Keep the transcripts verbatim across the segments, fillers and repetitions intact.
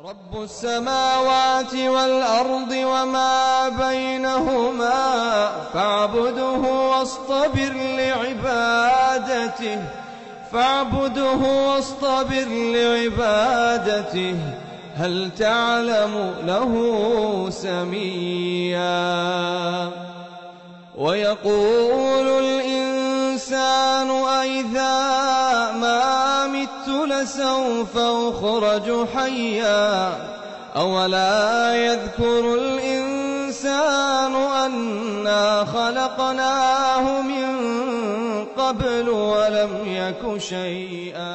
رب السماوات والأرض وما بينهما فاعبده واصطبر لعبادته فاعبده واصطبر لعبادته هل تعلم له سميا ويقول الإنسان أئذا ما مت لسوف أخرج حيا أولا يذكر الإنسان أنا خلقناه من قبل ولم يك شيئا.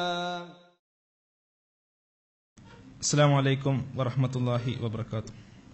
السلام عليكم ورحمة الله وبركاته.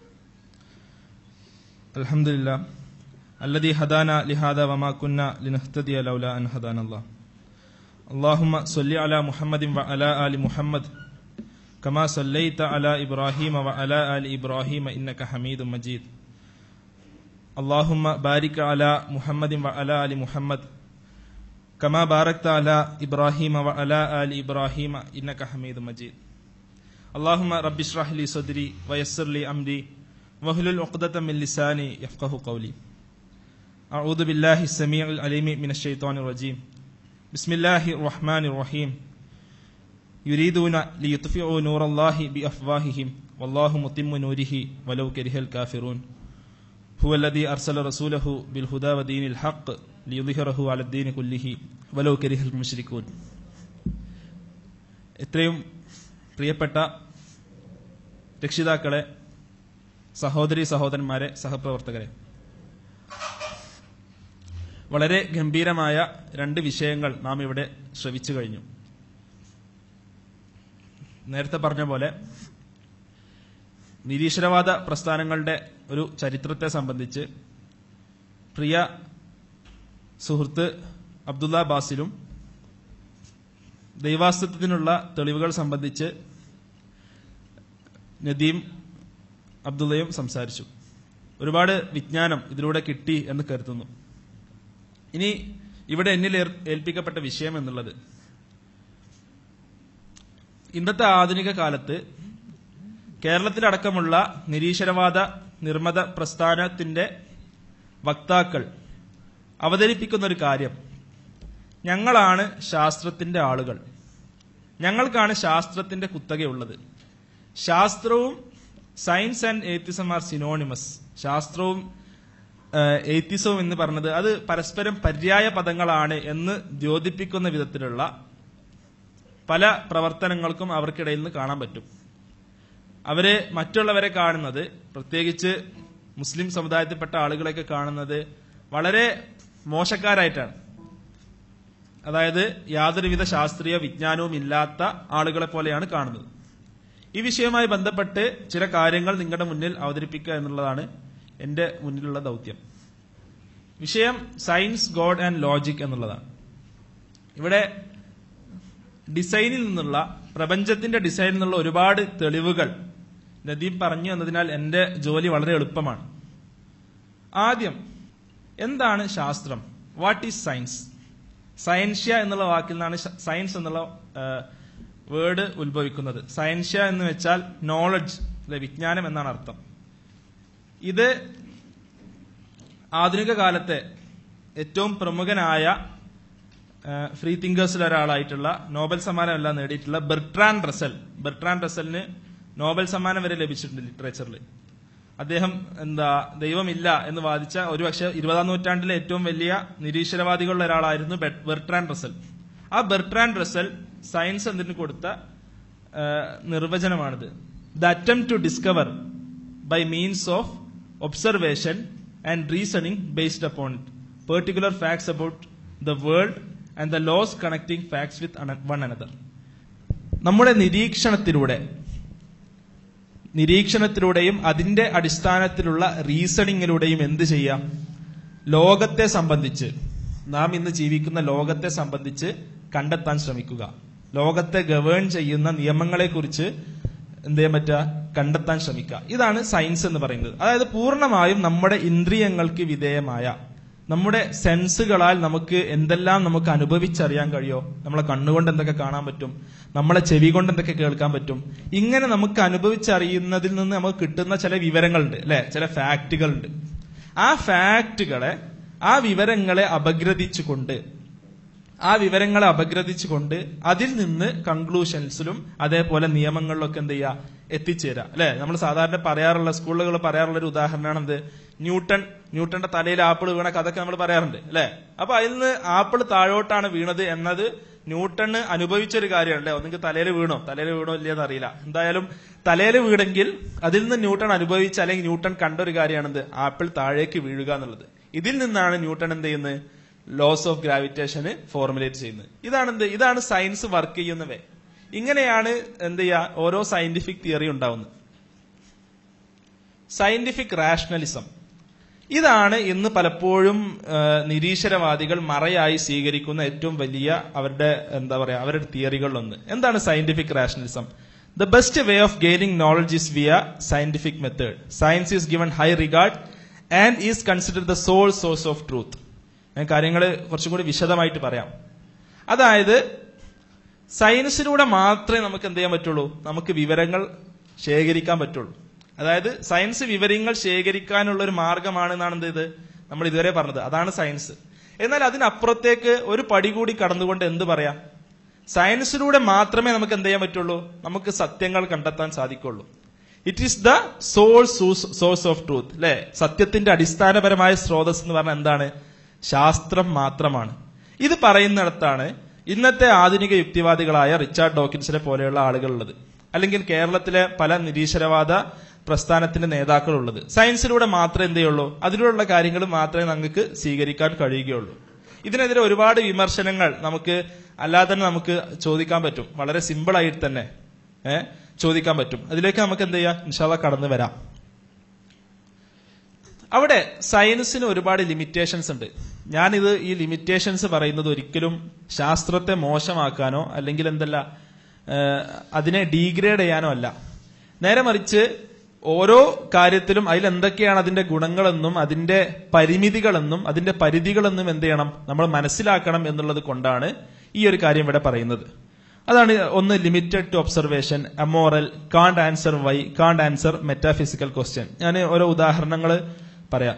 الحمد لله الذي هدانا لهذا وما كنا لنهتدي لولا أن هدانا الله. اللهم صل على محمد وعلى آل محمد كما صليت على إبراهيم وعلى آل إبراهيم إنك حميد مجيد. اللهم بارك على محمد وعلى آل محمد كما باركت على إبراهيم وعلى آل إبراهيم إنك حميد مجيد. اللهم رب اشرح لي صدري ويسر لي أمري واحلل عقدة من لساني يفقهوا قولي. أعوذ بالله السميع العليم من الشيطان الرجيم. بسم الله الرحمن الرحيم. يريدون ليطفئوا نور الله بأفواههم والله متم نوره ولو كره الكافرون. هو الذي أرسل رسوله بالهدى ودين الحق ليظهره على الدين كله ولو كره المشركون. ഇത്രയും പ്രിയപ്പെട്ട രക്ഷിതാക്കളെ, സഹോദരി സഹോദരന്മാരെ, സഹപ്രവർത്തകരെ, വളരെ ഗംഭീരമായ രണ്ട് വിഷയങ്ങൾ നാം ഇവിടെ ശ്രവിച്ചു കഴിഞ്ഞു. നേരത്തെ പറഞ്ഞ പോലെ നിരീശ്വരവാദ പ്രസ്ഥാനങ്ങളുടെ ഒരു ചരിത്രത്തെ സംബന്ധിച്ച് പ്രിയ സുഹൃത്ത് അബ്ദുള്ള ബാസിലും ദൈവാസ്തിത്വത്തിനുള്ള തെളിവുകൾ സംബന്ധിച്ച് നദീം അബ്ദുള്ളയും സംസാരിച്ചു. ഒരുപാട് വിജ്ഞാനം ഇതിലൂടെ കിട്ടി എന്ന് കരുതുന്നു. ഇനി ഇവിടെ എന്നിൽ ഏൽപ്പിക്കപ്പെട്ട വിഷയം എന്നുള്ളത്, ഇന്നത്തെ ആധുനിക കാലത്ത് കേരളത്തിലടക്കമുള്ള നിരീശ്വരവാദ നിർമ്മത പ്രസ്ഥാനത്തിന്റെ വക്താക്കൾ അവതരിപ്പിക്കുന്ന ഒരു കാര്യം, ഞങ്ങളാണ് ശാസ്ത്രത്തിന്റെ ആളുകൾ, ഞങ്ങൾക്കാണ് ശാസ്ത്രത്തിന്റെ കുത്തകയുള്ളത്, ശാസ്ത്രവും science and atheism are synonymous, ശാസ്ത്രവും ഏത്തിസവും എന്ന് പറഞ്ഞത് അത് പരസ്പരം പര്യായ പദങ്ങളാണ് എന്ന് ദ്യോതിപ്പിക്കുന്ന വിധത്തിലുള്ള പല പ്രവർത്തനങ്ങൾക്കും അവർക്കിടയിൽ നിന്ന് കാണാൻ പറ്റും. അവര് മറ്റുള്ളവരെ കാണുന്നത്, പ്രത്യേകിച്ച് മുസ്ലിം സമുദായത്തിൽപ്പെട്ട ആളുകളെയൊക്കെ കാണുന്നത് വളരെ മോശക്കാരായിട്ടാണ്. അതായത് യാതൊരുവിധ ശാസ്ത്രീയ വിജ്ഞാനവും ഇല്ലാത്ത ആളുകളെ പോലെയാണ് കാണുന്നത്. ഈ വിഷയവുമായി ബന്ധപ്പെട്ട് ചില കാര്യങ്ങൾ നിങ്ങളുടെ മുന്നിൽ അവതരിപ്പിക്കുക എന്നുള്ളതാണ് എന്റെ മുന്നിലുള്ള ദൗത്യം. വിഷയം സയൻസ്, ഗോഡ് ആൻഡ് ലോജിക് എന്നുള്ളതാണ്. ഇവിടെ ഡിസൈനിൽ നിന്നുള്ള, പ്രപഞ്ചത്തിന്റെ ഡിസൈനിൽ നിന്നുള്ള ഒരുപാട് തെളിവുകൾ നദീം പറഞ്ഞു എന്നതിനാൽ എന്റെ ജോലി വളരെ എളുപ്പമാണ്. ആദ്യം, എന്താണ് ശാസ്ത്രം? What is science? സയൻഷ്യ എന്നുള്ള വാക്കിൽ നിന്നാണ് സയൻസ് എന്നുള്ള വേർഡ് ഉത്ഭവിക്കുന്നത്. സയൻഷ്യ എന്ന് വെച്ചാൽ നോളജ്, വിജ്ഞാനം എന്നാണ് അർത്ഥം. ഇത് ആധുനിക കാലത്തെ ഏറ്റവും പ്രമുഖനായ ഫ്രീ തിങ്കേഴ്സിൽ ഒരാളായിട്ടുള്ള, നോബൽ സമ്മാനം എല്ലാം നേടിയിട്ടുള്ള ബെർട്രാൻ റസൽ, ബെർട്രാൻ റസലിന് നോബൽ സമ്മാനം വരെ ലഭിച്ചിട്ടുണ്ട് ലിറ്ററേച്ചറിൽ. അദ്ദേഹം എന്താ ദൈവമില്ല എന്ന് വാദിച്ച ഒരുപക്ഷെ ഇരുപതാം നൂറ്റാണ്ടിലെ ഏറ്റവും വലിയ നിരീശ്വരവാദികളുടെ ഒരാളായിരുന്നു ബെർട്രാൻ റസൽ. ആ ബെർട്രാൻ റസൽ സയൻസ് എന്നതിന് കൊടുത്ത നിർവചനമാണിത്. The attempt to discover by means of observation and reasoning based upon it particular facts about the world and the laws connecting facts with one another. നമ്മുടെ നിരീക്ഷണത്തിലൂടെ നിരീക്ഷണത്തിലൂടെയും അതിന്റെ അടിസ്ഥാനത്തിലുള്ള റീസണിങ്ങിലൂടെയും എന്ത് ചെയ്യാം? ലോകത്തെ സംബന്ധിച്ച്, നാം ഇന്ന് ജീവിക്കുന്ന ലോകത്തെ സംബന്ധിച്ച് കണ്ടെത്താൻ ശ്രമിക്കുക. ലോകത്തെ ഗവേൺ ചെയ്യുന്ന നിയമങ്ങളെക്കുറിച്ച് എന്ത് ചെയ്യാൻ പറ്റുക? കണ്ടെത്താൻ ശ്രമിക്കുക. ഇതാണ് സയൻസ് എന്ന് പറയുന്നത്. അതായത് പൂർണ്ണമായും നമ്മുടെ ഇന്ദ്രിയങ്ങൾക്ക് വിധേയമായ, നമ്മുടെ സെൻസുകളാൽ നമുക്ക് എന്തെല്ലാം നമുക്ക് അനുഭവിച്ചറിയാൻ കഴിയോ? നമ്മളെ കണ്ണുകൊണ്ട് എന്തൊക്കെ കാണാൻ പറ്റും, നമ്മളെ ചെവി കൊണ്ട് എന്തൊക്കെ കേൾക്കാൻ പറ്റും. ഇങ്ങനെ നമുക്ക് അനുഭവിച്ചറിയുന്നതിൽ നിന്ന് നമുക്ക് കിട്ടുന്ന ചില വിവരങ്ങളുണ്ട് അല്ലെ, ചില ഫാക്റ്റുകളുണ്ട്. ആ ഫാക്റ്റുകളെ, ആ വിവരങ്ങളെ അപഗ്രഥിച്ചുകൊണ്ട് ആ വിവരങ്ങളെ അപഗ്രഥിച്ചുകൊണ്ട് അതിൽ നിന്ന് കൺക്ലൂഷൻസിലും അതേപോലെ നിയമങ്ങളിലൊക്കെ എന്ത് ചെയ്യുക, എത്തിച്ചേരാം അല്ലെ. നമ്മൾ സാധാരണ പറയാറുള്ള, സ്കൂളുകൾ പറയാറുള്ള ഒരു ഉദാഹരണമാണ് എന്ത്, ന്യൂട്ടൺ ന്യൂട്ടന്റെ തലയിൽ ആപ്പിൾ വീണ കഥയൊക്കെ നമ്മൾ പറയാറുണ്ട് അല്ലെ. അപ്പൊ അതിൽ നിന്ന് ആപ്പിൾ താഴോട്ടാണ് വീണത് എന്നത് ന്യൂട്ടണ് അനുഭവിച്ചൊരു കാര്യമാണ് അല്ലെ. ഒന്നെങ്കിൽ തലയിൽ വീണോ തലയിൽ വീണോ ഇല്ലയെന്ന് അറിയില്ല, എന്തായാലും തലയിൽ വീണെങ്കിൽ അതിൽ നിന്ന് ന്യൂട്ടൺ അനുഭവിച്ച അല്ലെങ്കിൽ ന്യൂട്ടൺ കണ്ടൊരു കാര്യമാണെന്ത്, ആപ്പിൾ താഴേക്ക് വീഴുക എന്നുള്ളത്. ഇതിൽ നിന്നാണ് ന്യൂട്ടൺ എന്ത് ചെയ്യുന്നത്, ലോസ് ഓഫ് ഗ്രാവിറ്റേഷന് ഫോർമുലേറ്റ് ചെയ്യുന്നത്. ഇതാണ് എന്ത്, ഇതാണ് സയൻസ് വർക്ക് ചെയ്യുന്നവേ. ഇങ്ങനെയാണ് എന്ത് ചെയ്യുക, ഓരോ സയന്റിഫിക് തിയറി ഉണ്ടാവുന്നത്. സയന്റിഫിക് റാഷണലിസം, ഇതാണ് ഇന്ന് പലപ്പോഴും നിരീശ്വരവാദികൾ മറയായി സ്വീകരിക്കുന്ന ഏറ്റവും വലിയ അവരുടെ എന്താ പറയാ അവരുടെ തിയറികളിലൊന്ന്. എന്താണ് scientific rationalism? The best way of gaining knowledge is via scientific method. Science is given high regard and is considered the sole source of truth. ഞാൻ കാര്യങ്ങൾ കുറച്ചും കൂടി വിശദമായിട്ട് പറയാം. അതായത് സയൻസിലൂടെ മാത്രമേ നമുക്ക് എന്ത് ചെയ്യാൻ പറ്റുള്ളൂ, നമുക്ക് വിവരങ്ങൾ ശേഖരിക്കാൻ പറ്റുള്ളൂ. അതായത് സയൻസ് വിവരങ്ങൾ ശേഖരിക്കാനുള്ള ഒരു മാർഗമാണെന്നാണ് എന്ത് ചെയ്ത് നമ്മൾ ഇതുവരെ പറഞ്ഞത്, അതാണ് സയൻസ്. എന്നാൽ അതിനപ്പുറത്തേക്ക് ഒരു പടി കൂടി കടന്നുകൊണ്ട് എന്ത് പറയാം, സയൻസിലൂടെ മാത്രമേ നമുക്ക് എന്ത് ചെയ്യാൻ പറ്റുള്ളൂ, നമുക്ക് സത്യങ്ങൾ കണ്ടെത്താൻ സാധിക്കുള്ളൂ. It is the sole source of truth അല്ലെ. സത്യത്തിന്റെ അടിസ്ഥാനപരമായ സ്രോതസ് എന്ന് പറഞ്ഞാൽ എന്താണ്, ശാസ്ത്രം മാത്രമാണ്. ഇത് പറയുന്നിടത്താണ് ഇന്നത്തെ ആധുനിക യുക്തിവാദികളായ റിച്ചാർഡ് ഡോക്കിൻസിനെ പോലെയുള്ള ആളുകളുള്ളത്, അല്ലെങ്കിൽ കേരളത്തിലെ പല നിരീശ്വരവാദ പ്രസ്ഥാനത്തിന്റെ നേതാക്കളുള്ളത്. സയൻസിലൂടെ മാത്രമേ എന്ത് ചെയ്യുള്ളൂ, അതിലൂടെയുള്ള കാര്യങ്ങൾ മാത്രമേ നമുക്ക് സ്വീകരിക്കാൻ കഴിയുകയുള്ളൂ. ഇതിനെതിരെ ഒരുപാട് വിമർശനങ്ങൾ നമുക്ക് അല്ലാതെ തന്നെ നമുക്ക് ചോദിക്കാൻ പറ്റും, വളരെ സിമ്പിൾ ആയിട്ട് തന്നെ ഏഹ് ചോദിക്കാൻ പറ്റും. അതിലേക്ക് നമുക്ക് എന്ത് ചെയ്യാം, ഇൻഷാ അല്ലാഹ് കടന്നു വരാം. അവിടെ സയൻസിന് ഒരുപാട് ലിമിറ്റേഷൻസ് ഉണ്ട്. ഞാനിത് ഈ ലിമിറ്റേഷൻസ് പറയുന്നത് ഒരിക്കലും ശാസ്ത്രത്തെ മോശമാക്കാനോ അല്ലെങ്കിൽ എന്തല്ല അതിനെ ഡീഗ്രേഡ് ചെയ്യാനോ അല്ല. നേരെ മറിച്ച് ഓരോ കാര്യത്തിലും അതിൽ എന്തൊക്കെയാണ് അതിന്റെ ഗുണങ്ങളെന്നും അതിന്റെ പരിമിതികളെന്നും അതിന്റെ പരിധികളെന്നും എന്ത് ചെയ്യണം, നമ്മൾ മനസ്സിലാക്കണം എന്നുള്ളത് കൊണ്ടാണ് ഈ ഒരു കാര്യം ഇവിടെ പറയുന്നത്. അതാണ് ഒന്ന്, limited to observation, amoral, can't answer why, can't answer metaphysical question. ഞാൻ ഓരോ ഉദാഹരണങ്ങൾ പറയാം.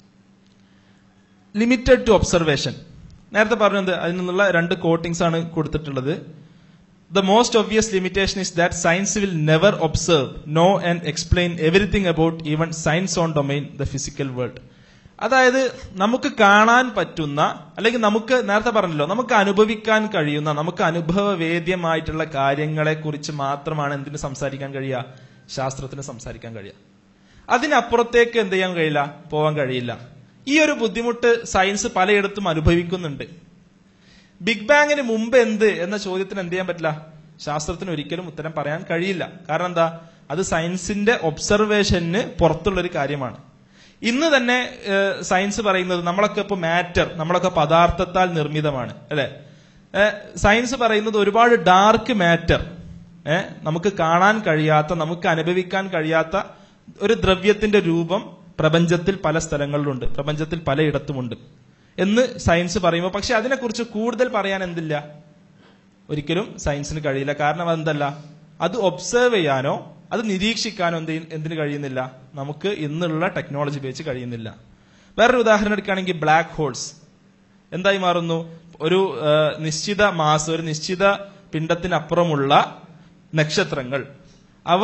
ലിമിറ്റഡ് ടു ഒബ്സർവേഷൻ, നേരത്തെ പറഞ്ഞത് അതിൽ നിന്നുള്ള രണ്ട് കോട്ടിങ്സ് ആണ് കൊടുത്തിട്ടുള്ളത്. The most obvious limitation is that science will never observe, know and explain everything about even science own domain, the physical world. അതായത് നമുക്ക് കാണാൻ പറ്റുന്ന അല്ലെങ്കിൽ നമുക്ക് നേരത്തെ പറഞ്ഞല്ലോ നമുക്ക് അനുഭവിക്കാൻ കഴിയുന്ന നമുക്ക് അനുഭവവേദ്യമായിട്ടുള്ള കാര്യങ്ങളെ കുറിച്ച് മാത്രമാണ് എന്തിന് സംസാരിക്കാൻ കഴിയുക, ശാസ്ത്രത്തിന് സംസാരിക്കാൻ കഴിയുക. അതിനപ്പുറത്തേക്ക് എന്ത് ചെയ്യാൻ കഴിയില്ല, പോകാൻ കഴിയില്ല. ഈ ഒരു ബുദ്ധിമുട്ട് സയൻസ് പലയിടത്തും അനുഭവിക്കുന്നുണ്ട്. ബിഗ് ബാങ്ങിന് മുമ്പ് എന്ത് എന്ന ചോദ്യത്തിന് എന്ത് ചെയ്യാൻ പറ്റില്ല, ശാസ്ത്രത്തിന് ഒരിക്കലും ഉത്തരം പറയാൻ കഴിയില്ല. കാരണം എന്താ, അത് സയൻസിന്റെ ഒബ്സർവേഷന് പുറത്തുള്ളൊരു കാര്യമാണ്. ഇന്ന് തന്നെ സയൻസ് പറയുന്നത് നമ്മളൊക്കെ ഇപ്പൊ മാറ്റർ, നമ്മളൊക്കെ പദാർത്ഥത്താൽ നിർമ്മിതമാണ് അല്ലെ. സയൻസ് പറയുന്നത് ഒരുപാട് ഡാർക്ക് മാറ്റർ, ഏഹ് നമുക്ക് കാണാൻ കഴിയാത്ത നമുക്ക് അനുഭവിക്കാൻ കഴിയാത്ത ഒരു ദ്രവ്യത്തിന്റെ രൂപം പ്രപഞ്ചത്തിൽ പല സ്ഥലങ്ങളിലുണ്ട്, പ്രപഞ്ചത്തിൽ പലയിടത്തുമുണ്ട് എന്ന് സയൻസ് പറയുമ്പോൾ, പക്ഷെ അതിനെക്കുറിച്ച് കൂടുതൽ പറയാൻ എന്തില്ല, ഒരിക്കലും സയൻസിന് കഴിയില്ല. കാരണം അതെന്തല്ല, അത് ഒബ്സർവ് ചെയ്യാനോ അത് നിരീക്ഷിക്കാനോ എന്ത് എന്തിനു കഴിയുന്നില്ല, നമുക്ക് ഇന്നുള്ള ടെക്നോളജി ഉപയോഗിച്ച് കഴിയുന്നില്ല. വേറൊരു ഉദാഹരണം എടുക്കുകയാണെങ്കിൽ ബ്ലാക്ക് ഹോൾസ് എന്തായി മാറുന്നു, ഒരു നിശ്ചിത മാസ്, ഒരു നിശ്ചിത പിണ്ഡത്തിനപ്പുറമുള്ള നക്ഷത്രങ്ങൾ, അവ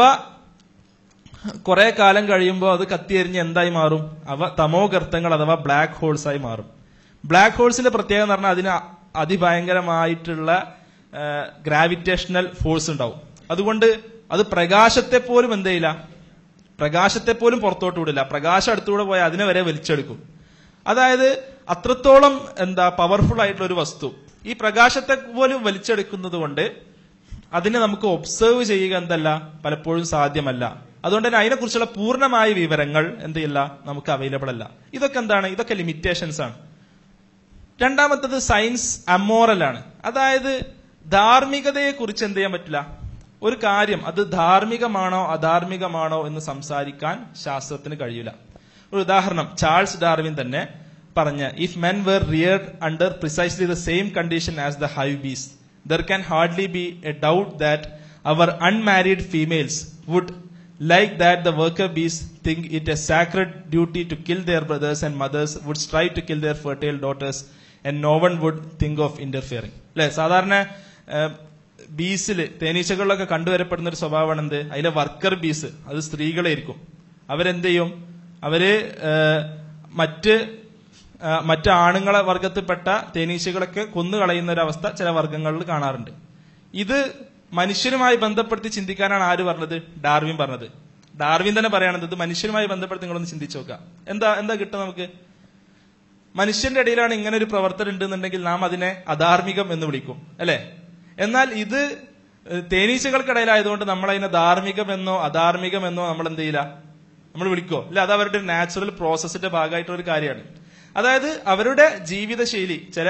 കുറെ കാലം കഴിയുമ്പോൾ അത് കത്തിയെരിഞ്ഞ് എന്തായി മാറും, അവ തമോഗർത്തങ്ങൾ അഥവാ ബ്ലാക്ക് ഹോൾസ് ആയി മാറും. ബ്ലാക്ക് ഹോൾസിന്റെ പ്രത്യേകത എന്ന് പറഞ്ഞാൽ അതിന് അതിഭയങ്കരമായിട്ടുള്ള ഗ്രാവിറ്റേഷണൽ ഫോഴ്സ് ഉണ്ടാവും. അതുകൊണ്ട് അത് പ്രകാശത്തെ പോലും എന്ത് ചെയ്യില്ല, പ്രകാശത്തെ പോലും പുറത്തോട്ട് വിടില്ല. പ്രകാശം അടുത്തുകൂടെ പോയാൽ അതിനെ വരെ വലിച്ചെടുക്കും. അതായത് അത്രത്തോളം എന്താ പവർഫുൾ ആയിട്ടുള്ള ഒരു വസ്തു ഈ പ്രകാശത്തെ പോലും വലിച്ചെടുക്കുന്നത് കൊണ്ട് അതിനെ നമുക്ക് ഒബ്സർവ് ചെയ്യുക എന്തല്ല, പലപ്പോഴും സാധ്യമല്ല. അതുകൊണ്ട് തന്നെ അതിനെക്കുറിച്ചുള്ള പൂർണ്ണമായ വിവരങ്ങൾ എന്ത് ചെയ്യില്ല, നമുക്ക് അവൈലബിൾ അല്ല. ഇതൊക്കെ എന്താണ്, ഇതൊക്കെ ലിമിറ്റേഷൻസ് ആണ്. രണ്ടാമത്തത് സയൻസ് അമോറൽ ആണ്. അതായത് ധാർമ്മികതയെ കുറിച്ച് എന്ത് ചെയ്യാൻ പറ്റില്ല, ഒരു കാര്യം അത് ധാർമ്മികമാണോ അധാർമികമാണോ എന്ന് സംസാരിക്കാൻ ശാസ്ത്രത്തിന് കഴിയില്ല. ഒരു ഉദാഹരണം, ചാൾസ് ഡാർവിൻ തന്നെ പറഞ്ഞ if men were reared under precisely the same condition as the hive bees there can hardly be a doubt that our unmarried females would like that the worker bees think it a sacred duty to kill their brothers and mothers would strive to kill their fertile daughters and no one would think of interfering. അല്ലെ സാധാരണ ബീസില് തേനീച്ചകളിലൊക്കെ കണ്ടുവരപ്പെടുന്ന ഒരു സ്വഭാവമാണ് എന്ത്, അതിലെ worker ബീസ് അത് സ്ത്രീകളായിരിക്കും. അവരെന്ത് ചെയ്യും, അവര് മറ്റ് മറ്റ് ആണുങ്ങളെ വർഗത്തിൽപ്പെട്ട തേനീച്ചകളൊക്കെ കൊന്നുകളയുന്ന ഒരു അവസ്ഥ ചില വർഗങ്ങളിൽ കാണാറുണ്ട്. ഇത് മനുഷ്യനുമായി ബന്ധപ്പെടുത്തി ചിന്തിക്കാനാണ് ആര് പറഞ്ഞത്? ഡാർവിൻ പറഞ്ഞത്. ഡാർവിൻ തന്നെ പറയുന്നത് ഇത് മനുഷ്യനുമായി ബന്ധപ്പെടുത്തി നിങ്ങളൊന്ന് ചിന്തിച്ചു നോക്കുക. എന്താ എന്താ കിട്ടുക നമുക്ക്? മനുഷ്യന്റെ ഇടയിലാണ് ഇങ്ങനെ ഒരു പ്രവർത്തനം ഉണ്ടെന്നുണ്ടെങ്കിൽ നാം അതിനെ അധാർമികം എന്ന് വിളിക്കും, അല്ലെ? എന്നാൽ ഇത് തേനീച്ചകൾക്കിടയിലായതുകൊണ്ട് നമ്മൾ അതിനെ ധാർമ്മികം എന്നോ അധാർമികം എന്നോ നമ്മൾ എന്ത് ചെയ്യില്ല, നമ്മൾ വിളിക്കോ ഇല്ല. അത് അവരുടെ നാച്ചുറൽ പ്രോസസ്സിന്റെ ഭാഗമായിട്ടുള്ള ഒരു കാര്യമാണ്. അതായത് അവരുടെ ജീവിതശൈലി, ചില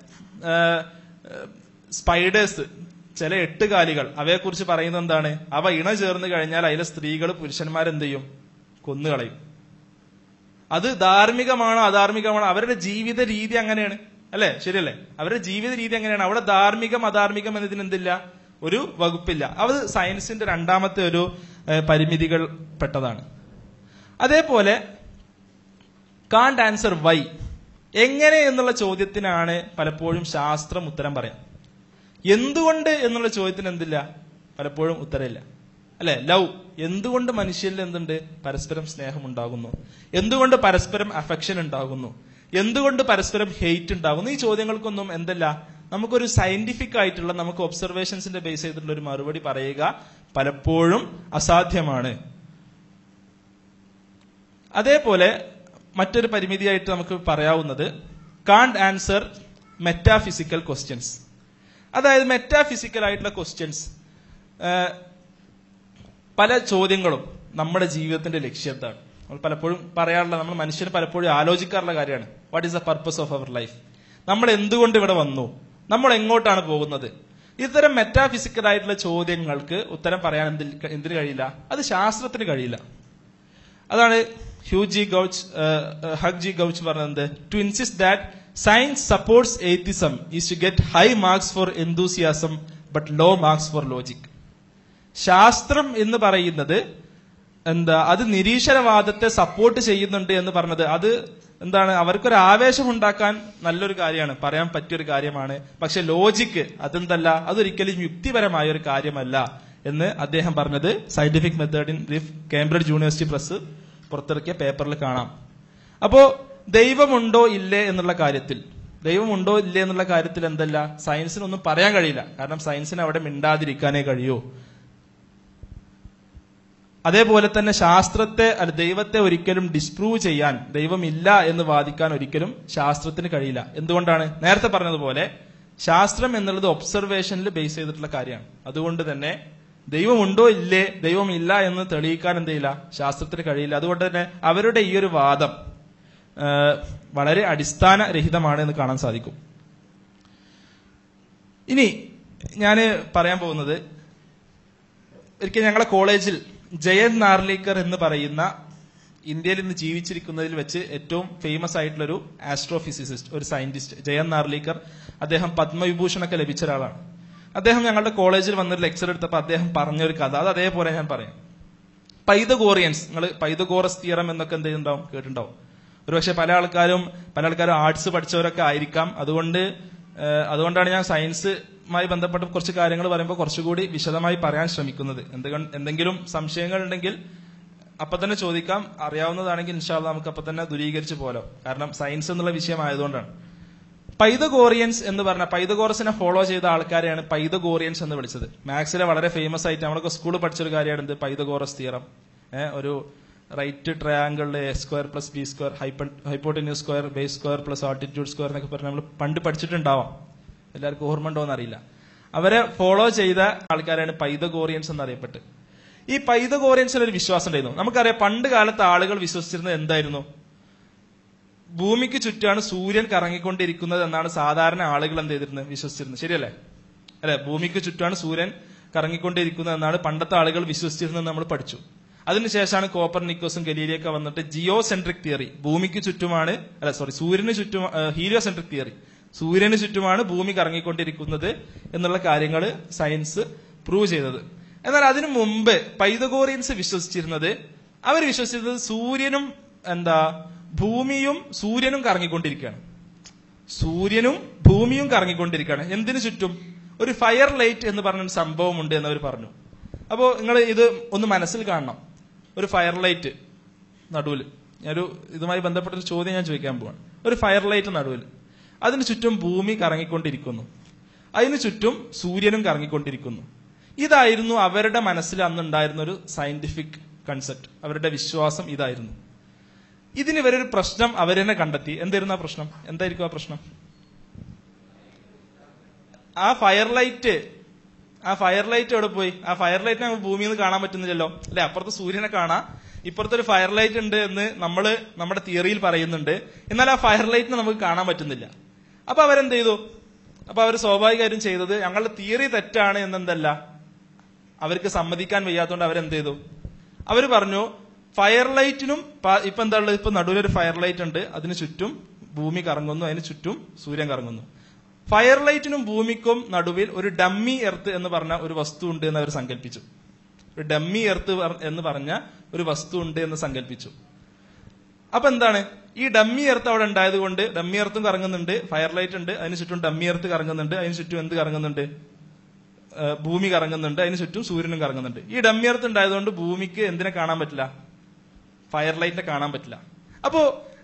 സ്പൈഡേഴ്സ്, ചില എട്ടുകാലികൾ, അവയെക്കുറിച്ച് പറയുന്നത് എന്താണ്? അവ ഇണ ചേർന്ന് കഴിഞ്ഞാൽ അതിലെ സ്ത്രീകൾ പുരുഷന്മാരെന്ത് ചെയ്യും? കൊന്നുകളയും. അത് ധാർമ്മികമാണോ അധാർമികമാണോ? അവരുടെ ജീവിത രീതി അങ്ങനെയാണ്, അല്ലെ? ശരിയല്ലേ? അവരുടെ ജീവിത രീതി അങ്ങനെയാണ്. അവിടെ ധാർമ്മികം അധാർമികം എന്നതിന് എന്തില്ല, ഒരു വകുപ്പില്ല. അത് സയൻസിന്റെ രണ്ടാമത്തെ ഒരു പരിമിതികൾ പെട്ടതാണ്. അതേപോലെ കാണ്ട് ആൻസർ വൈ, എങ്ങനെ എന്നുള്ള ചോദ്യത്തിനാണ് പലപ്പോഴും ശാസ്ത്രം ഉത്തരം പറയാം. എന്തുകൊണ്ട് എന്നുള്ള ചോദ്യത്തിന് എന്തില്ല, പലപ്പോഴും ഉത്തരമില്ല, അല്ലെ? ലവ്, എന്തുകൊണ്ട് മനുഷ്യരിൽ എന്തുണ്ട്? പരസ്പരം സ്നേഹം ഉണ്ടാകുന്നു. എന്തുകൊണ്ട് പരസ്പരം അഫെക്ഷൻ ഉണ്ടാകുന്നു? എന്തുകൊണ്ട് പരസ്പരം ഹെയ്റ്റ് ഉണ്ടാകുന്നു? ഈ ചോദ്യങ്ങൾക്കൊന്നും എന്തല്ല, നമുക്കൊരു സയന്റിഫിക് ആയിട്ടുള്ള, നമുക്ക് ഒബ്സർവേഷൻസിന്റെ ബേസ് ചെയ്തിട്ടുള്ള ഒരു മറുപടി പറയുക പലപ്പോഴും അസാധ്യമാണ്. അതേപോലെ മറ്റൊരു പരിമിതിയായിട്ട് നമുക്ക് പറയാവുന്നത് കാണ്ട് ആൻസർ മെറ്റാഫിസിക്കൽ ക്വസ്റ്റ്യൻസ്. അതായത് മെറ്റാഫിസിക്കൽ ആയിട്ടുള്ള ക്വസ്റ്റ്യൻസ്, പല ചോദ്യങ്ങളും നമ്മുടെ ജീവിതത്തിന്റെ ലക്ഷ്യത്താണ്. നമ്മൾ പലപ്പോഴും പറയാറുള്ള, നമ്മൾ മനുഷ്യന് പലപ്പോഴും ആലോചിക്കാറുള്ള കാര്യമാണ്, what is the purpose of our life? നമ്മൾ എന്തുകൊണ്ട് ഇവിടെ വന്നു? നമ്മൾ എങ്ങോട്ടാണ് പോകുന്നത്? ഇത്തരം മെറ്റാഫിസിക്കൽ ആയിട്ടുള്ള ചോദ്യങ്ങൾക്ക് ഉത്തരം പറയാൻ എന്തിൽ എന്തിനു കഴിയില്ല? അത് ശാസ്ത്രത്തിന് കഴിയില്ല. അതാണ് Hugh G Gauch Hugh G Gauch പറഞ്ഞത്, to insist that science supports atheism is to get high marks for enthusiasm but low marks for logic. ശാസ്ത്രം എന്ന് പറയുന്നത് എന്താ, അത് നിരീശ്വരവാദത്തെ സപ്പോർട്ട് ചെയ്യുന്നുണ്ട് എന്ന് പറഞ്ഞത് അത് എന്താണ്, അവർക്കൊരു ആവേശം ഉണ്ടാക്കാൻ നല്ലൊരു കാര്യമാണ്, പറയാൻ പറ്റിയൊരു കാര്യമാണ്. പക്ഷെ ലോജിക്ക് അതെന്തല്ല, അതൊരിക്കലും യുക്തിപരമായ ഒരു കാര്യമല്ല എന്ന് അദ്ദേഹം പറഞ്ഞത് scientific method in Cambridge University Press പുറത്തിറക്കിയ പേപ്പറിൽ കാണാം. അപ്പോ ദൈവമുണ്ടോ ഇല്ലേ എന്നുള്ള കാര്യത്തിൽ, ദൈവമുണ്ടോ ഇല്ലേ എന്നുള്ള കാര്യത്തിൽ എന്തല്ല, സയൻസിനൊന്നും പറയാൻ കഴിയില്ല. കാരണം സയൻസിന് അവിടെ മിണ്ടാതിരിക്കാനേ കഴിയൂ. അതേപോലെ തന്നെ ശാസ്ത്രത്തെ അല്ല ദൈവത്തെ ഒരിക്കലും ഡിസ്പ്രൂവ് ചെയ്യാൻ, ദൈവമില്ല എന്ന് വാദിക്കാൻ ഒരിക്കലും ശാസ്ത്രത്തിന് കഴിയില്ല. എന്തുകൊണ്ടാണ്? നേരത്തെ പറഞ്ഞതുപോലെ ശാസ്ത്രം എന്നുള്ളത് ഒബ്സർവേഷനിൽ ബേസ് ചെയ്തിട്ടുള്ള കാര്യമാണ്. അതുകൊണ്ട് തന്നെ ദൈവമുണ്ടോ ഇല്ലേ, ദൈവമില്ല എന്ന് തെളിയിക്കാൻ എന്ത് ചെയ്യില്ല, ശാസ്ത്രത്തിന് കഴിയില്ല. അതുകൊണ്ട് തന്നെ അവരുടെ ഈ ഒരു വാദം വളരെ അടിസ്ഥാനരഹിതമാണ് എന്ന് കാണാൻ സാധിക്കും. ഇനി ഞാൻ പറയാൻ പോകുന്നത്, ഒരിക്കൽ ഞങ്ങളെ കോളേജിൽ ജയന്ത് നാർലിക്കർ എന്ന് പറയുന്ന ഇന്ത്യയിൽ ഇന്ന് ജീവിച്ചിരിക്കുന്നതിൽ വെച്ച് ഏറ്റവും ഫേമസ് ആയിട്ടുള്ള ഒരു ആസ്ട്രോഫിസിസിസ്റ്റ്, ഒരു സയന്റിസ്റ്റ് ജയന്ത് നാർലിക്കർ, അദ്ദേഹം പത്മവിഭൂഷണൊക്കെ ലഭിച്ച ഒരാളാണ്. അദ്ദേഹം ഞങ്ങളുടെ കോളേജിൽ വന്നൊരു ലെക്ചർ എടുത്തപ്പോൾ അദ്ദേഹം പറഞ്ഞൊരു കഥ, അത് അതേപോലെ ഞാൻ പറയാം. പൈതഗോറിയൻസ്, നിങ്ങൾ പൈതഗോറസ് തിയറം എന്നൊക്കെ എന്ത് ചെയ്യുന്നുണ്ടാവും, കേട്ടിട്ടുണ്ടാവും. ഒരുപക്ഷെ പല ആൾക്കാരും പല ആൾക്കാരും ആർട്സ് പഠിച്ചവരൊക്കെ ആയിരിക്കാം. അതുകൊണ്ട് അതുകൊണ്ടാണ് ഞാൻ സയൻസുമായി ബന്ധപ്പെട്ട കുറച്ച് കാര്യങ്ങൾ പറയുമ്പോൾ കുറച്ചുകൂടി വിശദമായി പറയാൻ ശ്രമിക്കുന്നത്. എന്തെങ്കിലും സംശയങ്ങൾ ഉണ്ടെങ്കിൽ അപ്പൊ തന്നെ ചോദിക്കാം, അറിയാവുന്നതാണെങ്കിൽ ഇൻഷാ അല്ലാഹ് നമുക്ക് അപ്പൊ തന്നെ ദൂരീകരിച്ച് പോലോ, കാരണം സയൻസ് എന്നുള്ള വിഷയമായതുകൊണ്ടാണ്. പൈതഗോറിയൻസ് എന്ന് പറഞ്ഞ, പൈതഗോറസിനെ ഫോളോ ചെയ്ത ആൾക്കാരെയാണ് പൈതഗോറിയൻസ് എന്ന് വിളിച്ചത്. മാത്സിലെ വളരെ ഫേമസ് ആയിട്ട് നമ്മളൊക്കെ സ്കൂളിൽ പഠിച്ചൊരു കാര്യമാണ് എന്ത്, പൈതഗോറസ് തിയറം. ഏഹ് ഒരു റൈറ്റ് ട്രയാങ്കിളിലെ A square plus B square, hypotenuse square, base square plus altitude square എന്നൊക്കെ പറഞ്ഞ് നമ്മൾ പണ്ട് പഠിച്ചിട്ടുണ്ടാവാം. എല്ലാവർക്കും ഓർമ്മ ഉണ്ടോ എന്നറിയില്ല. അവരെ ഫോളോ ചെയ്ത ആൾക്കാരാണ് പൈതഗോറിയൻസ് എന്നറിയപ്പെട്ട്. ഈ പൈതഗോറിയൻസിന് ഒരു വിശ്വാസം ഉണ്ടായിരുന്നു. നമുക്കറിയാം പണ്ട് കാലത്ത് ആളുകൾ വിശ്വസിച്ചിരുന്നത് എന്തായിരുന്നു, ഭൂമിക്ക് ചുറ്റാണ് സൂര്യൻ കറങ്ങിക്കൊണ്ടിരിക്കുന്നത് എന്നാണ് സാധാരണ ആളുകൾ എന്ത് ചെയ്തിരുന്നത്, വിശ്വസിച്ചിരുന്നത്. ശരിയല്ലേ? അല്ലെ? ഭൂമിക്ക് ചുറ്റാണ് സൂര്യൻ കറങ്ങിക്കൊണ്ടിരിക്കുന്നത് എന്നാണ് പണ്ടത്തെ ആളുകൾ വിശ്വസിച്ചിരുന്നത് നമ്മൾ പഠിച്ചു. അതിനുശേഷമാണ് കോപ്പർനിക്കോസും ഗലീലിയൊക്കെ വന്നിട്ട് ജിയോ സെൻട്രിക് തിയറി, ഭൂമിക്ക് ചുറ്റുമാണ് അല്ല സോറി സൂര്യന് ചുറ്റും ഹീലിയോ സെൻട്രിക് തിയറി, സൂര്യന് ചുറ്റുമാണ് ഭൂമി കറങ്ങിക്കൊണ്ടിരിക്കുന്നത് എന്നുള്ള കാര്യങ്ങൾ സയൻസ് പ്രൂവ് ചെയ്തത്. എന്നാൽ അതിനു മുമ്പ് പൈതഗോറിയൻസ് വിശ്വസിച്ചിരുന്നത്, അവർ വിശ്വസിച്ചിരുന്നത് സൂര്യനും എന്താ ഭൂമിയും സൂര്യനും കറങ്ങിക്കൊണ്ടിരിക്കുകയാണ്. സൂര്യനും ഭൂമിയും കറങ്ങിക്കൊണ്ടിരിക്കുകയാണ്. എന്തിനു ചുറ്റും? ഒരു ഫയർ ലൈറ്റ് എന്ന് പറഞ്ഞൊരു സംഭവം ഉണ്ട് എന്നവർ പറഞ്ഞു. അപ്പോ നിങ്ങൾ ഇത് ഒന്ന് മനസ്സിൽ കാണണം. ഒരു ഫയർ ലൈറ്റ് നടുവിൽ, ഞാനൊരു ഇതുമായി ബന്ധപ്പെട്ട ഒരു ചോദ്യം ഞാൻ ചോദിക്കാൻ പോവാണ്. ഒരു ഫയർ ലൈറ്റ് നടുവിൽ, അതിനു ചുറ്റും ഭൂമി കറങ്ങിക്കൊണ്ടിരിക്കുന്നു, അതിനു ചുറ്റും സൂര്യനും കറങ്ങിക്കൊണ്ടിരിക്കുന്നു. ഇതായിരുന്നു അവരുടെ മനസ്സിൽ അന്നുണ്ടായിരുന്ന ഒരു സയന്റിഫിക് കൺസെപ്റ്റ്, അവരുടെ വിശ്വാസം ഇതായിരുന്നു. ഇതിന് ഇവരൊരു പ്രശ്നം അവർ തന്നെ കണ്ടെത്തി. എന്തായിരുന്നു ആ പ്രശ്നം? എന്തായിരിക്കും ആ പ്രശ്നം? ആ ഫയർ ലൈറ്റ് ആ ഫയർ ലൈറ്റ് എവിടെ പോയി? ആ ഫയർ ലൈറ്റ് നമുക്ക് ഭൂമിയിൽ നിന്ന് കാണാൻ പറ്റുന്നില്ലല്ലോ അല്ലെ? അപ്പുറത്ത് സൂര്യനെ കാണാം, ഇപ്പുറത്തൊരു ഫയർ ലൈറ്റ് ഉണ്ട് എന്ന് നമ്മൾ നമ്മുടെ തിയറിയിൽ പറയുന്നുണ്ട്. എന്നാൽ ആ ഫയർ ലൈറ്റിനെ നമുക്ക് കാണാൻ പറ്റുന്നില്ല. അപ്പൊ അവരെന്ത് ചെയ്തു? അപ്പൊ അവർ സ്വാഭാവികമായും ചെയ്തത്, ഞങ്ങളുടെ തിയറി തെറ്റാണ് എന്നെന്തല്ല അവർക്ക് സമ്മതിക്കാൻ വയ്യാത്തതുകൊണ്ട് അവരെന്ത് ചെയ്തു? അവര് പറഞ്ഞു ഫയർ ലൈറ്റിനും ഇപ്പൊ എന്താ ഉള്ളത്? ഇപ്പൊ നടുവിലൊരു ഫയർ ലൈറ്റ് ഉണ്ട്, അതിന് ചുറ്റും ഭൂമി കറങ്ങുന്നു, അതിന് ചുറ്റും സൂര്യൻ കറങ്ങുന്നു. ഫയർ ലൈറ്റിനും ഭൂമിക്കും നടുവിൽ ഒരു ഡമ്മി എർത്ത് എന്ന് പറഞ്ഞ ഒരു വസ്തു ഉണ്ട് എന്ന് അവർ സങ്കല്പിച്ചു. ഒരു ഡമ്മി എർത്ത് എന്ന് പറഞ്ഞ ഒരു വസ്തു ഉണ്ട് എന്ന് സങ്കല്പിച്ചു. അപ്പൊ എന്താണ്? ഈ ഡമ്മി എർത്ത് അവിടെ ഉണ്ടായത് കൊണ്ട് ഡമ്മി എർത്തും കറങ്ങുന്നുണ്ട്, ഫയർ ലൈറ്റ് ഉണ്ട്, അതിന് ചുറ്റും ഡമ്മി എർത്ത് കറങ്ങുന്നുണ്ട്, അതിന് ചുറ്റും എന്ത് കറങ്ങുന്നുണ്ട്? ഭൂമി കറങ്ങുന്നുണ്ട്, അതിന് ചുറ്റും സൂര്യനും കറങ്ങുന്നുണ്ട്. ഈ ഡമ്മി എർത്ത് ഉണ്ടായതുകൊണ്ട് ഭൂമിക്ക് എന്തിനെ കാണാൻ പറ്റില്ല? ഫയർ ലൈറ്റിനെ കാണാൻ പറ്റില്ല. അപ്പോ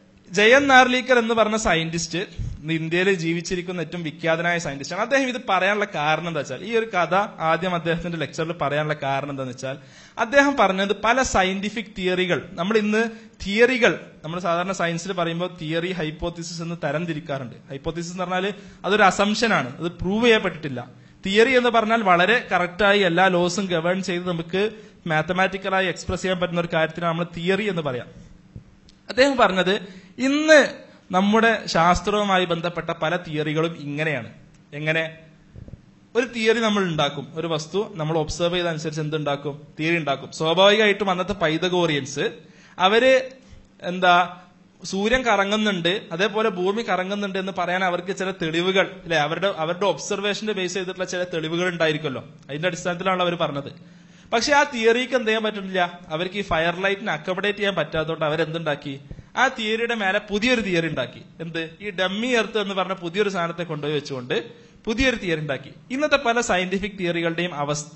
ജയൻ നാർലിക്കർ എന്ന് പറഞ്ഞ സയന്റിസ്റ്റ് ഇന്ത്യയിൽ ജീവിച്ചിരിക്കുന്ന ഏറ്റവും വിഖ്യാതനായ സയന്റിസ്റ്റാണ്. അദ്ദേഹം ഇത് പറയാനുള്ള കാരണം എന്താ വെച്ചാൽ, ഈ ഒരു കഥ ആദ്യം അദ്ദേഹത്തിന്റെ ലെക്ചറിൽ പറയാനുള്ള കാരണം എന്താണെന്ന് വെച്ചാൽ, അദ്ദേഹം പറഞ്ഞത് പല സയന്റിഫിക് തിയറികൾ, നമ്മൾ ഇന്ന് തിയറികൾ നമ്മൾ സാധാരണ സയൻസിൽ പറയുമ്പോൾ തിയറി ഹൈപ്പോത്തിസിസ് എന്ന് തരംതിരിക്കാറുണ്ട്. ഹൈപ്പോത്തിസിസ് എന്ന് പറഞ്ഞാൽ അതൊരു അസംഷനാണ്, അത് പ്രൂവ് ചെയ്യപ്പെട്ടിട്ടില്ല. തിയറി എന്ന് പറഞ്ഞാൽ വളരെ കറക്റ്റായി എല്ലാ ലോസും ഗവേൺ ചെയ്ത് നമുക്ക് മാത്തമാറ്റിക്കലായി എക്സ്പ്രസ് ചെയ്യാൻ പറ്റുന്ന ഒരു കാര്യത്തിനാണ് നമ്മൾ തിയറി എന്ന് പറയാം. അദ്ദേഹം പറഞ്ഞത് ഇന്ന് നമ്മുടെ ശാസ്ത്രവുമായി ബന്ധപ്പെട്ട പല തിയറികളും ഇങ്ങനെയാണ്. എങ്ങനെ? ഒരു തിയറി നമ്മൾ ഉണ്ടാക്കും, ഒരു വസ്തു നമ്മൾ ഒബ്സർവ് ചെയ്തനുസരിച്ച് എന്തുണ്ടാക്കും? തിയറി ഉണ്ടാക്കും. സ്വാഭാവികമായിട്ടും അന്നത്തെ പൈതഗോറിയൻസ് അവര് എന്താ സൂര്യൻ കറങ്ങുന്നുണ്ട്, അതേപോലെ ഭൂമി കറങ്ങുന്നുണ്ട് എന്ന് പറയാൻ അവർക്ക് ചില തെളിവുകൾ അല്ലെ, അവരുടെ അവരുടെ ഒബ്സർവേഷന്റെ ബേസ് ചെയ്തിട്ടുള്ള ചില തെളിവുകൾ ഉണ്ടായിരിക്കുമല്ലോ, അതിന്റെ അടിസ്ഥാനത്തിലാണ് അവർ പറഞ്ഞത്. പക്ഷെ ആ തിയറിക്ക് എന്ത് ചെയ്യാൻ പറ്റുന്നില്ല, അവർക്ക് ഈ ഫയർ ലൈറ്റിനെ അക്കോമഡേറ്റ് ചെയ്യാൻ പറ്റാത്തതുകൊണ്ട് അവരെന്തുണ്ടാക്കി? ആ തിയറിയുടെ മേലെ പുതിയൊരു തിയറി ഉണ്ടാക്കി. എന്ത്? ഈ ഡമ്മി എർത്ത് എന്ന് പറഞ്ഞ പുതിയൊരു സാധനത്തെ കൊണ്ടുപോയി വെച്ചുകൊണ്ട് പുതിയൊരു തിയറി ഉണ്ടാക്കി. ഇന്നത്തെ പല സയന്റിഫിക് തിയറികളുടെയും അവസ്ഥ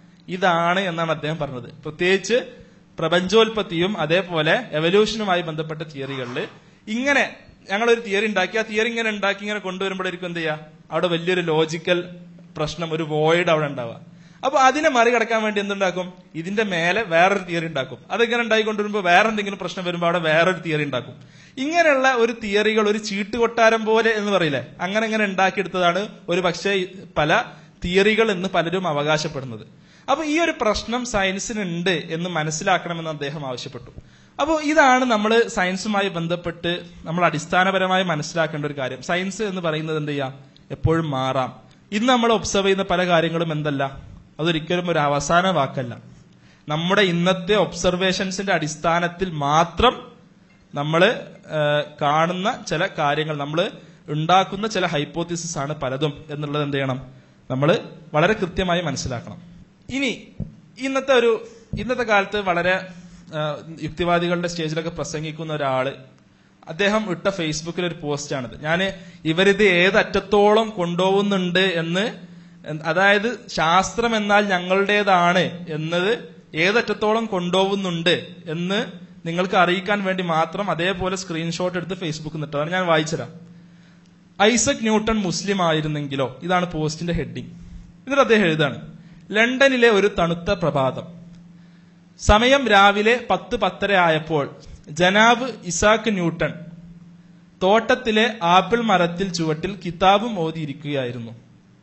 ഇതാണ് എന്നാണ് അദ്ദേഹം പറഞ്ഞത്. പ്രത്യേകിച്ച് പ്രപഞ്ചോൽപത്തിയും അതേപോലെ എവല്യൂഷനുമായി ബന്ധപ്പെട്ട തിയറികളിൽ ഇങ്ങനെ ഞങ്ങളൊരു തിയറി ഉണ്ടാക്കി, ആ തിയറി ഇങ്ങനെ ഉണ്ടാക്കി ഇങ്ങനെ കൊണ്ടുവരുമ്പോഴേക്കും എന്ത് ചെയ്യുക? അവിടെ വലിയൊരു ലോജിക്കൽ പ്രശ്നം, ഒരു വോയിഡ് അവിടെ ഉണ്ടാവുക. അപ്പൊ അതിനെ മറികടക്കാൻ വേണ്ടി എന്തുണ്ടാക്കും? ഇതിന്റെ മേലെ വേറൊരു തിയറി ഉണ്ടാക്കും. അതിങ്ങനെ ഉണ്ടായിക്കൊണ്ടിരുമ്പോൾ വേറെ എന്തെങ്കിലും പ്രശ്നം വരുമ്പോൾ അവിടെ വേറൊരു തിയറി ഉണ്ടാക്കും. ഇങ്ങനെയുള്ള ഒരു തിയറികൾ ഒരു ചീട്ടുകൊട്ടാരം പോലെ എന്ന് പറയില്ലേ, അങ്ങനെ ഇങ്ങനെ ഉണ്ടാക്കിയെടുത്തതാണ് ഒരു പക്ഷേ പല തിയറികൾ എന്ന് പലരും അവകാശപ്പെടുന്നത്. അപ്പൊ ഈ ഒരു പ്രശ്നം സയൻസിനുണ്ട് എന്ന് മനസ്സിലാക്കണമെന്ന് അദ്ദേഹം ആവശ്യപ്പെട്ടു. അപ്പോൾ ഇതാണ് നമ്മൾ സയൻസുമായി ബന്ധപ്പെട്ട് നമ്മൾ അടിസ്ഥാനപരമായി മനസ്സിലാക്കേണ്ട ഒരു കാര്യം. സയൻസ് എന്ന് പറയുന്നത് എന്ത് ചെയ്യാം? എപ്പോഴും മാറാം. ഇന്ന് നമ്മൾ ഒബ്സർവ് ചെയ്യുന്ന പല കാര്യങ്ങളും എന്തല്ല, അതൊരിക്കലും ഒരു അവസാന വാക്കല്ല. നമ്മുടെ ഇന്നത്തെ ഒബ്സർവേഷൻസിന്റെ അടിസ്ഥാനത്തിൽ മാത്രം നമ്മൾ കാണുന്ന ചില കാര്യങ്ങൾ, നമ്മൾ ഉണ്ടാക്കുന്ന ചില ഹൈപ്പോത്തിസിസ് ആണ് പലതും എന്നുള്ളത് എന്ത് ചെയ്യണം? നമ്മൾ വളരെ കൃത്യമായി മനസ്സിലാക്കണം. ഇനി ഇന്നത്തെ ഒരു ഇന്നത്തെ കാലത്ത് വളരെ യുക്തിവാദികളുടെ സ്റ്റേജിലൊക്കെ പ്രസംഗിക്കുന്ന ഒരാള്, അദ്ദേഹം ഇട്ട ഫേസ്ബുക്കിൽ ഒരു പോസ്റ്റാണിത്. ഞാൻ ഇവരിത് ഏതറ്റത്തോളം കൊണ്ടുപോകുന്നുണ്ട് എന്ന്, അതായത് ശാസ്ത്രം എന്നാൽ ഞങ്ങളുടേതാണ് എന്നത് ഏതറ്റത്തോളം കൊണ്ടുപോകുന്നുണ്ട് എന്ന് നിങ്ങൾക്ക് അറിയിക്കാൻ വേണ്ടി മാത്രം അതേപോലെ സ്ക്രീൻഷോട്ട് എടുത്ത് ഫേസ്ബുക്കിൽ നിട്ടതാണ്. ഞാൻ വായിച്ചുതരാം. ഐസക് ന്യൂട്ടൺ മുസ്ലിം ആയിരുന്നെങ്കിലോ, ഇതാണ് പോസ്റ്റിന്റെ ഹെഡിങ്. എന്നിട്ട് അദ്ദേഹം എഴുതാണ്: ലണ്ടനിലെ ഒരു തണുത്ത പ്രഭാതം, സമയം രാവിലെ പത്ത് പത്തര ആയപ്പോൾ ജനാബ് ഇസാക്ക് ന്യൂട്ടൺ തോട്ടത്തിലെ ആപ്പിൾ മരത്തിൽ ചുവട്ടിൽ കിതാബും ഓതിയിരിക്കുകയായിരുന്നു.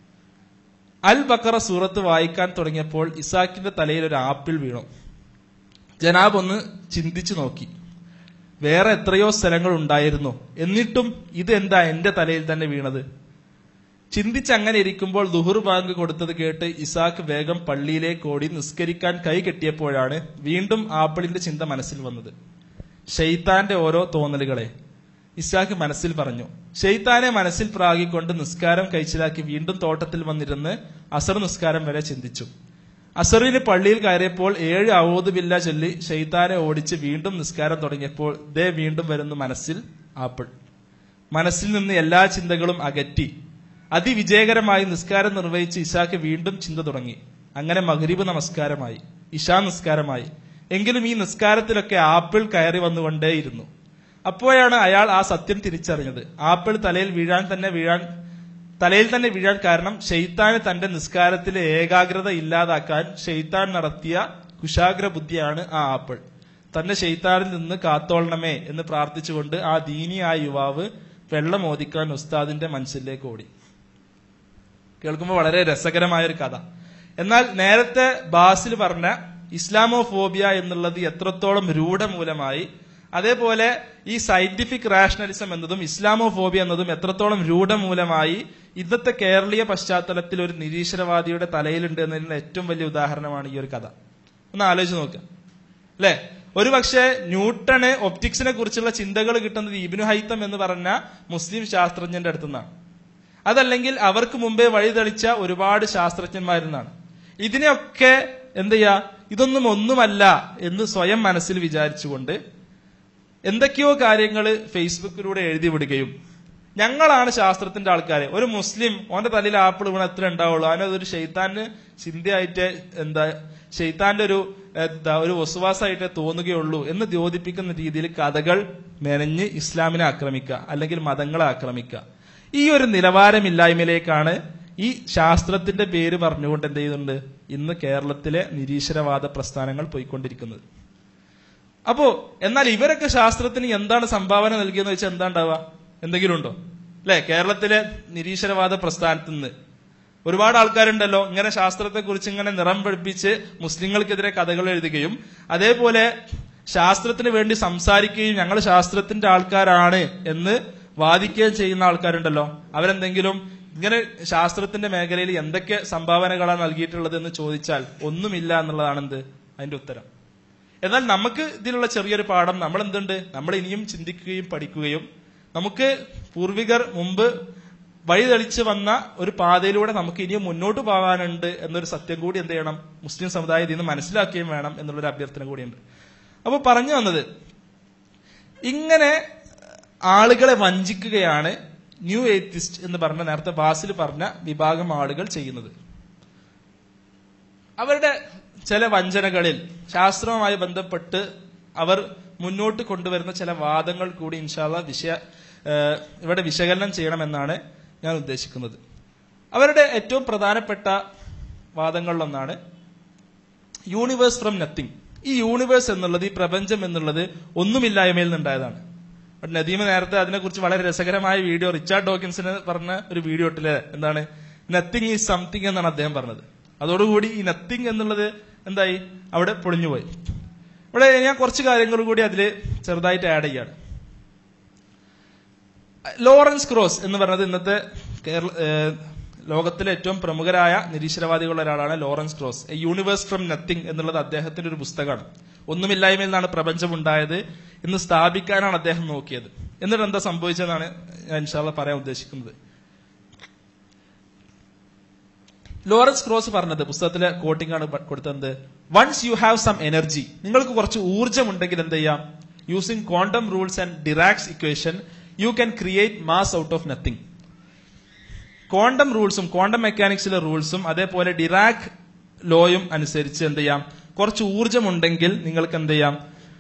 അൽ ബക്കറ സൂറത്ത് വായിക്കാൻ തുടങ്ങിയപ്പോൾ ഇസാക്കിന്റെ തലയിൽ ഒരു ആപ്പിൾ വീണു. ജനാബ് ഒന്ന് ചിന്തിച്ചു നോക്കി. വേറെ എത്രയോ സ്ഥലങ്ങൾ ഉണ്ടായിരുന്നു, എന്നിട്ടും ഇത് എന്താ എന്റെ തലയിൽ തന്നെ വീണത്? ചിന്തിച്ചങ്ങനെ ഇരിക്കുമ്പോൾ ദുഹുർ ബാങ്ക് കൊടുത്തത് കേട്ട് ഇസാക്ക് വേഗം പള്ളിയിലേക്ക് ഓടി നിസ്കരിക്കാൻ കൈ കെട്ടിയപ്പോഴാണ് വീണ്ടും ആപ്പിളിന്റെ ചിന്ത മനസ്സിൽ വന്നത്. ഷെയ്ത്താന്റെ ഓരോ തോന്നലുകളെ ഇസാക്ക് മനസ്സിൽ പറഞ്ഞു. ഷെയ്ത്താനെ മനസ്സിൽ പ്രാഗിക്കൊണ്ട് നിസ്കാരം കഴിച്ചിലാക്കി വീണ്ടും തോട്ടത്തിൽ വന്നിരുന്ന് അസർ നിസ്കാരം വരെ ചിന്തിച്ചു. അസറിന് പള്ളിയിൽ കയറിയപ്പോൾ ഏഴ് ഔദു ബില്ലാ ചൊല്ലി ഷെയ്ത്താനെ ഓടിച്ച് വീണ്ടും നിസ്കാരം തുടങ്ങിയപ്പോൾ ദേ വീണ്ടും വരുന്നു മനസ്സിൽ ആപ്പിൾ. മനസ്സിൽ നിന്ന് എല്ലാ ചിന്തകളും അകറ്റി അതിവിജയകരമായി നിസ്കാരം നിർവഹിച്ച് ഇശാക്ക് വീണ്ടും ചിന്ത തുടങ്ങി. അങ്ങനെ മഗ്രിബ് നമസ്കാരമായി, ഇശാ നിസ്കാരമായി. എങ്കിലും ഈ നിസ്കാരത്തിലൊക്കെ ആപ്പിൾ കയറി വന്നുകൊണ്ടേയിരുന്നു. അപ്പോഴാണ് അയാൾ ആ സത്യം തിരിച്ചറിഞ്ഞത്. ആപ്പിൾ തലയിൽ വീഴാൻ തന്നെ വീഴാൻ തലയിൽ തന്നെ വീഴാൻ കാരണം ഷെയ്ത്താന് തന്റെ നിസ്കാരത്തിലെ ഏകാഗ്രത ഇല്ലാതാക്കാൻ ഷെയ്ത്താൻ നടത്തിയ കുശാഗ്ര ബുദ്ധിയാണ് ആ ആപ്പിൾ. തന്റെ ഷെയ്ത്താനിൽ നിന്ന് കാത്തോളണമേ എന്ന് പ്രാർത്ഥിച്ചുകൊണ്ട് ആ ദീനിയായ യുവാവ് വെള്ളം ഓദിക്കാൻ ഉസ്താദിന്റെ മനസ്സിലേക്ക് ഓടി. കേൾക്കുമ്പോൾ വളരെ രസകരമായ ഒരു കഥ. എന്നാൽ നേരത്തെ ബാസിൽ പറഞ്ഞ ഇസ്ലാമോഫോബിയ എന്നുള്ളത് എത്രത്തോളം രൂഢമൂലമായി, അതേപോലെ ഈ സയന്റിഫിക് റാഷണലിസം എന്നതും ഇസ്ലാമോഫോബിയ എന്നതും എത്രത്തോളം രൂഢമൂലമായി ഇന്നത്തെ കേരളീയ പശ്ചാത്തലത്തിൽ ഒരു നിരീശ്വരവാദിയുടെ തലയിലുണ്ട് എന്നതിനുള്ള ഏറ്റവും വലിയ ഉദാഹരണമാണ് ഈ ഒരു കഥ. ഒന്ന് ആലോചിച്ച് നോക്കുക അല്ലെ. ഒരുപക്ഷെ ന്യൂട്ടണ് ഒപ്റ്റിക്സിനെ കുറിച്ചുള്ള ചിന്തകൾ കിട്ടുന്നത് ഇബ്നു ഹൈത്തം എന്ന് പറഞ്ഞ മുസ്ലിം ശാസ്ത്രജ്ഞന്റെ അടുത്തുനിന്നാണ്. അതല്ലെങ്കിൽ അവർക്ക് മുമ്പേ വഴിതെളിച്ച ഒരുപാട് ശാസ്ത്രജ്ഞന്മാരിൽ ഇതിനെയൊക്കെ എന്ത് ചെയ്യാ, ഇതൊന്നും ഒന്നുമല്ല എന്ന് സ്വയം മനസ്സിൽ വിചാരിച്ചുകൊണ്ട് എന്തൊക്കെയോ കാര്യങ്ങൾ ഫേസ്ബുക്കിലൂടെ എഴുതി വിടുകയും ഞങ്ങളാണ് ശാസ്ത്രത്തിന്റെ ആൾക്കാരെ. ഒരു മുസ്ലിം ഓന്റെ തലയിൽ ആപ്പിൾ വീണ എത്ര ഉണ്ടാവുള്ളൂ, അതിനതൊരു ഷെയ്ത്താന്റെ ചിന്തയായിട്ട് എന്താ ഷെയ്ത്താന്റെ ഒരു എന്താ ഒരു വസുവാസായിട്ടേ തോന്നുകയുള്ളൂ എന്ന് ദ്യോതിപ്പിക്കുന്ന രീതിയിൽ കഥകൾ മെനഞ്ഞ് ഇസ്ലാമിനെ ആക്രമിക്കുക അല്ലെങ്കിൽ മതങ്ങളെ ആക്രമിക്കുക. ഈ ഒരു നിലവാരമില്ലായ്മയിലേക്കാണ് ഈ ശാസ്ത്രത്തിന്റെ പേര് പറഞ്ഞുകൊണ്ട് എന്ത് ചെയ്യുന്നുണ്ട് ഇന്ന് കേരളത്തിലെ നിരീശ്വരവാദ പ്രസ്ഥാനങ്ങൾ പോയിക്കൊണ്ടിരിക്കുന്നത്. അപ്പോ എന്നാൽ ഇവരൊക്കെ ശാസ്ത്രത്തിന് എന്താണ് സംഭാവന നൽകിയെന്ന് വെച്ചാൽ എന്താ ഉണ്ടാവുക? എന്തെങ്കിലും ഉണ്ടോ? അല്ലെ, കേരളത്തിലെ നിരീശ്വരവാദ പ്രസ്ഥാനത്തിൽ നിന്ന് ഒരുപാട് ആൾക്കാരുണ്ടല്ലോ ഇങ്ങനെ ശാസ്ത്രത്തെ കുറിച്ച് ഇങ്ങനെ നിറം പഠിപ്പിച്ച് മുസ്ലിങ്ങൾക്കെതിരെ കഥകൾ എഴുതുകയും അതേപോലെ ശാസ്ത്രത്തിന് വേണ്ടി സംസാരിക്കുകയും ഞങ്ങൾ ശാസ്ത്രത്തിന്റെ ആൾക്കാരാണ് എന്ന് വാദിക്കുകയും ചെയ്യുന്ന ആൾക്കാരുണ്ടല്ലോ. അവരെന്തെങ്കിലും ഇങ്ങനെ ശാസ്ത്രത്തിന്റെ മേഖലയിൽ എന്തൊക്കെ സംഭാവനകളാണ് നൽകിയിട്ടുള്ളത് എന്ന് ചോദിച്ചാൽ ഒന്നുമില്ല എന്നുള്ളതാണ് എന്ത് അതിന്റെ ഉത്തരം. എന്നാൽ നമുക്ക് ഇതിലുള്ള ചെറിയൊരു പാഠം നമ്മൾ എന്തുണ്ട്, നമ്മൾ ഇനിയും ചിന്തിക്കുകയും പഠിക്കുകയും നമുക്ക് പൂർവികർ മുമ്പ് വഴിതെളിച്ച് വന്ന ഒരു പാതയിലൂടെ നമുക്ക് ഇനിയും മുന്നോട്ട് പോകാനുണ്ട് എന്നൊരു സത്യം കൂടി എന്ത് ചെയ്യണം, മുസ്ലിം സമുദായം ഇതിന് മനസ്സിലാക്കുകയും വേണം എന്നുള്ളൊരു അഭ്യർത്ഥന കൂടിയുണ്ട്. അപ്പൊ പറഞ്ഞു വന്നത്, ഇങ്ങനെ ആളുകളെ വഞ്ചിക്കുകയാണ് ന്യൂ എയ്ത്തിസ്റ്റ് എന്ന് പറഞ്ഞ നേരത്തെ ബാസിൽ പറഞ്ഞ വിഭാഗം ആളുകൾ ചെയ്യുന്നത്. അവരുടെ ചില വഞ്ചനകളിൽ ശാസ്ത്രവുമായി ബന്ധപ്പെട്ട് അവർ മുന്നോട്ട് കൊണ്ടുവരുന്ന ചില വാദങ്ങൾ കൂടി ഇൻഷാ അല്ലാഹ് വിഷയ ഇവിടെ വിശകലനം ചെയ്യണമെന്നാണ് ഞാൻ ഉദ്ദേശിക്കുന്നത്. അവരുടെ ഏറ്റവും പ്രധാനപ്പെട്ട വാദങ്ങളിലൊന്നാണ് യൂണിവേഴ്സ് ഫ്രം നത്തിങ്. ഈ യൂണിവേഴ്സ് എന്നുള്ളത്, ഈ പ്രപഞ്ചം എന്നുള്ളത് ഒന്നുമില്ലായ്മയിൽ നിന്നുണ്ടായതാണ്. നദീമ നേരത്തെ അതിനെക്കുറിച്ച് വളരെ രസകരമായ വീഡിയോ റിച്ചാർഡ് ഡോക്കിൻസിന് പറഞ്ഞ ഒരു വീഡിയോ ഇട്ടില്ലേ, എന്താണ് നത്തിങ് ഈസ് സംതിങ് എന്നാണ് അദ്ദേഹം പറഞ്ഞത്. അതോടുകൂടി ഈ നത്തിങ് എന്നുള്ളത് എന്തായി, അവിടെ പൊളിഞ്ഞുപോയി. ഇവിടെ ഞാൻ കുറച്ച് കാര്യങ്ങൾ കൂടി അതിൽ ചെറുതായിട്ട് ആഡ് ചെയ്യാണ്. ലോറൻസ് ക്രോസ് എന്ന് പറഞ്ഞത് ഇന്നത്തെ കേരള ലോകത്തിലെ ഏറ്റവും പ്രമുഖരായ നിരീശ്വരവാദികളുടെ ഒരാളാണ് Lawrence Krauss. A universe from nothing എന്നുള്ളത് അദ്ദേഹത്തിന്റെ ഒരു പുസ്തകമാണ്. ഒന്നുമില്ലായ്മയിൽ നിന്നാണ് പ്രപഞ്ചം ഉണ്ടായത് എന്ന് സ്ഥാപിക്കാനാണ് അദ്ദേഹം നോക്കിയത്. എന്നിട്ട് എന്താ സംഭവിച്ചതെന്നാണ് ഞാൻ ഇൻഷാ അല്ലാഹ് പറയാൻ ഉദ്ദേശിക്കുന്നത്. ലോറൻസ് ക്രോസ് പറഞ്ഞത്, പുസ്തകത്തിലെ കോട്ടിംഗ് ആണ് കൊടുത്തത്, once you have some energy, നിങ്ങൾക്ക് കുറച്ച് ഊർജ്ജം ഉണ്ടെങ്കിൽ എന്ത് ചെയ്യാം, using quantum rules and Dirac's equation you can create mass out of nothing. Quantum റൂൾസും ക്വാണ്ടം മെക്കാനിക്സിലെ റൂൾസും അതേപോലെ ഡിറാക് ലോയും അനുസരിച്ച് എന്ത് ചെയ്യാം, കുറച്ച് ഊർജ്ജം ഉണ്ടെങ്കിൽ നിങ്ങൾക്ക് എന്ത് ചെയ്യാം,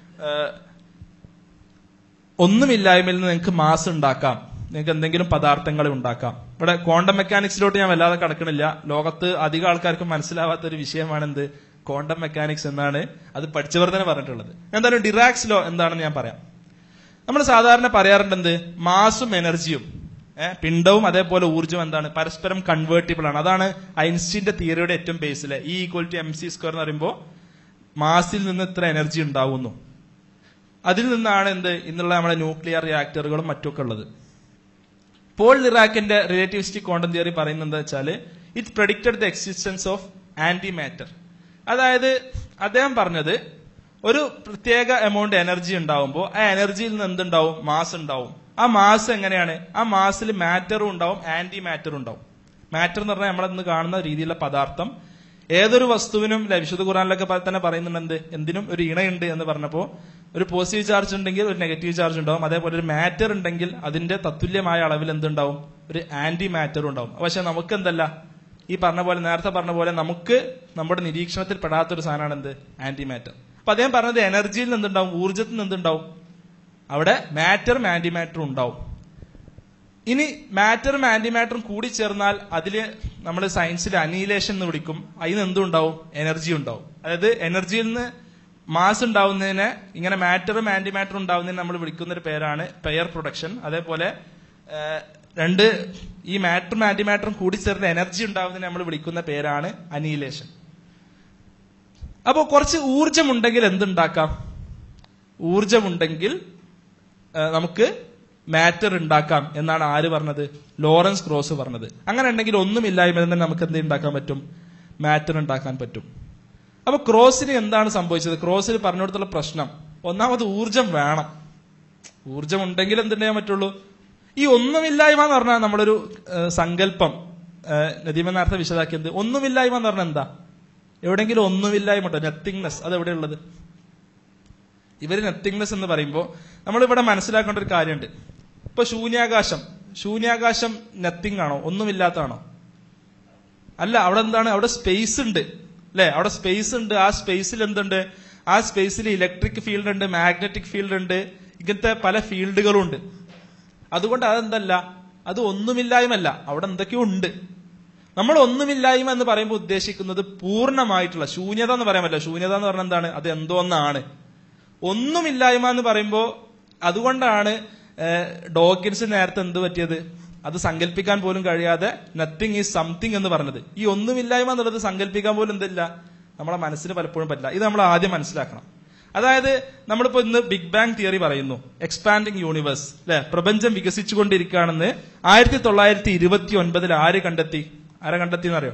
ഒന്നുമില്ലായ്മയിൽ നിന്ന് നിങ്ങൾക്ക് മാസ് ഉണ്ടാക്കാം, നിങ്ങൾക്ക് എന്തെങ്കിലും പദാർത്ഥങ്ങൾ ഉണ്ടാക്കാം. ഇവിടെ ക്വാണ്ടം മെക്കാനിക്സിലോട്ട് ഞാൻ വല്ലാതെ കടക്കണില്ല. ലോകത്ത് അധികം ആൾക്കാർക്കും മനസ്സിലാവാത്ത ഒരു വിഷയമാണ് എന്ത് ക്വാണ്ടം മെക്കാനിക്സ് എന്നാണ് അത് പഠിച്ചവർ തന്നെ പറഞ്ഞിട്ടുള്ളത്. എന്തായാലും ഡിറാക്സ് ലോ എന്താണെന്ന് ഞാൻ പറയാം. നമ്മൾ സാധാരണ പറയാറുണ്ട് എന്ത്, മാസും എനർജിയും പിണ്ഡവും അതേപോലെ ഊർജ്ജം എന്താണ് പരസ്പരം കൺവേർട്ടിബിൾ ആണ്. അതാണ് ഐൻസ്റ്റീന്റെ തിയറിയുടെ ഏറ്റവും ബേസിലെ E equal to M C square എന്ന് പറയുമ്പോൾ മാസിൽ നിന്ന് ഇത്ര എനർജി ഉണ്ടാവുന്നു. അതിൽ നിന്നാണ് എന്ത് ഇന്നുള്ള നമ്മുടെ ന്യൂക്ലിയർ റിയാക്ടറുകളും മറ്റൊക്കെ ഉള്ളത്. പോൾ ഡിറാക്കിന്റെ റിലേറ്റിവിസ്റ്റിക് ക്വാണ്ടം തിയറി പറയുന്നത് എന്താ വെച്ചാൽ it predicted the existence of antimatter. അതായത് അദ്ദേഹം പറഞ്ഞത് ഒരു പ്രത്യേക എമൗണ്ട് എനർജി ഉണ്ടാവുമ്പോൾ ആ എനർജിയിൽ നിന്ന് എന്തുണ്ടാവും? മാസ് ഉണ്ടാവും. ആ മാസ് എങ്ങനെയാണ്? ആ മാസിൽ മാറ്ററും ഉണ്ടാവും, ആന്റി മാറ്ററും ഉണ്ടാവും. മാറ്റർ എന്ന് പറഞ്ഞാൽ നമ്മളിന്ന് കാണുന്ന രീതിയിലുള്ള പദാർത്ഥം. ഏതൊരു വസ്തുവിനും വിശുദ്ധ ഖുർആനിലൊക്കെ തന്നെ പറയുന്നുണ്ട് എന്ത്? എന്തിനും ഒരു ഇണയുണ്ട് എന്ന് പറഞ്ഞപ്പോൾ ഒരു പോസിറ്റീവ് ചാർജ് ഉണ്ടെങ്കിൽ ഒരു നെഗറ്റീവ് ചാർജ് ഉണ്ടാവും. അതേപോലെ ഒരു മാറ്റർ ഉണ്ടെങ്കിൽ അതിന്റെ തത്തുല്യമായ അളവിൽ എന്തുണ്ടാവും? ഒരു ആന്റി മാറ്ററും ഉണ്ടാവും. പക്ഷെ നമുക്ക് എന്തല്ല, ഈ പറഞ്ഞ പോലെ നേരത്തെ പറഞ്ഞ പോലെ നമുക്ക് നമ്മുടെ നിരീക്ഷണത്തിൽ പെടാത്തൊരു സാധനമാണ് എന്ത്? Antimatter. അപ്പൊ അദ്ദേഹം പറഞ്ഞത് എനർജിയിൽ നിന്ന് എന്തുണ്ടാവും? ഊർജ്ജത്തിൽ നിന്ന് എന്തുണ്ടാവും? അവിടെ മാറ്ററും ആന്റി മാറ്ററും ഉണ്ടാവും. ഇനി മാറ്ററും ആന്റി മാറ്ററും കൂടി ചേർന്നാൽ അതില് നമ്മൾ സയൻസിൽ അനീലേഷൻ എന്ന് വിളിക്കും. അതിന് എന്തുണ്ടാവും? എനർജി ഉണ്ടാവും. അതായത് എനർജിയിൽ നിന്ന് മാസ് ഉണ്ടാവുന്നതിനെ, ഇങ്ങനെ മാറ്ററും ആന്റി മാറ്ററും ഉണ്ടാവുന്നതിന് നമ്മൾ വിളിക്കുന്ന ഒരു പേരാണ് പെയർ പ്രൊഡക്ഷൻ. അതേപോലെ രണ്ട് ഈ മാറ്ററും ആന്റി മാറ്ററും കൂടി ചേർന്ന് എനർജി ഉണ്ടാവുന്നതിന് നമ്മൾ വിളിക്കുന്ന പേരാണ് അനീലേഷൻ. അപ്പോ കുറച്ച് ഊർജമുണ്ടെങ്കിൽ എന്തുണ്ടാക്കാം? ഊർജമുണ്ടെങ്കിൽ നമുക്ക് മാറ്റർ ഉണ്ടാക്കാം എന്നാണ് ആര് പറഞ്ഞത്? ലോറൻസ് ക്രോസ് പറഞ്ഞത്. അങ്ങനെ ഉണ്ടെങ്കിൽ ഒന്നുമില്ലായ്മ തന്നെ നമുക്ക് എന്ത് ഉണ്ടാക്കാൻ പറ്റും? മാറ്റർ ഉണ്ടാക്കാൻ പറ്റും. അപ്പൊ ക്രോസിന് എന്താണ് സംഭവിച്ചത്? ക്രോസിൽ പറഞ്ഞുകൊടുത്തുള്ള പ്രശ്നം ഒന്നാമത് ഊർജം വേണം. ഊർജം ഉണ്ടെങ്കിൽ എന്തുണ്ടാക്കാൻ പറ്റുള്ളൂ? ഈ ഒന്നുമില്ലായ്മ എന്ന് പറഞ്ഞാൽ നമ്മളൊരു സങ്കല്പം നദീമ നേരത്തെ വിശദാക്കിയത്. ഒന്നുമില്ലായ്മ എന്ന് പറഞ്ഞാൽ എന്താ? എവിടെയെങ്കിലും ഒന്നുമില്ലായ്മ ഉണ്ടോ? നത്തിങ്നെസ്. അത് എവിടെയുള്ളത്? ഇവര് നത്തിങ്നെസ് എന്ന് പറയുമ്പോൾ നമ്മളിവിടെ മനസ്സിലാക്കേണ്ട ഒരു കാര്യമുണ്ട്. ഇപ്പൊ ശൂന്യാകാശം, ശൂന്യാകാശം നത്തിങ് ആണോ? ഒന്നുമില്ലാത്തതാണോ? അല്ല. അവിടെ എന്താണ്? അവിടെ സ്പേസ് ഉണ്ട് അല്ലെ? അവിടെ സ്പേസ് ഉണ്ട്. ആ സ്പേസിൽ എന്തുണ്ട്? ആ സ്പേസിൽ ഇലക്ട്രിക് ഫീൽഡ് ഉണ്ട്, മാഗ്നറ്റിക് ഫീൽഡ് ഉണ്ട്, ഇങ്ങനത്തെ പല ഫീൽഡുകളും ഉണ്ട്. അതുകൊണ്ട് അതെന്തല്ല, അത് ഒന്നുമില്ലായ്മല്ല, അവിടെ എന്തൊക്കെയോ ഉണ്ട്. നമ്മൾ ഒന്നുമില്ലായ്മ എന്ന് പറയുമ്പോൾ ഉദ്ദേശിക്കുന്നത് പൂർണ്ണമായിട്ടുള്ള ശൂന്യത എന്ന് പറയാൻ പറ്റില്ല. ശൂന്യത എന്ന് പറഞ്ഞാൽ എന്താണ്? അത് എന്തോന്നാണ്. ഒന്നുമില്ലായ്മ എന്ന് പറയുമ്പോൾ അതുകൊണ്ടാണ് ഡോക്കിൻസ് നേരത്തെ എന്ത് പറ്റിയത്? അത് സങ്കല്പിക്കാൻ പോലും കഴിയാതെ നത്തിങ് ഈസ് സംതിങ് എന്ന് പറഞ്ഞത്. ഈ ഒന്നുമില്ലായ്മ എന്നുള്ളത് സങ്കല്പിക്കാൻ പോലും എന്തില്ല, നമ്മളെ മനസ്സിന് പലപ്പോഴും പറ്റില്ല. ഇത് നമ്മൾ ആദ്യം മനസ്സിലാക്കണം. അതായത് നമ്മളിപ്പോ ഇന്ന് ബിഗ് ബാങ് തിയറി പറയുന്നു, എക്സ്പാൻഡിങ് യൂണിവേഴ്സ് അല്ലെ, പ്രപഞ്ചം വികസിച്ചുകൊണ്ടിരിക്കുകയാണെന്ന് ആയിരത്തി തൊള്ളായിരത്തി ഇരുപത്തി ഒൻപതിൽ ആര് കണ്ടെത്തി? ആരെ കണ്ടെത്തി എന്നറിയോ?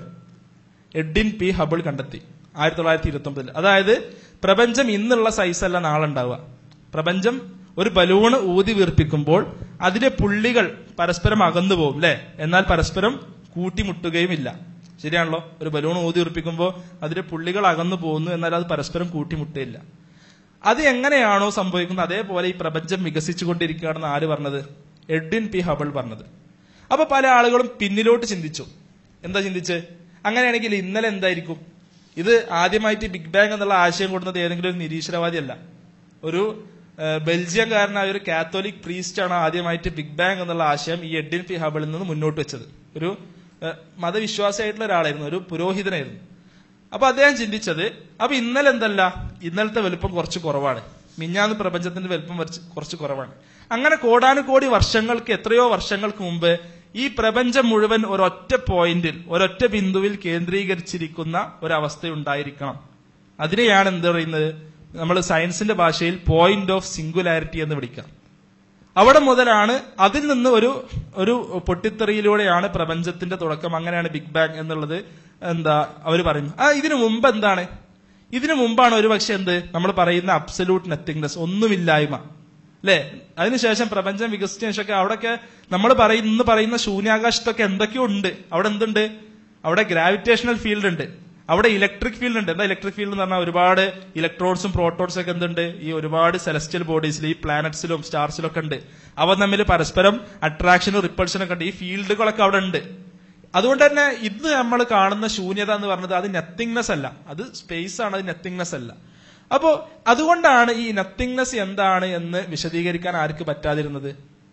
എഡ്വിൻ പി ഹബിൾ കണ്ടെത്തി ആയിരത്തി തൊള്ളായിരത്തി ഇരുപത്തി ഒമ്പതിൽ. അതായത് പ്രപഞ്ചം ഇന്നുള്ള സൈസല്ല നാളെ ഉണ്ടാവുക. പ്രപഞ്ചം ഒരു ബലൂണ് ഊതി വീർപ്പിക്കുമ്പോൾ അതിലെ പുള്ളികൾ പരസ്പരം അകന്നു പോകും അല്ലെ, എന്നാൽ പരസ്പരം കൂട്ടിമുട്ടുകയും ഇല്ല. ശരിയാണല്ലോ? ഒരു ബലൂൺ ഊതി വീർപ്പിക്കുമ്പോൾ അതിലെ പുള്ളികൾ അകന്നു പോകുന്നു, എന്നാൽ അത് പരസ്പരം കൂട്ടിമുട്ടുകയില്ല. അത് എങ്ങനെയാണോ സംഭവിക്കുന്നത് അതേപോലെ ഈ പ്രപഞ്ചം വികസിച്ചുകൊണ്ടിരിക്കുകയാണെന്ന് ആര് പറഞ്ഞത്? എഡ്വിൻ പി ഹബിൾ പറഞ്ഞത്. അപ്പൊ പല ആളുകളും പിന്നിലോട്ട് ചിന്തിച്ചു. എന്താ ചിന്തിച്ച്? അങ്ങനെയാണെങ്കിൽ ഇന്നലെ എന്തായിരിക്കും? ഇത് ആദ്യമായിട്ട് ബിഗ് ബാങ് എന്നുള്ള ആശയം കൊടുക്കുന്നത് ഏതെങ്കിലും ഒരു നിരീശ്വരവാദിയല്ല, ഒരു ബെൽജിയംകാരനായ ഒരു കാത്തോലിക് പ്രീസ്റ്റ് ആണ് ആദ്യമായിട്ട് ബിഗ് ബാങ് എന്നുള്ള ആശയം ഈ എഡ്വിൻ പി ഹബിളിൽ നിന്ന് മുന്നോട്ട് വെച്ചത്. ഒരു മതവിശ്വാസിയായിട്ടുള്ള ഒരാളായിരുന്നു, ഒരു പുരോഹിതനായിരുന്നു. അപ്പൊ അദ്ദേഹം ചിന്തിച്ചത്, അപ്പൊ ഇന്നലെ എന്തല്ല, ഇന്നലത്തെ വലുപ്പം കുറച്ച് കുറവാണ്, മിഞ്ഞാന്ന് പ്രപഞ്ചത്തിന്റെ വലുപ്പം കുറച്ച് കുറവാണ്. അങ്ങനെ കോടാനുകോടി വർഷങ്ങൾക്ക്, എത്രയോ വർഷങ്ങൾക്ക് മുമ്പ് ഈ പ്രപഞ്ചം മുഴുവൻ ഒരൊറ്റ പോയിന്റിൽ, ഒരൊറ്റ ബിന്ദുവിൽ കേന്ദ്രീകരിച്ചിരിക്കുന്ന ഒരവസ്ഥയുണ്ടായിരിക്കണം. അതിനെയാണ് എന്ത് പറയുന്നത്? നമ്മൾ സയൻസിന്റെ ഭാഷയിൽ പോയിന്റ് ഓഫ് സിംഗുലാരിറ്റി എന്ന് വിളിക്കാം. അവിടെ മുതലാണ്, അതിൽ നിന്ന് ഒരു ഒരു പൊട്ടിത്തെറിയിലൂടെയാണ് പ്രപഞ്ചത്തിന്റെ തുടക്കം. അങ്ങനെയാണ് ബിഗ് ബാങ് എന്നുള്ളത് എന്താ അവർ പറയുന്നു. ആ ഇതിനു മുമ്പ് എന്താണ്? ഇതിനു മുമ്പാണ് ഒരു പക്ഷെ എന്ത് നമ്മൾ പറയുന്ന അബ്സല്യൂട്ട് നത്തിങ്നെസ്, ഒന്നുമില്ലായ്മ അല്ലെ. അതിനുശേഷം പ്രപഞ്ചം വികസിച്ച ശേഷമൊക്കെ അവിടെയൊക്കെ നമ്മൾ പറയുന്ന ഇന്ന് പറയുന്ന ശൂന്യാകാശത്തൊക്കെ എന്തൊക്കെയോ ഉണ്ട്. അവിടെ എന്തുണ്ട്? അവിടെ ഗ്രാവിറ്റേഷണൽ ഫീൽഡ് ഉണ്ട്, അവിടെ ഇലക്ട്രിക് ഫീൽഡ് ഉണ്ട്. എന്താ ഇലക്ട്രിക് ഫീൽഡ് എന്ന് പറഞ്ഞാൽ ഒരുപാട് ഇലക്ട്രോൺസും പ്രോട്ടോൺസും ഒക്കെ എന്തുണ്ട്? ഈ ഒരുപാട് സെലസ്റ്റിയൽ ബോഡീസിൽ, ഈ പ്ലാനറ്റ്സിലും സ്റ്റാർസിലും ഒക്കെ ഉണ്ട്. അവ തമ്മിൽ പരസ്പരം അട്രാക്ഷനും റിപ്പൾഷനും ഒക്കെ ഉണ്ട്. ഈ ഫീൽഡുകളൊക്കെ അവിടെ ഉണ്ട്. അതുകൊണ്ട് തന്നെ ഇന്ന് നമ്മൾ കാണുന്ന ശൂന്യത എന്ന് പറഞ്ഞത് അത് നത്തിങ്നെസ് അല്ല, അത് സ്പേസ് ആണ്, അത് നത്തിങ്നെസ് അല്ല. അപ്പോ അതുകൊണ്ടാണ് ഈ നത്തിങ്നെസ് എന്താണ് എന്ന് വിശദീകരിക്കാൻ ആർക്ക് പറ്റാതിരുന്നത്?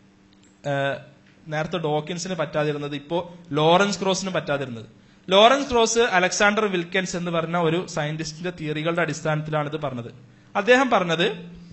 നേരത്തെ ഡോക്കിൻസിന് പറ്റാതിരുന്നത്, ഇപ്പോ ലോറൻസ് ക്രോസിന് പറ്റാതിരുന്നത്. ലോറൻസ് ക്രോസ് അലക്സാണ്ടർ വിൽക്കൻസ് എന്ന് പറഞ്ഞ ഒരു സയന്റിസ്റ്റിന്റെ തിയറികളുടെ അടിസ്ഥാനത്തിലാണ് ഇത് പറഞ്ഞത്. അദ്ദേഹം പറഞ്ഞത്,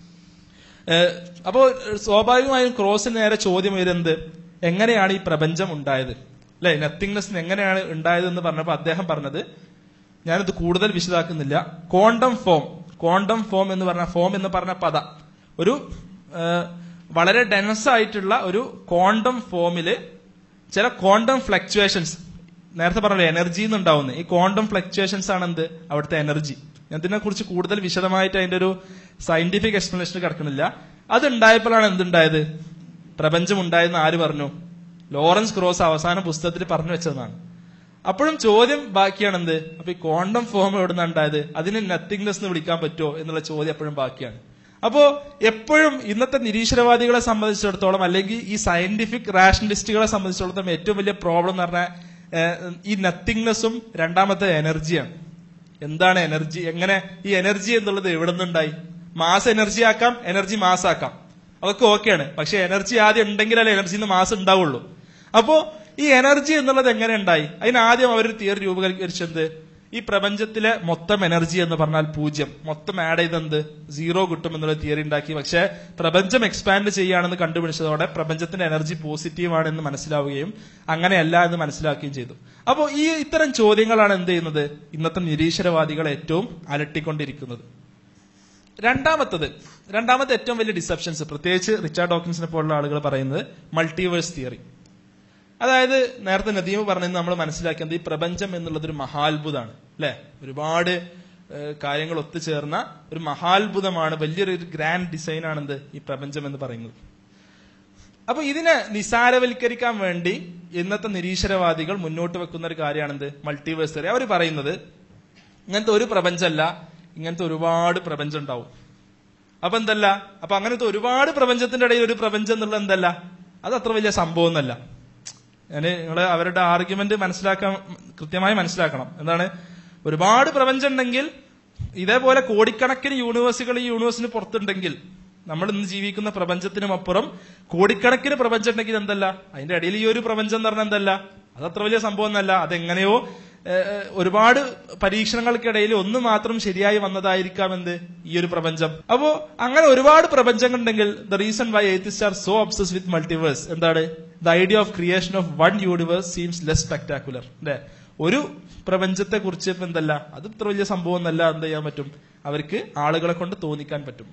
അപ്പോ സ്വാഭാവികമായും ക്രോസിന് നേരെ ചോദ്യം വരുന്നത് എങ്ങനെയാണ് ഈ പ്രപഞ്ചം ഉണ്ടായത് അല്ലെ, നത്തിങ്നെസ് എങ്ങനെയാണ് ഉണ്ടായത് എന്ന് പറഞ്ഞപ്പോൾ അദ്ദേഹം പറഞ്ഞത്, ഞാനിത് കൂടുതൽ വിശദാക്കുന്നില്ല, ക്വാണ്ടം ഫോം. ക്വാണ്ടം ഫോം എന്ന് പറഞ്ഞ ഫോം എന്ന് പറഞ്ഞ പദ ഒരു വളരെ ഡെൻസ് ആയിട്ടുള്ള ഒരു ക്വാണ്ടം ഫോമില് ചില ക്വാണ്ടം ഫ്ലക്ച്വേഷൻസ്, നേരത്തെ പറഞ്ഞല്ലോ എനർജി എന്നുണ്ടാവുന്നത്, ഈ ക്വാണ്ടം ഫ്ലക്ച്വേഷൻസ് ആണ് എന്ത് അവിടുത്തെ എനർജി. ഞാൻ ഇതിനെ കുറിച്ച് കൂടുതൽ വിശദമായിട്ട് അതിന്റെ ഒരു സയന്റിഫിക് എക്സ്പ്ലനേഷൻ കിടക്കുന്നില്ല. അത് ഉണ്ടായപ്പോഴാണ് എന്തുണ്ടായത്, പ്രപഞ്ചം ഉണ്ടായെന്ന് ആര് പറഞ്ഞു? ലോറൻസ് ക്രോസ് അവസാന പുസ്തകത്തിൽ പറഞ്ഞു വെച്ചതാണ്. അപ്പോഴും ചോദ്യം ബാക്കിയാണ് എന്ത്, അപ്പൊ ഈ ക്വാണ്ടം ഫോം എവിടുന്ന ഉണ്ടായത്, അതിന് നത്തിങ്നെസ് എന്ന് വിളിക്കാൻ പറ്റുമോ എന്നുള്ള ചോദ്യം എപ്പോഴും ബാക്കിയാണ്. അപ്പോ എപ്പോഴും ഇന്നത്തെ നിരീശ്വരവാദികളെ സംബന്ധിച്ചിടത്തോളം അല്ലെങ്കിൽ ഈ സയന്റിഫിക് റാഷണലിസ്റ്റുകളെ സംബന്ധിച്ചിടത്തോളം ഏറ്റവും വലിയ പ്രോബ്ലം എന്ന് പറഞ്ഞാൽ ഈ നത്തിങ്നെസ്സും രണ്ടാമത്തെ എനർജിയാണ്. എന്താണ് എനർജി, എങ്ങനെ ഈ എനർജി എന്നുള്ളത് എവിടെ നിന്നുണ്ടായി? മാസ് എനർജി ആക്കാം, എനർജി മാസ് ആക്കാം, അതൊക്കെ ഓക്കെയാണ്. പക്ഷെ എനർജി ആദ്യം ഉണ്ടെങ്കിലല്ലേ എനർജിന്ന് മാസ് ഉണ്ടാവുള്ളൂ. അപ്പോ ഈ എനർജി എന്നുള്ളത് എങ്ങനെ ഉണ്ടായി? അതിനാദ്യം അവർ തിയറി രൂപീകരിച്ചത് ഈ പ്രപഞ്ചത്തിലെ മൊത്തം എനർജി എന്ന് പറഞ്ഞാൽ പൂജ്യം, മൊത്തം ആഡ് ചെയ്തെന്ത് സീറോ കിട്ടും എന്നുള്ള തിയറി ഉണ്ടാക്കി. പക്ഷെ പ്രപഞ്ചം എക്സ്പാൻഡ് ചെയ്യുകയാണെന്ന് കണ്ടുപിടിച്ചതോടെ പ്രപഞ്ചത്തിന്റെ എനർജി പോസിറ്റീവ് ആണെന്ന് മനസ്സിലാവുകയും അങ്ങനെയല്ല എന്ന് മനസ്സിലാക്കുകയും ചെയ്തു. അപ്പോൾ ഈ ഇത്തരം ചോദ്യങ്ങളാണ് എന്ത് ചെയ്യുന്നത് ഇന്നത്തെ നിരീശ്വരവാദികളെ ഏറ്റവും അലട്ടിക്കൊണ്ടിരിക്കുന്നത്. രണ്ടാമത്തത് രണ്ടാമത്തെ ഏറ്റവും വലിയ ഡിസെപ്ഷൻസ്, പ്രത്യേകിച്ച് റിച്ചാർഡ് ഡോക്കിൻസിനെ പോലുള്ള ആളുകൾ പറയുന്നത് മൾട്ടിവേഴ്സ് തിയറി. അതായത് നേരത്തെ നദീം പറഞ്ഞത് നമ്മൾ മനസ്സിലാക്കിയത് ഈ പ്രപഞ്ചം എന്നുള്ളത് ഒരു മഹാത്ഭുതമാണ്, അല്ലെ? ഒരുപാട് കാര്യങ്ങൾ ഒത്തുചേർന്ന ഒരു മഹാത്ഭുതമാണ്, വലിയൊരു ഗ്രാൻഡ് ഡിസൈൻ ആണെന്ത് ഈ പ്രപഞ്ചം എന്ന് പറയുന്നത്. അപ്പൊ ഇതിനെ നിസാരവൽക്കരിക്കാൻ വേണ്ടി ഇന്നത്തെ നിരീശ്വരവാദികൾ മുന്നോട്ട് വെക്കുന്ന ഒരു കാര്യമാണെന്ത് മൾട്ടിവേഴ്സ് തിയറി. അവർ പറയുന്നത് ഇങ്ങനത്തെ ഒരു പ്രപഞ്ചമല്ല, ഇങ്ങനത്തെ ഒരുപാട് പ്രപഞ്ചം ഉണ്ടാവും. അപ്പൊ എന്തല്ല, അപ്പൊ അങ്ങനത്തെ ഒരുപാട് പ്രപഞ്ചത്തിന്റെ ഇടയിൽ ഒരു പ്രപഞ്ചം എന്നുള്ളത് എന്തല്ല, അത് അത്ര വലിയ സംഭവം എന്നല്ല. ഞാന് നിങ്ങള് അവരുടെ ആർഗ്യുമെന്റ് മനസ്സിലാക്കാൻ കൃത്യമായി മനസ്സിലാക്കണം. എന്താണ്, ഒരുപാട് പ്രപഞ്ചം ഉണ്ടെങ്കിൽ ഇതേപോലെ കോടിക്കണക്കിന് യൂണിവേഴ്സുകൾ ഈ യൂണിവേഴ്സിന് പുറത്തുണ്ടെങ്കിൽ നമ്മൾ ഇന്ന് ജീവിക്കുന്ന പ്രപഞ്ചത്തിനും അപ്പുറം കോടിക്കണക്കിന് പ്രപഞ്ചം ഉണ്ടെങ്കിൽ എന്തല്ല, അതിന്റെ ഇടയിൽ ഈ ഒരു പ്രപഞ്ചം എന്ന് പറഞ്ഞാൽ എന്തല്ല, അത് അത്ര വലിയ സംഭവം എന്നല്ല. അതെങ്ങനെയോ ഒരുപാട് പരീക്ഷണങ്ങൾക്കിടയിൽ ഒന്ന് മാത്രം ശരിയായി വന്നതായിരിക്കാം എന്ത് ഈ ഒരു പ്രപഞ്ചം. അപ്പോ അങ്ങനെ ഒരുപാട് പ്രപഞ്ചങ്ങൾ ഉണ്ടെങ്കിൽ the reason why atheist are so obsessed with multiverse എന്താണ്, the idea of creation of one universe seems less spectacular. അല്ലെ, ഒരു പ്രപഞ്ചത്തെ കുറിച്ച് എന്തല്ല, അത് ഇത്ര വലിയ സംഭവം എന്നല്ല എന്ത് ചെയ്യാൻ പറ്റും, അവർക്ക് ആളുകളെ കൊണ്ട് തോന്നിക്കാൻ പറ്റും.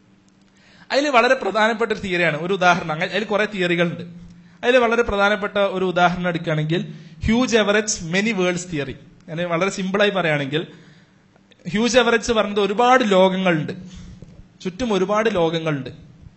അതിൽ വളരെ പ്രധാനപ്പെട്ട ഒരു തിയറിയാണ്, ഒരു ഉദാഹരണം. അങ്ങനെ അതിൽ കുറെ തിയറികളുണ്ട്. അതിൽ വളരെ പ്രധാനപ്പെട്ട ഒരു ഉദാഹരണം എടുക്കുകയാണെങ്കിൽ Hugh Everett's many worlds theory. ഞാൻ വളരെ സിമ്പിളായി പറയുകയാണെങ്കിൽ ഹ്യൂജ് എവററ്റ്സ് പറഞ്ഞത് ഒരുപാട് ലോകങ്ങളുണ്ട്, ചുറ്റും ഒരുപാട് ലോകങ്ങളുണ്ട്.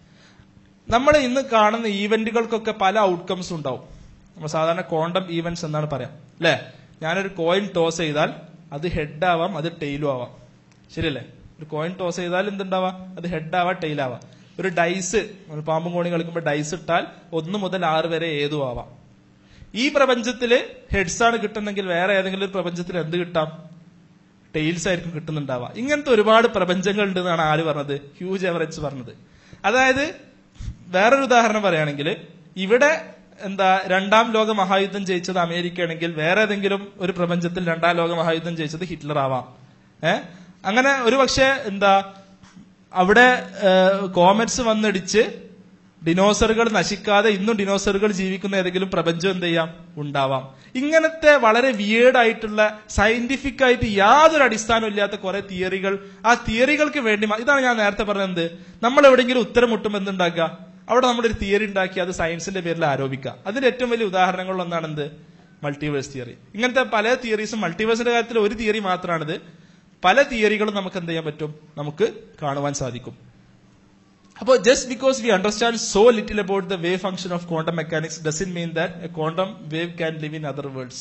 നമ്മൾ ഇന്ന് കാണുന്ന ഈവന്റുകൾക്കൊക്കെ പല ഔട്ട്കംസ് ഉണ്ടാവും. നമ്മൾ സാധാരണ ക്വാണ്ടം ഈവന്റ്സ് എന്നാണ് പറയാം, അല്ലെ? ഞാനൊരു കോയിൻ ടോസ് ചെയ്താൽ അത് ഹെഡ് ആവാം, അത് ടെയിലും ആവാം, ശരിയല്ലേ? ഒരു കോയിൻ ടോസ് ചെയ്താൽ എന്തുണ്ടാവാം, അത് ഹെഡ് ആവാം, ടെയിൽ ആവാം. ഒരു ഡൈസ്, പാമ്പും കോണി കളിക്കുമ്പോൾ ഡൈസ് ഇട്ടാൽ ഒന്ന് മുതൽ ആറ് വരെ ഏതും ആവാം. ഈ പ്രപഞ്ചത്തില് ഹെഡ്സ് ആണ് കിട്ടുന്നെങ്കിൽ വേറെ ഏതെങ്കിലും ഒരു പ്രപഞ്ചത്തിൽ എന്ത് കിട്ടാം, ടെയിൽസ് ആയിരിക്കും കിട്ടുന്നുണ്ടാവുക. ഇങ്ങനത്തെ ഒരുപാട് പ്രപഞ്ചങ്ങൾ ഉണ്ട് എന്നാണ് ആര് പറഞ്ഞത്, ഹ്യൂജ് എവററ്റ്സ് പറഞ്ഞത്. അതായത് വേറൊരു ഉദാഹരണം പറയുകയാണെങ്കിൽ ഇവിടെ എന്താ രണ്ടാം ലോക മഹായുദ്ധം ജയിച്ചത് അമേരിക്ക ആണെങ്കിൽ വേറെ ഏതെങ്കിലും ഒരു പ്രപഞ്ചത്തിൽ രണ്ടാം ലോക മഹായുദ്ധം ജയിച്ചത് ഹിറ്റ്ലർ ആവാം. ഏഹ് അങ്ങനെ ഒരു പക്ഷെ എന്താ അവിടെ കോമറ്റ്സ് വന്നിടിച്ച് ഡിനോസറുകൾ നശിക്കാതെ ഇന്നും ഡിനോസറുകൾ ജീവിക്കുന്ന ഏതെങ്കിലും പ്രപഞ്ചം എന്ത് ചെയ്യാം ഉണ്ടാവാം. ഇങ്ങനത്തെ വളരെ വിയേർഡ് ആയിട്ടുള്ള സയന്റിഫിക് ആയിട്ട് യാതൊരു അടിസ്ഥാനവും ഇല്ലാത്ത കുറെ തിയറികൾ, ആ തിയറികൾക്ക് വേണ്ടി, ഇതാണ് ഞാൻ നേരത്തെ പറഞ്ഞത്, നമ്മൾ എവിടെയെങ്കിലും ഉത്തരം മുട്ടുമ്പോൾ എന്തുണ്ടാക്കുക, അവിടെ നമ്മളൊരു തിയറി ഉണ്ടാക്കി അത് സയൻസിന്റെ പേരിൽ ആരോപിക്കുക. അതിന്റെ ഏറ്റവും വലിയ ഉദാഹരണങ്ങളിൽ ഒന്നാണ് എന്ത് മൾട്ടിവേഴ്സ് തിയറി. ഇങ്ങനത്തെ പല തിയറീസും, മൾട്ടിവേഴ്സിന്റെ കാര്യത്തിൽ ഒരു തിയറി മാത്രമാണിത്, പല തിയറികളും നമുക്ക് എന്ത് ചെയ്യാൻ പറ്റും, നമുക്ക് കാണുവാൻ സാധിക്കും. അപ്പോൾ just because we understand so little about the wave function of quantum mechanics doesn't mean that a quantum wave can live in other worlds.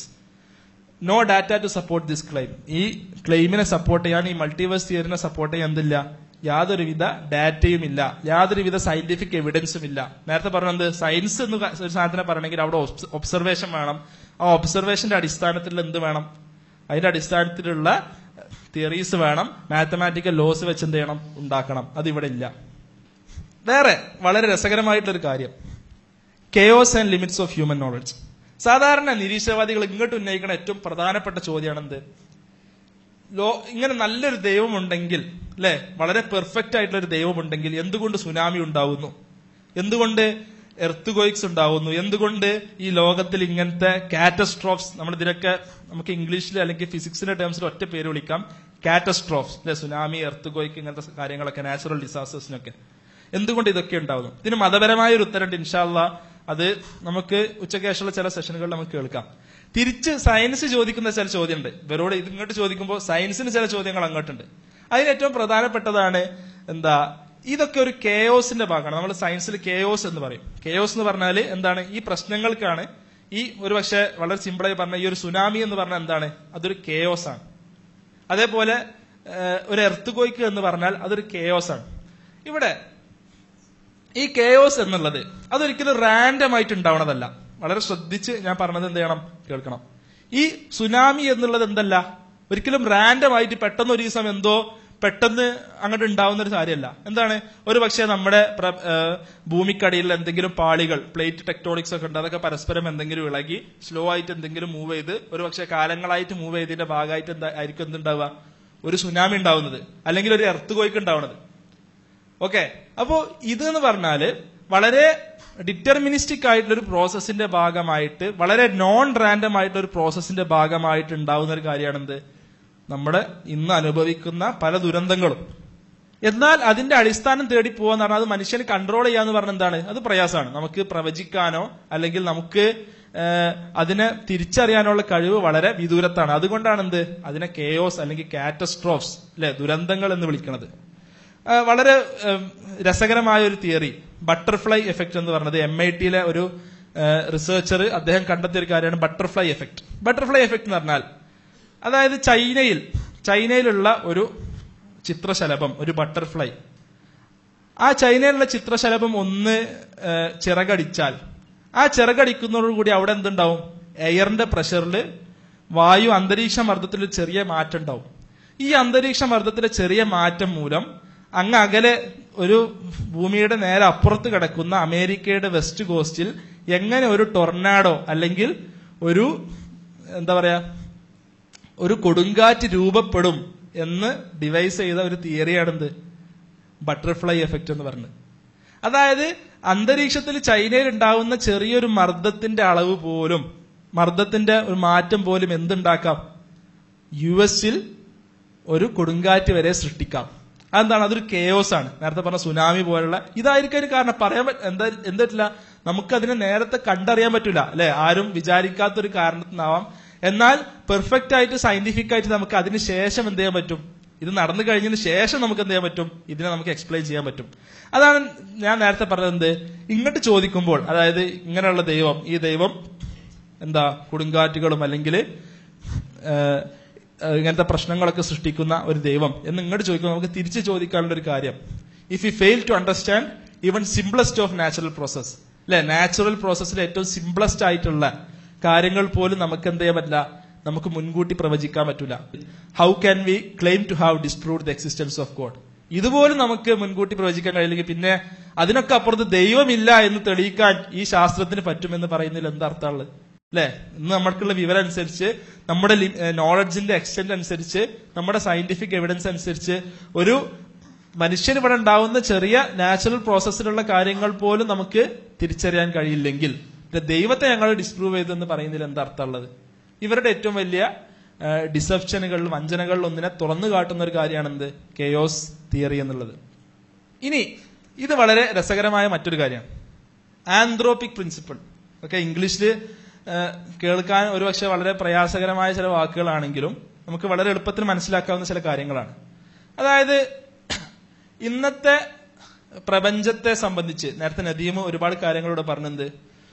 No data to support this claim. ഈ ക്ലെയിമിനെ സപ്പോർട്ട് ചെയ്യാൻ, ഈ multiverse തിയറിനെ support ചെയ്യാൻ എന്തില്ല, യാതൊരുവിധ ഡാറ്റയും ഇല്ല, യാതൊരുവിധ സയന്റിഫിക് എവിഡൻസും ഇല്ല. നേരത്തെ പറഞ്ഞത് സയൻസ് എന്ന് ഒരു സാധനത്തിനെ പറയണമെങ്കിൽ അവിടെ ഒബ്സർവേഷൻ വേണം. ആ ഒബ്സർവേഷന്റെ അടിസ്ഥാനത്തിൽ എന്ത് വേണം, അതിന്റെ അടിസ്ഥാനത്തിലുള്ള തിയറീസ് വേണം, മാത്തമാറ്റിക്കൽ ലോസ് വെച്ച് എന്ത് ചെയ്യണം, ഉണ്ടാക്കണം. അതിവിടെ ഇല്ല. വേറെ വളരെ രസകരമായിട്ടുള്ളൊരു കാര്യം, chaos and limits of human knowledge. സാധാരണ നിരീശ്വരവാദികൾ ഇങ്ങോട്ട് ഉന്നയിക്കുന്ന ഏറ്റവും പ്രധാനപ്പെട്ട ചോദ്യമാണ് എന്ത്, ലോ ഇങ്ങനെ നല്ലൊരു ദൈവം ഉണ്ടെങ്കിൽ, അല്ലെ, വളരെ പെർഫെക്റ്റ് ആയിട്ടുള്ള ഒരു ദൈവം ഉണ്ടെങ്കിൽ എന്തുകൊണ്ട് സുനാമി ഉണ്ടാവുന്നു, എന്തുകൊണ്ട് എർത്ത് ക്വേക്സ് ഉണ്ടാവുന്നു, എന്തുകൊണ്ട് ഈ ലോകത്തിൽ ഇങ്ങനത്തെ കാറ്റസ്ട്രോഫ്സ്, നമ്മൾ ഇതിനൊക്കെ നമുക്ക് ഇംഗ്ലീഷിൽ അല്ലെങ്കിൽ ഫിസിക്സിന്റെ ടേംസിൽ ഒറ്റ പേര് വിളിക്കാം, കാറ്റസ്ട്രോഫ്സ്, അല്ലെ, സുനാമി, എർത്ത് ക്വേക്ക്, ഇങ്ങനത്തെ കാര്യങ്ങളൊക്കെ, നാച്ചുറൽ ഡിസാസ്റ്റേഴ്സിനൊക്കെ എന്തുകൊണ്ട് ഇതൊക്കെ ഉണ്ടാവുന്നു. ഇതിന് മതപരമായ ഒരു ഉത്തരമുണ്ട്. ഇൻഷാ അല്ലാഹ് അത് നമുക്ക് ഉച്ചക്കേശുള്ള ചില സെഷനുകളിൽ നമുക്ക് കേൾക്കാം. തിരിച്ച് സയൻസ് ചോദിക്കുന്ന ചില ചോദ്യമുണ്ട്. ഇവരോട് ഇത് ഇങ്ങോട്ട് ചോദിക്കുമ്പോൾ സയൻസിന് ചില ചോദ്യങ്ങൾ അങ്ങോട്ടുണ്ട്. അതിന് ഏറ്റവും പ്രധാനപ്പെട്ടതാണ് എന്താ, ഇതൊക്കെ ഒരു കെയോസിന്റെ ഭാഗമാണ്. നമ്മൾ സയൻസിൽ കെയോസ് എന്ന് പറയും. കെയോസ് എന്ന് പറഞ്ഞാൽ എന്താണ്, ഈ പ്രശ്നങ്ങൾക്കാണ് ഈ ഒരു പക്ഷെ വളരെ സിമ്പിളായി പറഞ്ഞ ഈ ഒരു സുനാമി എന്ന് പറഞ്ഞാൽ എന്താണ്, അതൊരു കെയോസ് ആണ്. അതേപോലെ ഒരു എർത്ത് ക്വേക്ക് എന്ന് പറഞ്ഞാൽ അതൊരു കെയോസ് ആണ്. ഇവിടെ ഈ കെയോസ് എന്നുള്ളത് അതൊരിക്കലും റാൻഡം ആയിട്ട് ഉണ്ടാവണതല്ല. വളരെ ശ്രദ്ധിച്ച് ഞാൻ പറഞ്ഞത് എന്ത് ചെയ്യണം, കേൾക്കണം. ഈ സുനാമി എന്നുള്ളത് എന്തല്ല, ഒരിക്കലും റാൻഡം ആയിട്ട് പെട്ടെന്ന് ഒരു ദിവസം എന്തോ പെട്ടെന്ന് അങ്ങോട്ട് ഉണ്ടാവുന്ന ഒരു കാര്യമല്ല. എന്താണ്, ഒരു പക്ഷേ നമ്മുടെ ഭൂമിക്കടിയിൽ എന്തെങ്കിലും പാളികൾ, പ്ലേറ്റ് ടെക്ടോണിക്സ് ഒക്കെ ഉണ്ട്, അതൊക്കെ പരസ്പരം എന്തെങ്കിലും ഇളകി സ്ലോ ആയിട്ട് എന്തെങ്കിലും മൂവ് ചെയ്ത് ഒരു പക്ഷേ കാലങ്ങളായിട്ട് മൂവ് ചെയ്തതിന്റെ ഭാഗമായിട്ട് എന്താ ആയിരിക്കും എന്തുണ്ടാവുക, ഒരു സുനാമി ഉണ്ടാവുന്നത്, അല്ലെങ്കിൽ ഒരു എർത്ത് ക്വേക്ക് ഉണ്ടാവുന്നത്. ഓക്കെ, അപ്പോ ഇത് എന്ന് പറഞ്ഞാല് വളരെ ഡിറ്റർമിനിസ്റ്റിക് ആയിട്ടുള്ള ഒരു പ്രോസസ്സിന്റെ ഭാഗമായിട്ട്, വളരെ നോൺ റാൻഡം ആയിട്ടുള്ള ഒരു പ്രോസസ്സിന്റെ ഭാഗമായിട്ട് ഉണ്ടാവുന്ന ഒരു കാര്യമാണെന്ത്, നമ്മുടെ ഇന്ന് അനുഭവിക്കുന്ന പല ദുരന്തങ്ങളും. എന്നാൽ അതിന്റെ അടിസ്ഥാനം തേടി പോവാന്ന് പറഞ്ഞാൽ അത് മനുഷ്യന് കൺട്രോൾ ചെയ്യാന്ന് പറഞ്ഞാൽ എന്താണ്, അത് പ്രയാസമാണ്. നമുക്ക് പ്രവചിക്കാനോ അല്ലെങ്കിൽ നമുക്ക് അതിനെ തിരിച്ചറിയാനുള്ള കഴിവ് വളരെ വിദൂരത്താണ്. അതുകൊണ്ടാണ് എന്ത്, അതിനെ കെയോസ് അല്ലെങ്കിൽ കാറ്റസ്ട്രോഫ്സ് അല്ലെ, ദുരന്തങ്ങൾ എന്ന് വിളിക്കുന്നത്. വളരെ രസകരമായ ഒരു തിയറി, ബട്ടർഫ്ലൈ എഫക്ട് എന്ന് പറഞ്ഞത് എം ഐ ടിയിലെ ഒരു റിസർച്ചർ അദ്ദേഹം കണ്ടെത്തിയ ഒരു കാര്യമാണ് ബട്ടർഫ്ലൈ എഫക്ട്. ബട്ടർഫ്ലൈ എഫക്ട് എന്ന് പറഞ്ഞാൽ അതായത് ചൈനയിൽ ചൈനയിലുള്ള ഒരു ചിത്രശലഭം, ഒരു ബട്ടർഫ്ലൈ, ആ ചൈനയിലുള്ള ചിത്രശലഭം ഒന്ന് ചിറകടിച്ചാൽ ആ ചിറകടിക്കുന്നതോടുകൂടി അവിടെ എന്തുണ്ടാവും, എയറിന്റെ പ്രഷറിൽ, വായു അന്തരീക്ഷ മർദ്ദത്തിൽ ചെറിയ മാറ്റം ഉണ്ടാവും. ഈ അന്തരീക്ഷ മർദ്ദത്തിലെ ചെറിയ മാറ്റം മൂലം അങ്ങ് അകലെ ഒരു ഭൂമിയുടെ നേരെ അപ്പുറത്ത് കിടക്കുന്ന അമേരിക്കയുടെ വെസ്റ്റ് കോസ്റ്റിൽ എങ്ങനെ ഒരു ടൊർണാഡോ അല്ലെങ്കിൽ ഒരു എന്താ പറയാ ഒരു കൊടുങ്കാറ്റ് രൂപപ്പെടും എന്ന് ഡിവൈസ് ചെയ്ത ഒരു തിയറിയാണെന്ത്, ബട്ടർഫ്ലൈ എഫക്ട് എന്ന് പറഞ്ഞത്. അതായത് അന്തരീക്ഷത്തിൽ ചൈനയിൽ ഉണ്ടാവുന്ന ചെറിയൊരു മർദ്ദത്തിന്റെ അളവ് പോലും, മർദ്ദത്തിന്റെ ഒരു മാറ്റം പോലും എന്തുണ്ടാക്കാം, യു എസിൽ ഒരു കൊടുങ്കാറ്റ് വരെ സൃഷ്ടിക്കാം. അതെന്താണ്, അതൊരു കെയോസ് ആണ്. നേരത്തെ പറഞ്ഞ സുനാമി പോലുള്ള ഇതായിരിക്കും ഒരു കാരണം. പറയാൻ എന്താ എന്തിട്ടില്ല, നമുക്കതിനെ നേരത്തെ കണ്ടറിയാൻ പറ്റൂല അല്ലെ, ആരും വിചാരിക്കാത്തൊരു കാരണത്തിനാവാം. എന്നാൽ പെർഫെക്റ്റ് ആയിട്ട് സയന്റിഫിക് ആയിട്ട് നമുക്ക് അതിന് ശേഷം എന്ത് ചെയ്യാൻ പറ്റും, ഇത് നടന്നു കഴിഞ്ഞതിന് ശേഷം നമുക്ക് എന്ത് ചെയ്യാൻ പറ്റും, ഇതിനെ നമുക്ക് എക്സ്പ്ലെയിൻ ചെയ്യാൻ പറ്റും. അതാണ് ഞാൻ നേരത്തെ പറഞ്ഞത്. ഇങ്ങോട്ട് ചോദിക്കുമ്പോൾ, അതായത് ഇങ്ങനെയുള്ള ദൈവം, ഈ ദൈവം എന്താ കൊടുങ്കാറ്റുകളും അല്ലെങ്കിൽ ഇങ്ങനത്തെ പ്രശ്നങ്ങളൊക്കെ സൃഷ്ടിക്കുന്ന ഒരു ദൈവം എന്ന് ഇങ്ങോട്ട് ചോദിക്കുമ്പോൾ നമുക്ക് തിരിച്ചു ചോദിക്കാനുള്ള ഒരു കാര്യം, if you fail to understand even simplest of natural process അല്ലെ, നാച്ചുറൽ പ്രോസസ്സിൽ ഏറ്റവും സിംപ്ലസ്റ്റ് ആയിട്ടുള്ള കാര്യങ്ങൾ പോലും നമുക്ക് എന്ത് ചെയ്യാൻ പറ്റില്ല, നമുക്ക് മുൻകൂട്ടി പ്രവചിക്കാൻ പറ്റില്ല. How can we claim to have disproved the existence of God? ഇതുപോലും നമുക്ക് മുൻകൂട്ടി പ്രവചിക്കാൻ കഴിയില്ലെങ്കിൽ പിന്നെ അതിനൊക്കെ അപ്പുറത്ത് ദൈവമില്ല എന്ന് തെളിയിക്കാൻ ഈ ശാസ്ത്രത്തിന് പറ്റുമെന്ന് പറയുന്നതിൽ എന്താ അർത്ഥമുള്ളത് അല്ലെ? ഇന്ന് നമ്മൾക്കുള്ള വിവരം അനുസരിച്ച്, നമ്മുടെ നോളജിന്റെ എക്സ്റ്റെന്റ് അനുസരിച്ച്, നമ്മുടെ സയന്റിഫിക് എവിഡൻസ് അനുസരിച്ച് ഒരു മനുഷ്യന് ഇവിടെ ഉണ്ടാവുന്ന ചെറിയ നാച്ചുറൽ പ്രോസസ്സിലുള്ള കാര്യങ്ങൾ പോലും നമുക്ക് തിരിച്ചറിയാൻ കഴിയില്ലെങ്കിൽ ദൈവത്തെ ഞങ്ങൾ ഡിസ്പ്രൂവ് ചെയ്തെന്ന് പറയുന്നതിൽ എന്താ അർത്ഥമുള്ളത്? ഇവരുടെ ഏറ്റവും വലിയ ഡിസെപ്ഷനുകളിൽ, വഞ്ചനകളിൽ ഒന്നിനെ തുറന്നു കാട്ടുന്ന ഒരു കാര്യമാണെന്ത്, കെയോസ് തിയറി എന്നുള്ളത്. ഇനി ഇത് വളരെ രസകരമായ മറ്റൊരു കാര്യമാണ്, ആന്ത്രോപിക് പ്രിൻസിപ്പിൾ. ഓക്കെ, ഇംഗ്ലീഷില് കേൾക്കാൻ ഒരുപക്ഷെ വളരെ പ്രയാസകരമായ ചില വാക്കുകളാണെങ്കിലും നമുക്ക് വളരെ എളുപ്പത്തിൽ മനസ്സിലാക്കാവുന്ന ചില കാര്യങ്ങളാണ്. അതായത് ഇന്നത്തെ പ്രപഞ്ചത്തെ സംബന്ധിച്ച് നേരത്തെ നദീം ഒരുപാട് കാര്യങ്ങളോട് പറഞ്ഞത്.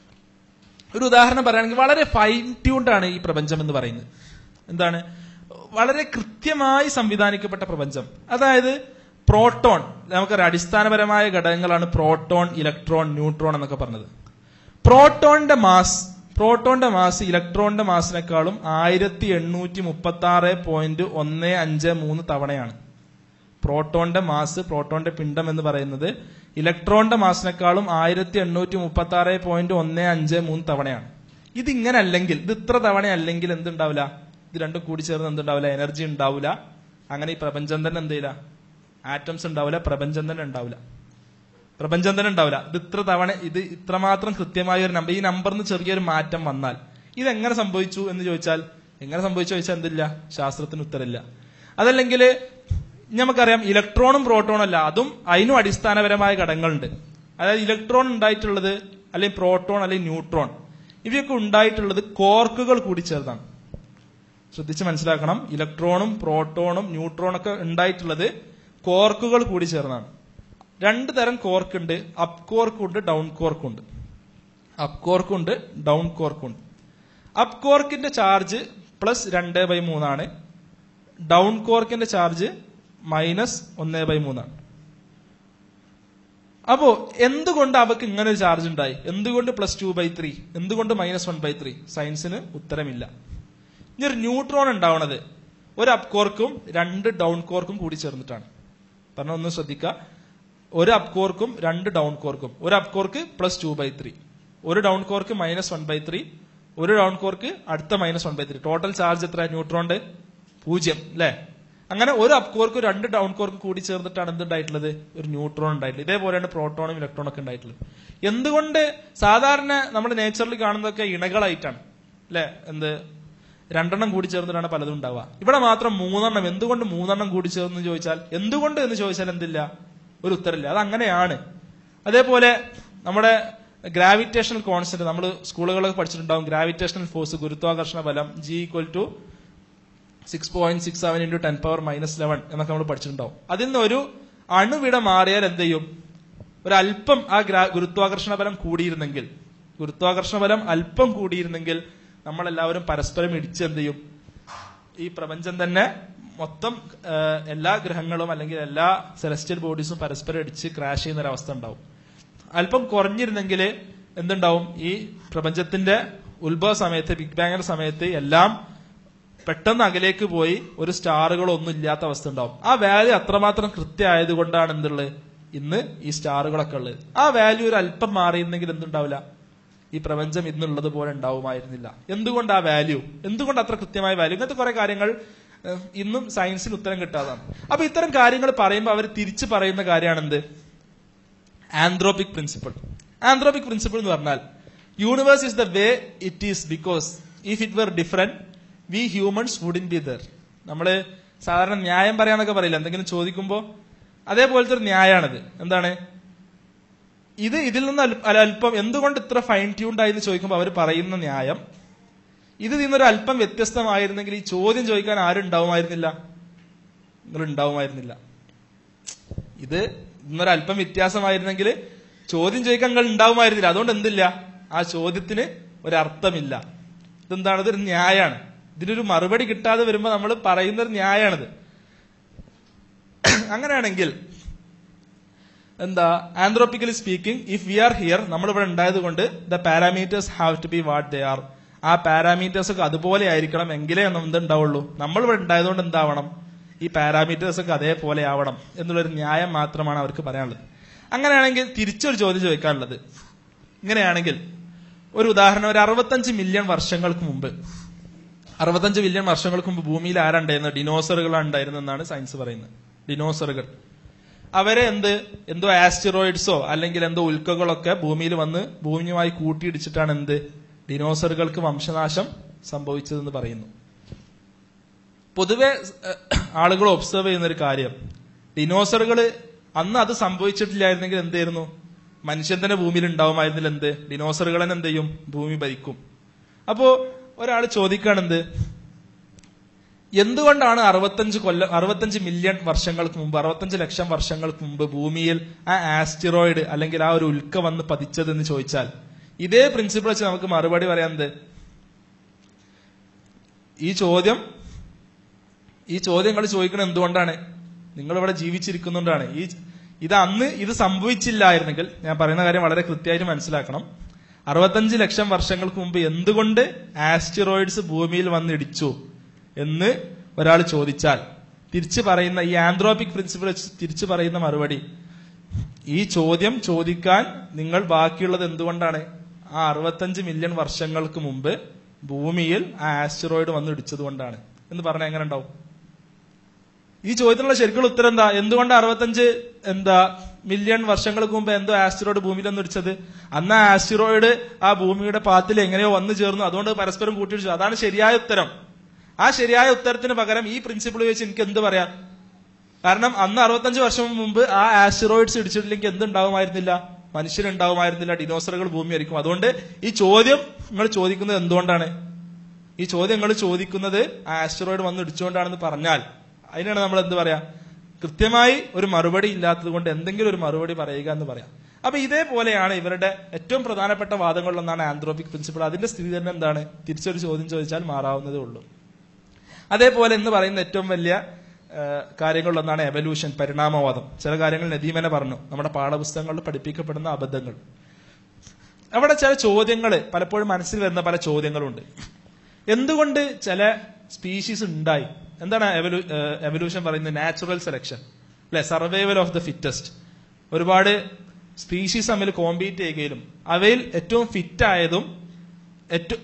ഒരു ഉദാഹരണം പറയുകയാണെങ്കിൽ വളരെ ഫൈൻ ട്യൂൺഡ് ആണ് ഈ പ്രപഞ്ചം എന്ന് പറയുന്നത്. എന്താണ്, വളരെ കൃത്യമായി സംവിധാനിക്കപ്പെട്ട പ്രപഞ്ചം. അതായത് പ്രോട്ടോൺ, നമുക്കറിയാം അടിസ്ഥാനപരമായ ഘടകങ്ങളാണ് പ്രോട്ടോൺ, ഇലക്ട്രോൺ, ന്യൂട്രോൺ എന്നൊക്കെ പറഞ്ഞത്. പ്രോട്ടോണിന്റെ മാസ് പ്രോട്ടോണിന്റെ മാസ് ഇലക്ട്രോണിന്റെ മാസിനേക്കാളും ആയിരത്തി എണ്ണൂറ്റി മുപ്പത്തി ആറ് പോയിന്റ് ഒന്ന് അഞ്ച് മൂന്ന് തവണയാണ്. പ്രോട്ടോണിന്റെ മാസ്, പ്രോട്ടോണിന്റെ പിണ്ഡം എന്ന് പറയുന്നത് ഇലക്ട്രോണിന്റെ മാസിനേക്കാളും ആയിരത്തി എണ്ണൂറ്റി മുപ്പത്തി ആറ് പോയിന്റ് ഒന്ന് അഞ്ച് മൂന്ന് തവണയാണ്. ഇതിങ്ങനെ അല്ലെങ്കിൽ, ഇത് ഇത്ര തവണ അല്ലെങ്കിൽ എന്തുണ്ടാവില്ല, ഇത് രണ്ടും കൂടി ചേർന്ന് എന്തുണ്ടാവില്ല, എനർജി ഉണ്ടാവില്ല. അങ്ങനെ ഈ പ്രപഞ്ചം തന്നെ എന്ത് ചെയ്യില്ല, ആറ്റംസ് ഉണ്ടാവില്ല, പ്രപഞ്ചം തന്നെ ഉണ്ടാവില്ല, പ്രപഞ്ചം തന്നെ ഉണ്ടാവില്ല. ഇത് ഇത്ര തവണ, ഇത് ഇത്രമാത്രം കൃത്യമായ ഒരു നമ്പർ, ഈ നമ്പറിന് ചെറിയൊരു മാറ്റം വന്നാൽ ഇതെങ്ങനെ സംഭവിച്ചു എന്ന് ചോദിച്ചാൽ, എങ്ങനെ സംഭവിച്ചു ചോദിച്ചാൽ എന്തില്ല, ശാസ്ത്രത്തിന് ഉത്തരമില്ല. അതല്ലെങ്കിൽ നമുക്കറിയാം ഇലക്ട്രോണും പ്രോട്ടോണും അല്ല, അതും അതിനും അടിസ്ഥാനപരമായ ഘടകങ്ങളുണ്ട്. അതായത് ഇലക്ട്രോൺ ഉണ്ടായിട്ടുള്ളത് അല്ലെങ്കിൽ പ്രോട്ടോൺ അല്ലെങ്കിൽ ന്യൂട്രോൺ ഇവയൊക്കെ ഉണ്ടായിട്ടുള്ളത് കോർക്കുകൾ കൂടി ചേർന്നാണ്. ശ്രദ്ധിച്ച് മനസ്സിലാക്കണം. ഇലക്ട്രോണും പ്രോട്ടോണും ന്യൂട്രോണും ഒക്കെ ഉണ്ടായിട്ടുള്ളത് കോർക്കുകൾ കൂടി ചേർന്നാണ്. രണ്ട് തരം കോർക്കുണ്ട്. അപ് കോർക്കുണ്ട്, ഡൗൺ കോർക്കുണ്ട്. അപ് കോർക്കുണ്ട്, ഡൗൺ കോർക്കുണ്ട്. അപ് കോർക്കിന്റെ ചാർജ് പ്ലസ് രണ്ട് ബൈ മൂന്നാണ്. ഡൗൺ കോർക്കിന്റെ ചാർജ് മൈനസ് ഒന്ന് ബൈ മൂന്നാണ്. അപ്പോ എന്തുകൊണ്ട് അവക്ക് ഇങ്ങനെ ഒരു ചാർജ് ഉണ്ടായി? എന്തുകൊണ്ട് പ്ലസ് ടു ബൈ ത്രീ? എന്തുകൊണ്ട് മൈനസ് വൺ ബൈ ത്രീ? സയൻസിന് ഉത്തരമില്ല. ഇനി ഒരു ന്യൂട്രോൺ ഉണ്ടാവണത് ഒരു അപ് കോർക്കും രണ്ട് ഡൗൺ കോർക്കും കൂടി ചേർന്നിട്ടാണ്. പറഞ്ഞ ഒന്ന് ശ്രദ്ധിക്കുക. ഒരു അപ് കോർക്കും രണ്ട് ഡൗൺ കോർക്കും. ഒരു up quark plus two by three, ഒരു down quark minus one by three, ഒരു ഡൗൺ കോർക്ക് അടുത്ത minus one by three. Total charge എത്ര? ന്യൂട്രോണിന്റെ പൂജ്യം അല്ലെ? അങ്ങനെ ഒരു അപ് കോർക്കും രണ്ട് ഡൗൺ കോർക്കും കൂടി ചേർന്നിട്ടാണ് എന്തുണ്ടായിട്ടുള്ളത്? ഒരു ന്യൂട്രോൺ ഉണ്ടായിട്ടുള്ളത്. ഇതേപോലെയാണ് പ്രോട്ടോണും ഇലക്ട്രോണും ഒക്കെ ഉണ്ടായിട്ടുള്ളത്. എന്തുകൊണ്ട് സാധാരണ നമ്മൾ നേച്ചറിൽ കാണുന്നതൊക്കെ ഇണകളായിട്ടാണ് അല്ലെ? എന്ത് രണ്ടെണ്ണം കൂടി ചേർന്നിട്ടാണ് പലതും ഉണ്ടാവുക. ഇവിടെ മാത്രം മൂന്നെണ്ണം. എന്തുകൊണ്ട് മൂന്നെണ്ണം കൂടി ചേർന്ന് ചോദിച്ചാൽ എന്തുകൊണ്ട് എന്ന് ചോദിച്ചാൽ എന്തില്ല? ഒരു ഉത്തരമില്ല. അത് അങ്ങനെയാണ്. അതേപോലെ നമ്മുടെ ഗ്രാവിറ്റേഷണൽ കോൺസ്റ്റന്റ് നമ്മൾ സ്കൂളുകളൊക്കെ പഠിച്ചിട്ടുണ്ടാവും. ഗ്രാവിറ്റേഷണൽ ഫോഴ്സ്, ഗുരുത്വാകർഷണ ബലം G equal to six point six seven into ten power minus eleven എന്നൊക്കെ നമ്മൾ പഠിച്ചിട്ടുണ്ടാവും. അതിൽ നിന്ന് ഒരു അണുവിട മാറിയാൽ എന്ത് ചെയ്യും? ഒരല്പം ആ ഗുരുത്വാകർഷണ ബലം കൂടിയിരുന്നെങ്കിൽ, ഗുരുത്വാകർഷണ ബലം അല്പം കൂടിയിരുന്നെങ്കിൽ നമ്മളെല്ലാവരും പരസ്പരം ഇടിച്ച് എന്ത് ചെയ്യും? ഈ പ്രപഞ്ചം തന്നെ മൊത്തം എല്ലാ ഗ്രഹങ്ങളും അല്ലെങ്കിൽ എല്ലാ സെലസ്റ്റിയൽ ബോഡീസും പരസ്പരം ഇടിച്ച് ക്രാഷ് ചെയ്യുന്ന ഒരു അവസ്ഥ ഉണ്ടാവും. അല്പം കുറഞ്ഞിരുന്നെങ്കിൽ എന്തുണ്ടാവും? ഈ പ്രപഞ്ചത്തിന്റെ ഉത്ഭവ സമയത്ത്, ബിഗ് ബാങ്ങിന്റെ സമയത്ത് എല്ലാം പെട്ടെന്ന് അകലേക്ക് പോയി ഒരു സ്റ്റാറുകളൊന്നും ഇല്ലാത്ത അവസ്ഥ ഉണ്ടാവും. ആ വാല്യൂ അത്രമാത്രം കൃത്യമായത് കൊണ്ടാണ് എന്തുള്ളത്? ഇന്ന് ഈ സ്റ്റാറുകളൊക്കെ ഉള്ളത്. ആ വാല്യൂ ഒരു അല്പം മാറിയിരുന്നെങ്കിൽ എന്തുണ്ടാവില്ല? ഈ പ്രപഞ്ചം ഇന്നുള്ളത് പോലെ ഉണ്ടാവുമായിരുന്നില്ല. എന്തുകൊണ്ട് ആ വാല്യൂ? എന്തുകൊണ്ട് അത്ര കൃത്യമായ വാല്യൂ? ഇങ്ങനത്തെ കുറെ കാര്യങ്ങൾ ഇന്നും സയൻസിന് ഉത്തരം കിട്ടാതാണ്. അപ്പൊ ഇത്തരം കാര്യങ്ങൾ പറയുമ്പോൾ അവർ തിരിച്ചു പറയുന്ന കാര്യമാണ് എന്ത്? Anthropic principle. ആന്ത്രോപിക് പ്രിൻസിപ്പിൾ എന്ന് പറഞ്ഞാൽ universe is the way it is because if it were different we humans wouldn't be there. നമ്മള് സാധാരണ ന്യായം പറയാനൊക്കെ പറയില്ല, എന്തെങ്കിലും ചോദിക്കുമ്പോ അതേപോലത്തെ ഒരു ന്യായമാണിത്. എന്താണ് ഇത്? ഇതിൽ നിന്ന് അല്പം എന്തുകൊണ്ട് ഇത്ര ഫൈൻ ട്യൂൺഡ് ആയി എന്ന് ചോദിക്കുമ്പോൾ അവർ പറയുന്ന ന്യായം, ഇത് നിന്നൊരു അല്പം വ്യത്യസ്തമായിരുന്നെങ്കിൽ ഈ ചോദ്യം ചോദിക്കാൻ ആരും ഉണ്ടാവുമായിരുന്നില്ല, നിങ്ങൾ ഉണ്ടാവുമായിരുന്നില്ല. ഇത് ഇന്നൊരു അല്പം വ്യത്യാസമായിരുന്നെങ്കിൽ ചോദ്യം ചോദിക്കാൻ നിങ്ങൾ ഉണ്ടാവുമായിരുന്നില്ല. അതുകൊണ്ട് എന്തില്ല? ആ ചോദ്യത്തിന് ഒരർത്ഥമില്ല. ഇതെന്താണ്? ഇതൊരു ന്യായമാണ്. ഇതിനൊരു മറുപടി കിട്ടാതെ വരുമ്പോൾ നമ്മൾ പറയുന്നൊരു ന്യായമാണിത്. അങ്ങനെയാണെങ്കിൽ എന്താ? Anthropically speaking, if we are here, നമ്മളിവിടെ ഉണ്ടായത് കൊണ്ട് the parameters have to be what they are. ആ പാരാമീറ്റേഴ്സ് ഒക്കെ അതുപോലെ ആയിരിക്കണം, എങ്കിലേ എന്തുണ്ടാവുള്ളൂ? നമ്മളിവിടെ ഉണ്ടായതുകൊണ്ട് എന്താവണം? ഈ പാരാമീറ്റേഴ്സ് ഒക്കെ അതേപോലെ ആവണം എന്നുള്ളൊരു ന്യായം മാത്രമാണ് അവർക്ക് പറയാനുള്ളത്. അങ്ങനെയാണെങ്കിൽ തിരിച്ചൊരു ചോദ്യം ചോദിക്കാനുള്ളത്, ഇങ്ങനെയാണെങ്കിൽ ഒരു ഉദാഹരണം, ഒരു അറുപത്തഞ്ച് മില്യൺ വർഷങ്ങൾക്ക് മുമ്പ് അറുപത്തഞ്ച് മില്യൺ വർഷങ്ങൾക്ക് മുമ്പ് ഭൂമിയിൽ ആരുണ്ടായിരുന്നത്? ഡിനോസറുകളാണ് ഉണ്ടായിരുന്നെന്നാണ് സയൻസ് പറയുന്നത്. ഡിനോസറുകൾ അവരെ എന്ത് എന്തോ ആസ്റ്റിറോയിഡ്സോ അല്ലെങ്കിൽ എന്തോ ഉൽക്കകളൊക്കെ ഭൂമിയിൽ വന്ന് ഭൂമിയുമായി കൂട്ടിയിടിച്ചിട്ടാണ് എന്ത് ഡിനോസറുകൾക്ക് വംശനാശം സംഭവിച്ചതെന്ന് പറയുന്നു. പൊതുവെ ആളുകൾ ഒബ്സർവ് ചെയ്യുന്ന ഒരു കാര്യം, ഡിനോസറുകള് അന്ന് അത് സംഭവിച്ചിട്ടില്ലായിരുന്നെങ്കിൽ എന്തായിരുന്നു? മനുഷ്യൻ തന്നെ ഭൂമിയിൽ ഉണ്ടാവുമായിരുന്നില്ല. എന്ത്? ഡിനോസറുകൾ തന്നെ എന്ത് ചെയ്യും? ഭൂമി ഭരിക്കും. അപ്പോ ഒരാൾ ചോദിക്കുകയാണെന്ത്, എന്തുകൊണ്ടാണ് അറുപത്തഞ്ച് കൊല്ലം അറുപത്തഞ്ച് മില്യൺ വർഷങ്ങൾക്ക് മുമ്പ്, അറുപത്തഞ്ച് ലക്ഷം വർഷങ്ങൾക്ക് മുമ്പ് ഭൂമിയിൽ ആ ആസ്റ്റിറോയിഡ് അല്ലെങ്കിൽ ആ ഒരു ഉൽക്ക വന്ന് പതിച്ചതെന്ന് ചോദിച്ചാൽ ഇതേ പ്രിൻസിപ്പിൾ വെച്ച് നമുക്ക് മറുപടി പറയാനെന്ത്? ഈ ചോദ്യം ഈ ചോദ്യങ്ങൾ ചോദിക്കുന്നത് എന്തുകൊണ്ടാണ്? നിങ്ങളിവിടെ ജീവിച്ചിരിക്കുന്നുകൊണ്ടാണ്. ഈ ഇത് അന്ന് ഇത് സംഭവിച്ചില്ലായിരുന്നെങ്കിൽ, ഞാൻ പറയുന്ന കാര്യം വളരെ കൃത്യമായിട്ട് മനസ്സിലാക്കണം, അറുപത്തഞ്ച് ലക്ഷം വർഷങ്ങൾക്ക് മുമ്പ് എന്തുകൊണ്ട് ആസ്റ്റിറോയിഡ്സ് ഭൂമിയിൽ വന്നിടിച്ചു എന്ന് ഒരാൾ ചോദിച്ചാൽ തിരിച്ചു പറയുന്ന ഈ ആന്ത്രോപിക് പ്രിൻസിപ്പിൾ വെച്ച് തിരിച്ചു പറയുന്ന മറുപടി, ഈ ചോദ്യം ചോദിക്കാൻ നിങ്ങൾ ബാക്കിയുള്ളത് എന്തുകൊണ്ടാണ്? ആ അറുപത്തഞ്ച് മില്യൺ വർഷങ്ങൾക്ക് മുമ്പ് ഭൂമിയിൽ ആ ആസ്റ്റിറോയിഡ് വന്ന് ഇടിച്ചത് കൊണ്ടാണ് എന്ന് പറഞ്ഞാൽ എങ്ങനെ ഉണ്ടാവും? ഈ ചോദ്യത്തിനുള്ള ശരിക്കുള്ള ഉത്തരം എന്താ? എന്തുകൊണ്ട് അറുപത്തഞ്ച് എന്താ മില്യൺ വർഷങ്ങൾക്ക് മുമ്പ് എന്തോ ആസ്റ്റിറോയിഡ് ഭൂമിയിൽ വന്ന് ഇടിച്ചത്? അന്ന് ആ ആസ്റ്റിറോയിഡ് ആ ഭൂമിയുടെ പാത്തിൽ എങ്ങനെയോ വന്നു ചേർന്നു, അതുകൊണ്ട് പരസ്പരം കൂട്ടിയിടിച്ചു. അതാണ് ശരിയായ ഉത്തരം. ആ ശരിയായ ഉത്തരത്തിന് പകരം ഈ പ്രിൻസിപ്പിൾ വെച്ച് എനിക്ക് എന്ത് പറയാം? കാരണം അന്ന് അറുപത്തഞ്ച് വർഷം മുമ്പ് ആ ആസ്റ്റിറോയിഡ്സ് ഇടിച്ചിട്ടില്ലെങ്കിൽ എന്തുണ്ടാവുമായിരുന്നില്ല? മനുഷ്യരുണ്ടാവുമായിരുന്നില്ല, ഡിനോസറുകൾ ഭൂമിയായിരിക്കും. അതുകൊണ്ട് ഈ ചോദ്യം നിങ്ങൾ ചോദിക്കുന്നത് എന്തുകൊണ്ടാണ്? ഈ ചോദ്യം നിങ്ങൾ ചോദിക്കുന്നത് ആ ആസ്റ്ററോയിഡ് വന്ന് ഇടിച്ചുകൊണ്ടാണെന്ന് പറഞ്ഞാൽ അതിനാണ് നമ്മൾ എന്ത് പറയാ, കൃത്യമായി ഒരു മറുപടി ഇല്ലാത്തത് കൊണ്ട് എന്തെങ്കിലും ഒരു മറുപടി പറയുക എന്ന് പറയാം. അപ്പൊ ഇതേപോലെയാണ് ഇവരുടെ ഏറ്റവും പ്രധാനപ്പെട്ട വാദങ്ങളിലൊന്നാണ് ആന്ത്രോപിക് പ്രിൻസിപ്പിൾ. അതിന്റെ സ്ഥിതി തന്നെ എന്താണ്? തിരിച്ചൊരു ചോദ്യം ചോദിച്ചാൽ മാറാവുന്നതേ ഉള്ളൂ. അതേപോലെ എന്ന് പറയുന്ന ഏറ്റവും വലിയ കാര്യങ്ങളിലൊന്നാണ് എവല്യൂഷൻ, പരിണാമവാദം. ചില കാര്യങ്ങൾ നദീമനെ പറഞ്ഞു, നമ്മുടെ പാഠപുസ്തകങ്ങളിൽ പഠിപ്പിക്കപ്പെടുന്ന അബദ്ധങ്ങൾ. അവിടെ ചില ചോദ്യങ്ങൾ പലപ്പോഴും മനസ്സിൽ വരുന്ന പല ചോദ്യങ്ങളുണ്ട്. എന്തുകൊണ്ട് ചില സ്പീഷീസ് ഉണ്ടായി? എന്താണ് എവല്യൂ എവല്യൂഷൻ പറയുന്നത്? നാച്ചുറൽ സെലക്ഷൻ അല്ലെ, സർവൈവൽ ഓഫ് ദ ഫിറ്റസ്റ്റ്. ഒരുപാട് സ്പീഷീസ് തമ്മിൽ കോമ്പീറ്റ് ചെയ്യുകയും അവയിൽ ഏറ്റവും ഫിറ്റ് ആയതും ഏറ്റവും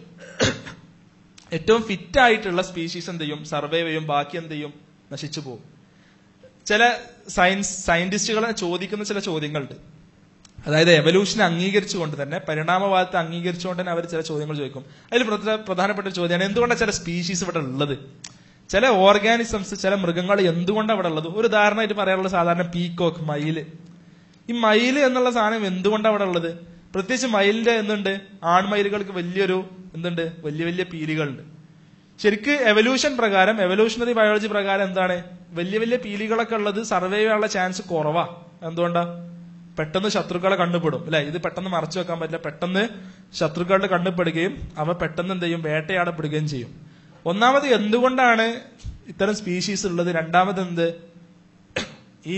ഏറ്റവും ഫിറ്റ് ആയിട്ടുള്ള സ്പീഷീസ് എന്ത് ചെയ്യും? സർവൈവ് ചെയ്യും, ബാക്കി എന്ത് ചെയ്യും? നശിച്ചു പോകും. ചില സയൻസ് സയന്റിസ്റ്റുകളെ ചോദിക്കുന്ന ചില ചോദ്യങ്ങളുണ്ട്. അതായത് എവല്യൂഷനെ അംഗീകരിച്ചുകൊണ്ട് തന്നെ, പരിണാമവാദത്തെ അംഗീകരിച്ചുകൊണ്ട് തന്നെ അവർ ചില ചോദ്യങ്ങൾ ചോദിക്കും. അതിൽ പ്രധാനപ്പെട്ട ചോദ്യമാണ് എന്തുകൊണ്ടാണ് ചില സ്പീഷീസ് ഇവിടെ ഉള്ളത്? ചില ഓർഗാനിസംസ്, ചില മൃഗങ്ങൾ എന്തുകൊണ്ടാണ് അവിടെ ഉള്ളത്? ഒരു ഉദാഹരണമായിട്ട് പറയാനുള്ളത് സാധാരണ പീക്കോക്ക്, മയില്. ഈ മയില് എന്നുള്ള സാധനം എന്തുകൊണ്ടാണ് അവിടെ ഉള്ളത്? പ്രത്യേകിച്ച് മയിലിന്റെ എന്തുണ്ട്, ആൺമയിലുകൾക്ക് വലിയൊരു എന്തുണ്ട്, വലിയ വലിയ പീലികളുണ്ട്. ശരിക്ക് എവല്യൂഷൻ പ്രകാരം, എവല്യൂഷണറി ബയോളജി പ്രകാരം എന്താണ്, വലിയ വലിയ പീലികളൊക്കെ ഉള്ളത് സർവൈവ് ചെയ്യാനുള്ള ചാൻസ് കുറവാ. എന്തുകൊണ്ടാ? പെട്ടെന്ന് ശത്രുക്കളെ കണ്ടുപെടും അല്ലെ. ഇത് പെട്ടെന്ന് മറച്ചു വെക്കാൻ പറ്റില്ല. പെട്ടെന്ന് ശത്രുക്കളുടെ കണ്ടുപെടുകയും അവ പെട്ടെന്ന് എന്ത് ചെയ്യും? വേട്ടയാടപ്പെടുകയും ചെയ്യും. ഒന്നാമത് എന്തുകൊണ്ടാണ് ഇത്തരം സ്പീഷീസ് ഉള്ളത്? രണ്ടാമത് എന്ത്, ഈ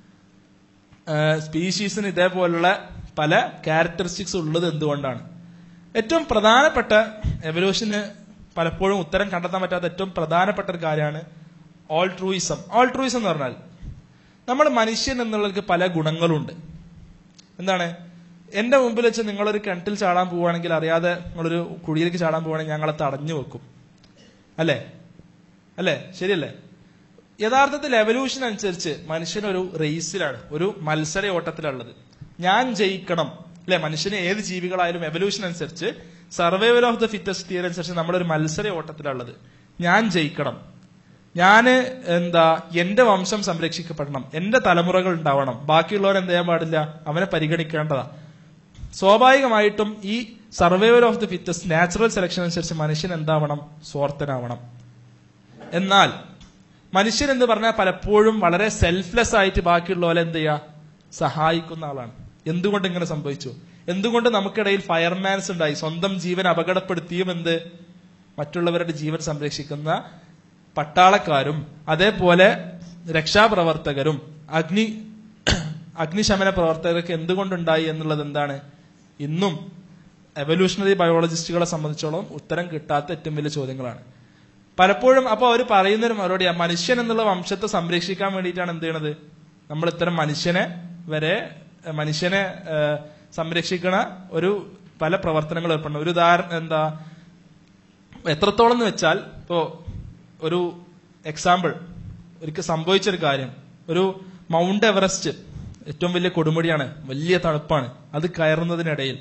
സ്പീഷീസിന് ഇതേപോലുള്ള പല ക്യാരക്ടറിസ്റ്റിക്സ് ഉള്ളത് എന്തുകൊണ്ടാണ്? ഏറ്റവും പ്രധാനപ്പെട്ട എവല്യൂഷന് പലപ്പോഴും ഉത്തരം കണ്ടെത്താൻ പറ്റാത്ത ഏറ്റവും പ്രധാനപ്പെട്ട ഒരു കാര്യമാണ് ഓൾട്രൂയിസം. ഓൾട്രൂയിസം എന്ന് പറഞ്ഞാൽ നമ്മൾ മനുഷ്യൻ എന്നുള്ളവർക്ക് പല ഗുണങ്ങളുണ്ട്. എന്താണ്? എന്റെ മുമ്പിൽ വെച്ച് നിങ്ങളൊരു കിണറ്റിൽ ചാടാൻ പോവുകയാണെങ്കിൽ, അറിയാതെ നിങ്ങളൊരു കുഴിയിലേക്ക് ചാടാൻ പോവുകയാണെങ്കിൽ ഞങ്ങളെ തടഞ്ഞു വെക്കും അല്ലേ? അല്ലേ? ശരിയല്ലേ? യഥാർത്ഥത്തിൽ എവല്യൂഷൻ അനുസരിച്ച് മനുഷ്യനൊരു റേസിലാണ്, ഒരു മത്സര ഓട്ടത്തിലുള്ളത്. ഞാൻ ജയിക്കണം അല്ലെ? മനുഷ്യന് ഏത് ജീവികളായാലും എവല്യൂഷൻ അനുസരിച്ച്, survival of the fittest theory അനുസരിച്ച് നമ്മളൊരു മത്സര ഓട്ടത്തിലുള്ളത്. ഞാൻ ജയിക്കണം, ഞാന് എന്താ എന്റെ വംശം സംരക്ഷിക്കപ്പെടണം, എന്റെ തലമുറകൾ ഉണ്ടാവണം, ബാക്കിയുള്ളവർ എന്ത് ചെയ്യാൻ പാടില്ല, അവനെ പരിഗണിക്കേണ്ടതാ. സ്വാഭാവികമായിട്ടും ഈ survival of the fittest, natural selection അനുസരിച്ച് മനുഷ്യൻ എന്താവണം? സ്വാർത്ഥനാവണം. എന്നാൽ മനുഷ്യൻ എന്ന് പറഞ്ഞാൽ പലപ്പോഴും വളരെ സെൽഫ്ലെസ് ആയിട്ട് ബാക്കിയുള്ളവരെ എന്ത് ചെയ്യുക? സഹായിക്കുന്ന ആളാണ്. എന്തുകൊണ്ട് ഇങ്ങനെ സംഭവിച്ചു? എന്തുകൊണ്ട് നമുക്കിടയിൽ ഫയർമാൻസ് ഉണ്ടായി? സ്വന്തം ജീവൻ അപകടപ്പെടുത്തിയും എന്ത് മറ്റുള്ളവരുടെ ജീവൻ സംരക്ഷിക്കുന്ന പട്ടാളക്കാരും അതേപോലെ രക്ഷാപ്രവർത്തകരും അഗ്നി അഗ്നിശമന പ്രവർത്തകർക്ക് എന്തുകൊണ്ടുണ്ടായി എന്നുള്ളത് എന്താണ് ഇന്നും എവല്യൂഷണറി ബയോളജിസ്റ്റുകളെ സംബന്ധിച്ചോളം ഉത്തരം കിട്ടാത്ത ഏറ്റവും വലിയ ചോദ്യങ്ങളാണ്. പലപ്പോഴും അപ്പൊ അവർ പറയുന്നൊരു മറുപടിയാ, മനുഷ്യൻ എന്നുള്ള വംശത്തെ സംരക്ഷിക്കാൻ വേണ്ടിയിട്ടാണ് എന്ത് ചെയ്യണത്, നമ്മൾ ഇത്തരം മനുഷ്യനെ വരെ മനുഷ്യനെ സംരക്ഷിക്കണ ഒരു പല പ്രവർത്തനങ്ങൾ ഏർപ്പെടണം. ഒരു ഉദാഹരണം എന്താ, എത്രത്തോളം എന്ന് വെച്ചാൽ, ഇപ്പോ ഒരു എക്സാമ്പിൾ, ഒരിക്കൽ സംഭവിച്ചൊരു കാര്യം, ഒരു മൗണ്ട് എവറസ്റ്റ് ഏറ്റവും വലിയ കൊടുമുടിയാണ്, വലിയ തണുപ്പാണ്. അത് കയറുന്നതിനിടയിൽ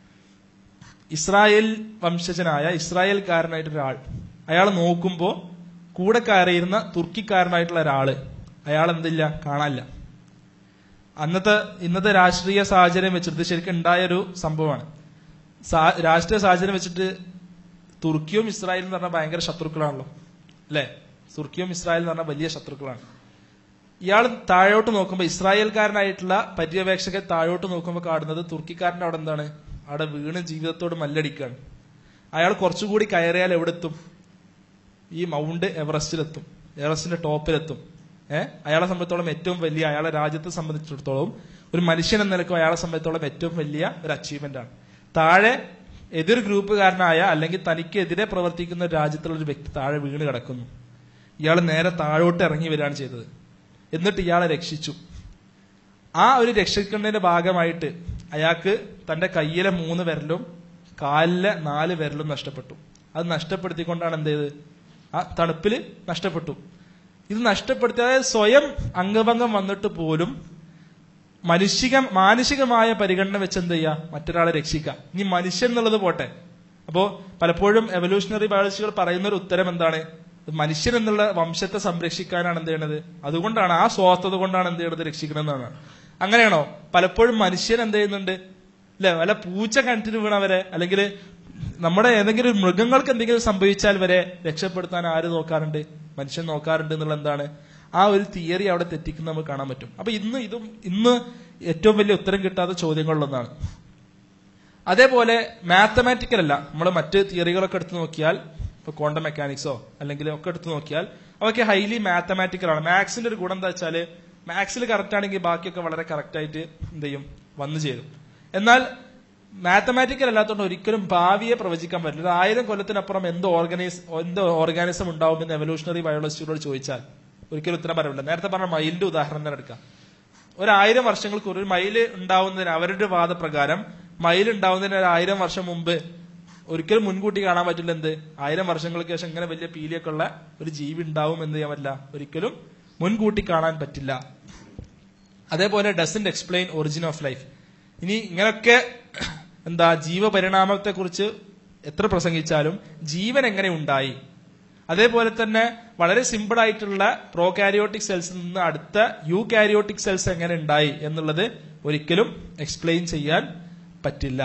ഇസ്രായേൽ വംശജനായ ഇസ്രായേൽക്കാരനായിട്ടൊരാൾ, അയാൾ നോക്കുമ്പോ കൂടെ കയറിയിരുന്ന തുർക്കിക്കാരനായിട്ടുള്ള ഒരാള്, അയാൾ എന്തില്ല, കാണാനില്ല. അന്നത്തെ ഇന്നത്തെ രാഷ്ട്രീയ സാഹചര്യം വെച്ചിട്ട് ശരിക്കും ഉണ്ടായൊരു സംഭവമാണ്. രാഷ്ട്രീയ സാഹചര്യം വെച്ചിട്ട് തുർക്കിയും ഇസ്രായേലും എന്ന് പറഞ്ഞാൽ ഭയങ്കര ശത്രുക്കളാണല്ലോ അല്ലെ. തുർക്കിയും ഇസ്രായേലും എന്ന് പറഞ്ഞാൽ വലിയ ശത്രുക്കളാണ്. ഇയാൾ താഴോട്ട് നോക്കുമ്പോൾ, ഇസ്രായേൽക്കാരനായിട്ടുള്ള പര്യവേക്ഷകൻ താഴോട്ട് നോക്കുമ്പോൾ കാണുന്നത് തുർക്കിക്കാരന്റെ അവിടെ എന്താണ്, അവിടെ വീണ് ജീവിതത്തോട് മല്ലടിക്കുകയാണ്. അയാൾ കുറച്ചുകൂടി കയറിയാൽ എവിടെ എത്തും? ഈ മൗണ്ട് എവറസ്റ്റിലെത്തും, എവറസ്റ്റിന്റെ ടോപ്പിലെത്തും. ഏഹ് അയാളെ സംബന്ധിച്ചോളം ഏറ്റവും വലിയ, അയാളെ രാജ്യത്തെ സംബന്ധിച്ചിടത്തോളം ഒരു മനുഷ്യൻ എന്ന നിലക്കും അയാളെ സംബന്ധിച്ചോളം ഏറ്റവും വലിയ ഒരു അച്ചീവ്മെന്റ് ആണ്. താഴെ എതിർ ഗ്രൂപ്പുകാരനായ അല്ലെങ്കിൽ തനിക്കെതിരെ പ്രവർത്തിക്കുന്ന ഒരു രാജ്യത്തുള്ള ഒരു വ്യക്തി താഴെ വീണ് കിടക്കുന്നു. ഇയാൾ നേരെ താഴോട്ട് ഇറങ്ങി വരികയാണ് ചെയ്തത്. എന്നിട്ട് ഇയാളെ രക്ഷിച്ചു. ആ ഒരു രക്ഷിക്കുന്നതിന്റെ ഭാഗമായിട്ട് അയാൾക്ക് തന്റെ കയ്യിലെ മൂന്ന് വിരലും കാലിലെ നാല് വിരലും നഷ്ടപ്പെട്ടു. അത് നഷ്ടപ്പെടുത്തിക്കൊണ്ടാണ് എന്ത് ചെയ്ത്, ആ തണുപ്പില് നഷ്ടപ്പെട്ടു. ഇത് നഷ്ടപ്പെടുത്തിയ സ്വയം അംഗഭംഗം വന്നിട്ട് പോലും മനുഷിക മാനുഷികമായ പരിഗണന വെച്ച് എന്ത് ചെയ്യുക, മറ്റൊരാളെ രക്ഷിക്കുക. ഇനി മനുഷ്യൻ എന്നുള്ളത് പോട്ടെ. അപ്പോ പലപ്പോഴും എവല്യൂഷണറി ബയോളജികൾ പറയുന്ന ഒരു ഉത്തരം എന്താണ്, മനുഷ്യൻ എന്നുള്ള വംശത്തെ സംരക്ഷിക്കാനാണ് എന്ത് ചെയ്യണത്, അതുകൊണ്ടാണ്, ആ സ്വാർത്ഥത കൊണ്ടാണ് എന്ത് ചെയ്യണത്, രക്ഷിക്കണമെന്നാണ്. അങ്ങനെയാണോ? പലപ്പോഴും മനുഷ്യൻ എന്ത് ചെയ്യുന്നുണ്ട് അല്ലെ, വല്ല പൂച്ച കിണറ്റിന് വീണവരെ അല്ലെങ്കിൽ നമ്മുടെ ഏതെങ്കിലും മൃഗങ്ങൾക്ക് എന്തെങ്കിലും സംഭവിച്ചാൽ വരെ രക്ഷപ്പെടുത്താൻ ആര് നോക്കാറുണ്ട്? മനുഷ്യൻ നോക്കാറുണ്ട് എന്നുള്ള എന്താണ് ആ ഒരു തിയറി അവിടെ തെറ്റിക്കുന്നത് നമുക്ക് കാണാൻ പറ്റും. അപ്പൊ ഇന്ന് ഇതും ഇന്ന് ഏറ്റവും വലിയ ഉത്തരം കിട്ടാത്ത ചോദ്യങ്ങളിലൊന്നാണ്. അതേപോലെ മാത്തമാറ്റിക്കൽ അല്ല, നമ്മൾ മറ്റ് തിയറികളൊക്കെ എടുത്ത് നോക്കിയാൽ, ഇപ്പൊ ക്വാണ്ടം മെക്കാനിക്സോ അല്ലെങ്കിൽ ഒക്കെ എടുത്ത് നോക്കിയാൽ അവയൊക്കെ ഹൈലി മാത്തമാറ്റിക്കൽ ആണ്. മാത്സിന്റെ ഒരു ഗുണം എന്താ വെച്ചാല് മാത്സിൽ കറക്റ്റ് ആണെങ്കിൽ ബാക്കിയൊക്കെ വളരെ കറക്റ്റ് ആയിട്ട് എന്ത് ചെയ്യും, വന്നു ചേരും. എന്നാൽ മാത്തമാറ്റിക്കൽ അല്ലാത്തതുകൊണ്ട് ഒരിക്കലും ഭാവിയെ പ്രവചിക്കാൻ പറ്റില്ല. ആയിരം കൊല്ലത്തിനപ്പുറം എന്ത് ഓർഗനൈസ് എന്ത് ഓർഗാനിസം ഉണ്ടാവുമെന്ന് എവല്യൂഷണറി ബയോളജിസ്റ്റുകളോട് ചോദിച്ചാൽ ഒരിക്കലും ഉത്തരം പറയില്ല. നേരത്തെ പറഞ്ഞ മയിലിന്റെ ഉദാഹരണം തന്നെ എടുക്കാം. ഒരായിരം വർഷങ്ങൾക്ക് ഒരു മയില് ഉണ്ടാവുന്നതിന് അവരുടെ വാദപ്രകാരം മയിൽ ഉണ്ടാവുന്നതിന് ഒരു ആയിരം വർഷം മുമ്പ് ഒരിക്കലും മുൻകൂട്ടി കാണാൻ പറ്റില്ല എന്ത് ആയിരം വർഷങ്ങൾക്ക് ശേഷം ഇങ്ങനെ വലിയ പീലിയൊക്കെ ഉള്ള ഒരു ജീവി ഉണ്ടാവും എന്ന് ചെയ്യാൻ പറ്റില്ല, ഒരിക്കലും മുൻകൂട്ടി കാണാൻ പറ്റില്ല. അതേപോലെ doesn't explain origin of life. ഇനി ഇങ്ങനൊക്കെ എന്താ ജീവപരിണാമത്തെ കുറിച്ച് എത്ര പ്രസംഗിച്ചാലും ജീവൻ എങ്ങനെ ഉണ്ടായി, അതേപോലെ തന്നെ വളരെ സിമ്പിൾ ആയിട്ടുള്ള പ്രോകാരിയോട്ടിക് സെൽസിൽ നിന്ന് അടുത്ത യൂകാരിയോട്ടിക് സെൽസ് എങ്ങനെ ഉണ്ടായി എന്നുള്ളത് ഒരിക്കലും എക്സ്പ്ലെയിൻ ചെയ്യാൻ പറ്റില്ല.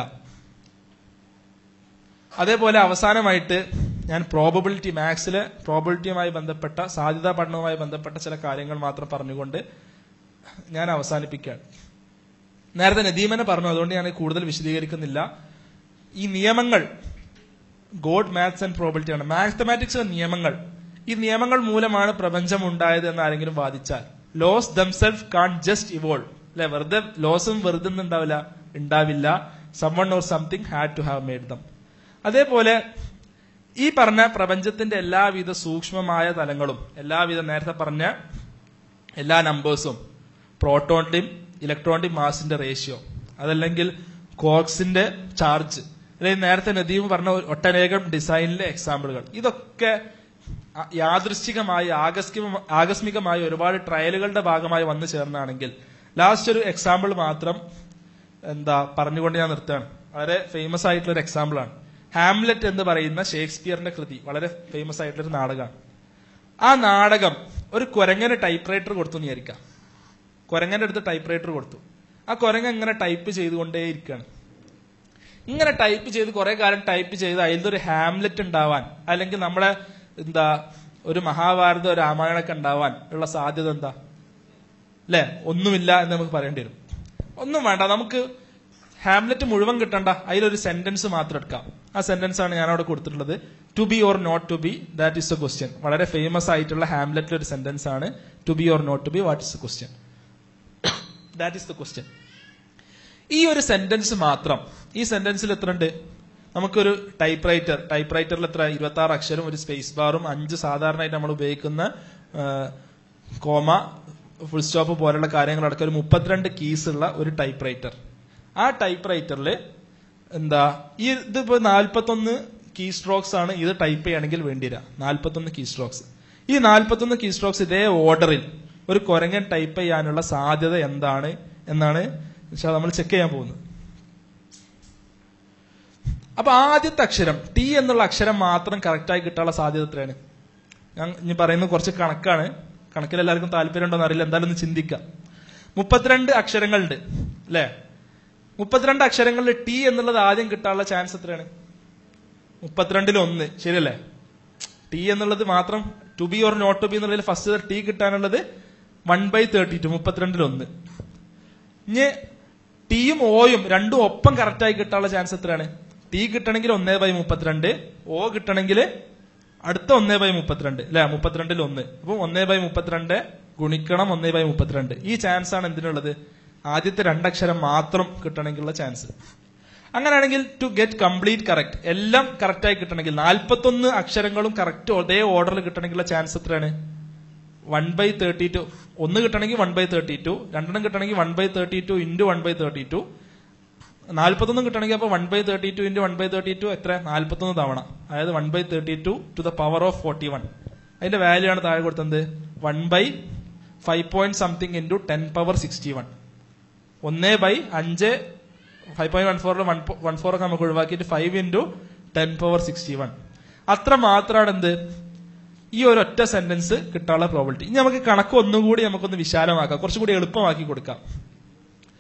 അതേപോലെ അവസാനമായിട്ട് ഞാൻ പ്രോബബിലിറ്റി, മാത്സിലെ പ്രോബബിലിറ്റിയുമായി ബന്ധപ്പെട്ട സാധ്യതാ പഠനവുമായി ബന്ധപ്പെട്ട ചില കാര്യങ്ങൾ മാത്രം പറഞ്ഞുകൊണ്ട് ഞാൻ അവസാനിപ്പിക്കുകയാണ്. നേരത്തെ നദീമനെ പറഞ്ഞു, അതുകൊണ്ട് ഞാൻ കൂടുതൽ വിശദീകരിക്കുന്നില്ല. ഈ നിയമങ്ങൾ ഗോഡ്, മാത്സ് ആൻഡ് പ്രോബബിലിറ്റി ആണ്. മാത്തമാറ്റിക്സിലെ നിയമങ്ങൾ, ഈ നിയമങ്ങൾ മൂലമാണ് പ്രപഞ്ചം ഉണ്ടായത് എന്ന് ആരെങ്കിലും വാദിച്ചാൽ laws themselves can't just evolve അല്ലെ, വെറുതെ ലോസും വെറുതെ ഉണ്ടാവില്ല ഉണ്ടാവില്ല someone or something had to have made them. അതേപോലെ ഈ പറഞ്ഞ പ്രപഞ്ചത്തിന്റെ എല്ലാവിധ സൂക്ഷ്മമായ തലങ്ങളും എല്ലാവിധ നേരത്തെ പറഞ്ഞ എല്ലാ നമ്പേഴ്സും, പ്രോട്ടോണിന്റെയും ഇലക്ട്രോണിന്റെയും മാസിന്റെ റേഷ്യോ, അതല്ലെങ്കിൽ കോക്സിന്റെ ചാർജ്, അല്ലെങ്കിൽ നേരത്തെ നദീം പറഞ്ഞ ഒട്ടനേകം ഡിസൈനിലെ എക്സാമ്പിളുകൾ, ഇതൊക്കെ യാദൃശ്ചികമായി ആകസ്മിക ആകസ്മികമായി ഒരുപാട് ട്രയലുകളുടെ ഭാഗമായി വന്നു ചേർന്നാണെങ്കിൽ ലാസ്റ്റ് ഒരു എക്സാമ്പിൾ മാത്രം എന്താ പറഞ്ഞുകൊണ്ട് ഞാൻ നിർത്തുകയാണ്. വളരെ ഫേമസ് ആയിട്ടുള്ള ഒരു എക്സാമ്പിൾ ആണ് ഹാംലെറ്റ് എന്ന് പറയുന്ന ഷേക്സ്പിയറിന്റെ കൃതി. വളരെ ഫേമസ് ആയിട്ടുള്ള ഒരു നാടകമാണ്. ആ നാടകം ഒരു കുരങ്ങന് ടൈപ്പ് റൈറ്റർ കൊടുത്തു എന്ന് വിചാരിക്കാം. കുരങ്ങന്റെ അടുത്ത് ടൈപ്പ് റൈറ്റർ കൊടുത്തു. ആ കുരങ്ങ ഇങ്ങനെ ടൈപ്പ് ചെയ്തുകൊണ്ടേയിരിക്കുകയാണ്. ഇങ്ങനെ ടൈപ്പ് ചെയ്ത് കുറെ കാലം ടൈപ്പ് ചെയ്ത് അതിലൊരു ഹാംലെറ്റ് ഉണ്ടാവാൻ, അല്ലെങ്കിൽ നമ്മളെ എന്താ ഒരു മഹാഭാരത രാമായണൊക്കെ ഉണ്ടാവാൻ ഉള്ള സാധ്യത എന്താ അല്ലെ? ഒന്നുമില്ല എന്ന് നമുക്ക് പറയേണ്ടി വരും. ഒന്നും വേണ്ട, നമുക്ക് ഹാംലെറ്റ് മുഴുവൻ കിട്ടണ്ട, അതിലൊരു സെന്റൻസ് മാത്രം എടുക്കാം. ആ സെന്റൻസ് ആണ് ഞാൻ അവിടെ കൊടുത്തിട്ടുള്ളത്. To be or not to be, that is a question. വളരെ ഫേമസ് ആയിട്ടുള്ള ഹാംലെറ്റിലെ ഒരു സെന്റൻസ് ആണ് to be or not to be, what is a question, that is the question. ഈ ഒരു സെന്റൻസ് മാത്രം, ഈ സെന്റൻസിൽ എത്ര ഉണ്ട്? നമുക്കൊരു ടൈപ്പ് റൈറ്റർ, ടൈപ്പ് റൈറ്ററിൽ എത്ര? ഇരുപത്തി ആറ് അക്ഷരം, ഒരു സ്പേസ് ബാറും, അഞ്ച് സാധാരണയായിട്ട് നമ്മൾ ഉപയോഗിക്കുന്ന കോമ, ഫുൾ സ്റ്റോപ്പ് പോലുള്ള കാര്യങ്ങളടക്കം ഒരു മുപ്പത്തിരണ്ട് കീസ് ഉള്ള ഒരു ടൈപ്പ് റൈറ്റർ. ആ ടൈപ്പ് റൈറ്ററിൽ എന്താ ഈ ഇതിപ്പോ നാൽപ്പത്തൊന്ന് കീ സ്ട്രോക്സ് ആണ് ഇത് ടൈപ്പ് ചെയ്യണമെങ്കിൽ വേണ്ടിവരാ. നാൽപ്പത്തൊന്ന് കീ സ്ട്രോക്സ്. ഈ നാൽപ്പത്തൊന്ന് കീ സ്ട്രോക്സ് ഇതേ ഓർഡറിൽ ഒരു കുരങ്ങൻ ടൈപ്പ് ചെയ്യാനുള്ള സാധ്യത എന്താണ് എന്നാണ് നമ്മൾ ചെക്ക് ചെയ്യാൻ പോകുന്നത്. അപ്പൊ ആദ്യത്തെ അക്ഷരം ടി എന്നുള്ള അക്ഷരം മാത്രം കറക്റ്റായി കിട്ടാനുള്ള സാധ്യത എത്രയാണ്? ഞാൻ ഇനി പറയുന്നത് കുറച്ച് കണക്കാണ്. കണക്കിൽ എല്ലാവർക്കും താല്പര്യം ഉണ്ടോന്ന് അറിയില്ല, എന്തായാലും ഒന്ന് ചിന്തിക്കാം. മുപ്പത്തിരണ്ട് അക്ഷരങ്ങളുണ്ട് അല്ലെ? മുപ്പത്തിരണ്ട് അക്ഷരങ്ങളിൽ ടി എന്നുള്ളത് ആദ്യം കിട്ടാനുള്ള ചാൻസ് എത്രയാണ്? മുപ്പത്തിരണ്ടിൽ ഒന്ന്, ശരിയല്ലേ? ടി എന്നുള്ളത് മാത്രം, to be or not to be എന്നുള്ളതിൽ ഫസ്റ്റ് ടി കിട്ടാനുള്ളത് വൺ ബൈ തേർട്ടി ടു, മുപ്പത്തിരണ്ടിൽ ഒന്ന്. ഇനി ടിയും ഓയും രണ്ടും ഒപ്പം കറക്റ്റായി കിട്ടാനുള്ള ചാൻസ് എത്രയാണ്? ടി കിട്ടണമെങ്കിൽ ഒന്നേ ബൈ മുപ്പത്തിരണ്ട്, ഓ കിട്ടണമെങ്കിൽ അടുത്ത ഒന്നേ ബൈ മുപ്പത്തിരണ്ട് അല്ലെ? മുപ്പത്തിരണ്ടിൽ ഒന്ന്. അപ്പൊ ഒന്നേ ബൈ മുപ്പത്തിരണ്ട് ഗുണിക്കണം ഒന്നേ ബൈ മുപ്പത്തിരണ്ട്. ഈ ചാൻസ് ആണ് എന്തിനുള്ളത്? ആദ്യത്തെ രണ്ടക്ഷരം മാത്രം കിട്ടണമെങ്കിലുള്ള ചാൻസ്. അങ്ങനെയാണെങ്കിൽ ടു ഗെറ്റ് കംപ്ലീറ്റ് കറക്റ്റ്, എല്ലാം കറക്റ്റായി കിട്ടണമെങ്കിൽ നാൽപ്പത്തൊന്ന് അക്ഷരങ്ങളും കറക്റ്റ് ഒരേ ഓർഡറിൽ കിട്ടണമെങ്കിലുള്ള ചാൻസ് എത്രയാണ്? One by thirty two. ഒന്ന് കിട്ടണമെങ്കിൽ വൺ ബൈ തേർട്ടി ടു, രണ്ടെണ്ണം കിട്ടണമെങ്കിൽ one by thirty two into one by thirty two, നാൽപ്പത്തൊന്ന് കിട്ടണമെങ്കിൽ അപ്പൊ one by thirty two into one by thirty two എത്ര? നാൽപ്പത്തൊന്ന് തവണ, അതായത് one by thirty two to the power of forty one. അതിന്റെ വാല്യൂ ആണ് താഴെ കൊടുത്തത് one by five point something into ten power sixty one. ഒന്നേ ബൈ അഞ്ച്, ഫൈവ് പോയിന്റ് വൺ ഫോറിൽ വൺ വൺ ഫോർ ഒക്കെ നമുക്ക് ഒഴിവാക്കിയിട്ട് five into ten power sixty one. അത്ര മാത്രമാണ് എന്ത് ഈ ഒരു ഒറ്റ സെന്റൻസ് കിട്ടാനുള്ള പ്രോബിലിറ്റി. ഇനി നമുക്ക് കണക്ക് ഒന്നുകൂടി നമുക്കൊന്ന് വിശാലമാക്കാം, കുറച്ചുകൂടി എളുപ്പമാക്കി കൊടുക്കാം.